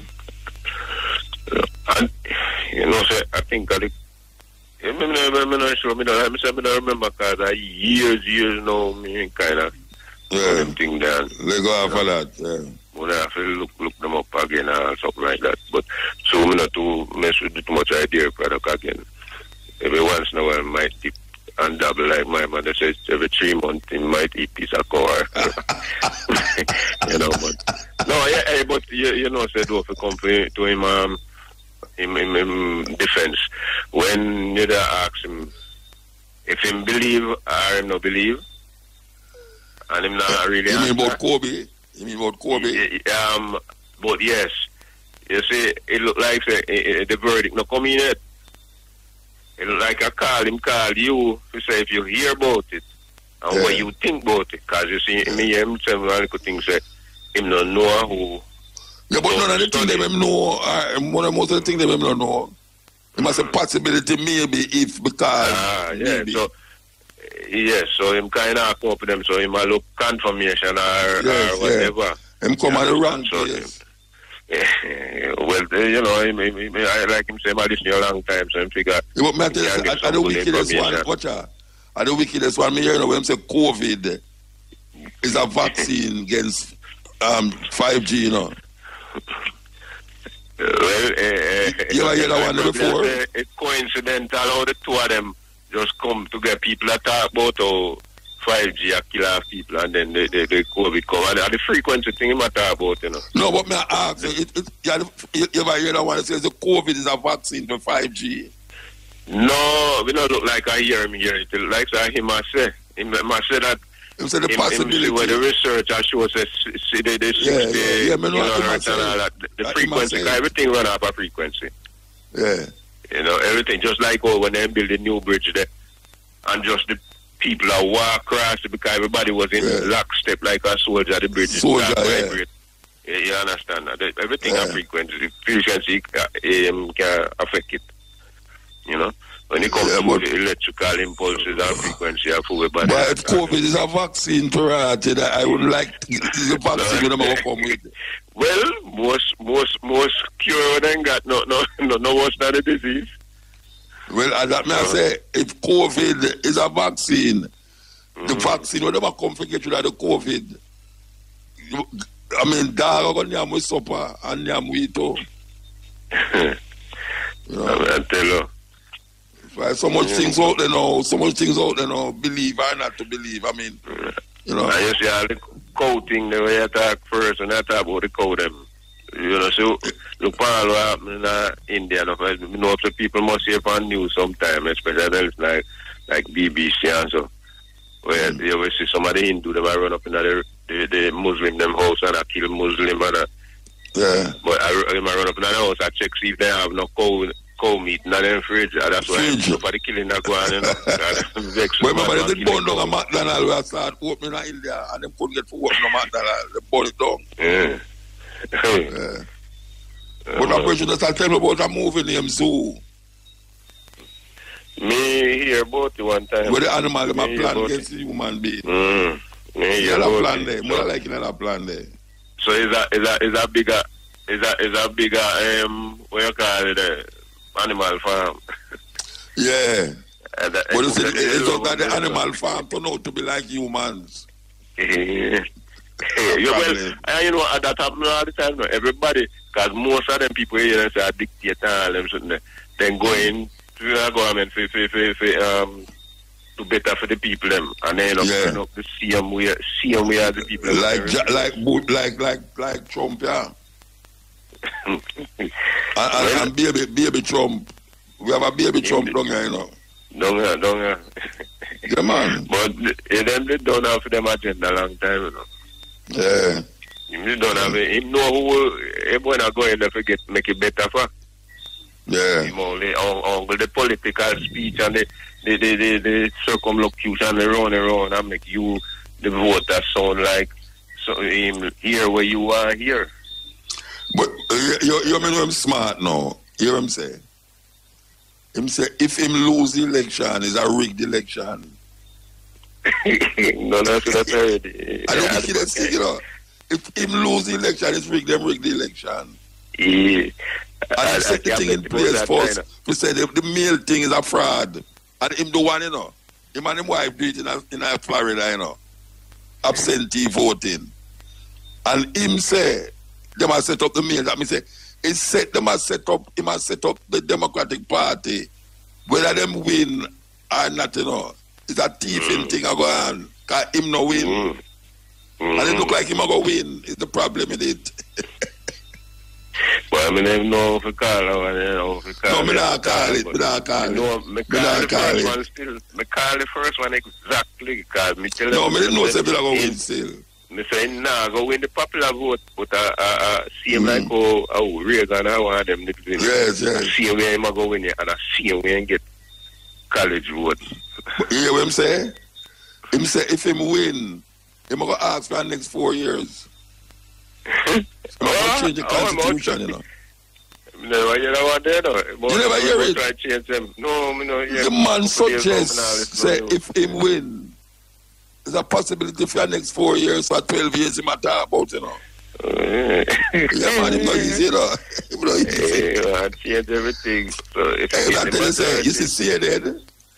And, you know, I think I don't remember because I years now, me kind of thing there. Let go after that, yeah. When I have to look them up again or something like that. But so I'm not to mess with too much idea product again. Every once in a while I might dip and double like my mother says every 3 months he might eat piece of core. You know, but no, yeah, but you know, said do for company to him defense. When you ask him if him believe or him not believe, and him not really you mean about Kobe? You mean about Kobe? But yes, you see, it look like the verdict not come in yet. It look like I call you to say if you hear about it and what you think about it. Because you see, me him several things say him not know who. Yeah, but none of the things them know, most of the things them don't know. It must a possibility maybe if because maybe. So yes, so him kind of come up with them, so him a look confirmation or whatever. Him come on the wrong place. Well, you know, I like him say, I listen to you a long time, so I figure. Yeah, but I tell you, the wickedest one, watch out. The wickedest one, me hear when him say COVID is a vaccine against 5G, you know. Well, you ever hear that one before? It's coincidental how the two of them just come to get people that talk about how 5G a kill off people and then the COVID come. And the frequency thing you talk about, you know. No, but me ask you ever hear that one that says the COVID is a vaccine for 5G? No, we don't look like I hear him here. It like him I say. Him must say that. Him say the possibility. Where the research shows the 60, yeah, me know and all that. The frequency, everything run off a frequency. Yeah. You know, everything just like when they build a new bridge there, and just the people that walk across it because everybody was in lockstep like a soldier. The bridge is vibrate. Yeah, you understand that? Everything a frequency. The frequency can affect it. You know, when it comes to the electrical impulses and frequency of everybody. But if COVID is a vaccine for I would like the vaccine when I'm come with. Well, most cure then got no worse than the disease. Well, as that may I say, if COVID is a vaccine, the vaccine will never come to get rid of the COVID. I mean, dog are going to have supper and have we too. I tell you. Right, so much things out there now. So much things out there now. Believe or not to believe. I mean, you know. I you see all the cow thing the way you talk first when I talk about the cow them. You know, so look for what happened in India. You know, so people must hear on news sometime, especially like BBC and so. Where you will see some of the Hindu them run up in the Muslim them house and I kill Muslim and yeah. But I run up in the house, I check see if they have no cow meat in the fridge. That's why nobody killing that one, you know. Remember they did burn down a McDonald's where I started opening in India and they couldn't get to open a McDonald's. They burn it down. Yeah. Yeah. But I'm pretty sure tell me about a movie named Zoo. Me hear about it one time. Where the animal them a plan against the human being. Me hear about plan it. there. More like another plan there. So is a bigger what you call it, animal farm. Yeah. But it's not that the animal farm turn out to be like humans. You know, that happens all the time. No? Everybody, because most of them people here say a dictator and them something. Then go in to the government to better for the people them, and then turn up the same way as the people. Like Trump, yeah. and baby Trump. We have a baby Trump down here, you know. Down here. Yeah, man. But them they don't have them agenda a long time, you know. Yeah. He don't have it. He know who everyone are going there to make it better for. Yeah. Him only the political speech and the circumlocution around and make you the voter sound like so him here where you are here. But you mean him smart now. You hear him say? Him say if him lose the election, it's a rigged election. No, that's already. I don't think he does, you know. If him lose the election, it's rigged the election. Yeah. And he set the thing in place first. He said the mail thing is a fraud. And him the one, you know. Him and him wife do it in Florida, you know. Absentee voting. And him say, they must set up the mail. That means say, he must set up the Democratic Party. Whether them win or not, you know. It's a thieving thing I go on. Because him no win. And it look like him I go win. It's the problem with it. Well, I mean, I know if you call it. No, I don't call it. I call the first one exactly. Because me tell no, I didn't know if I go win still. I say, nah, go win the popular vote. But same like how Reagan, I want them to win. Yes. Same way I'm going to win it. And I see him and get college votes. You hear what him say? Him say if him win, him going to ask for the next 4 years. I'm going to change the constitution, you know. Never hear that there, though. You never hear it? Try to change them. No, me no hear. The man suggests, say if him win, there's a possibility for the next 4 years or 12 years he might talk about, you know. Yeah, man, it's not easy, you know. It's not easy. I change everything. So if you see CNN,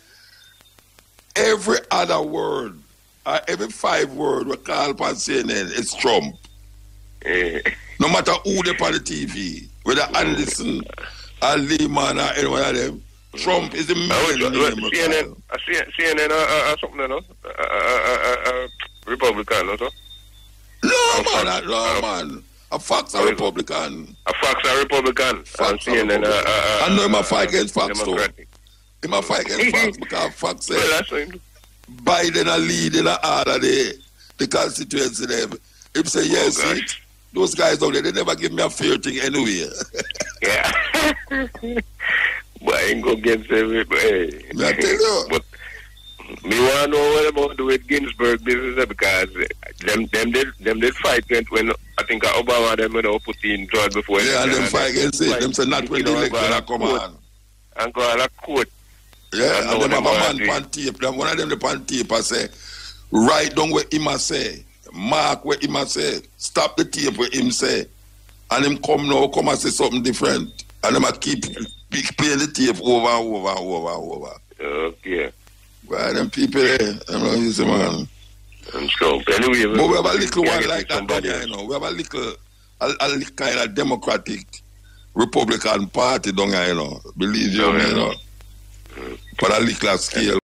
every other word, every 5 words we call upon CNN, it's Trump. No matter who they on the TV, whether Anderson or Lehman or any one of them, Trump is the main name. CNN something, you know? Republican, also? No, man. A Fox are Republican. A Fox are Republican. Fox are Republican. I know him a fight against Fox, too. Him a fight against Fox because Fox said Biden a lead in all of the constituency there. Him say, yes, those guys out there, they never give me a fair thing anyway. Yeah. But I ain't going to get everybody. I tell you. But me want to know what about the with Ginsburg business because them did fight when I think Obama them put in George before. Yeah, and them fight against it. Them say not when the election come on. And go on a court. Yeah, and them have a man pan tape. One of them the pan tape I say, write down what him say. Mark what him say. Stop the tape what him say. And him come and say something different. And them keep playing the tape over and over. Okay. Well, them people there, I'm not using man. I'm sure. Anyway, but we have a little one like that down here, you know. We have a little kind of Democratic Republican Party down here, you know. Believe you me, you know. for a liquor scale.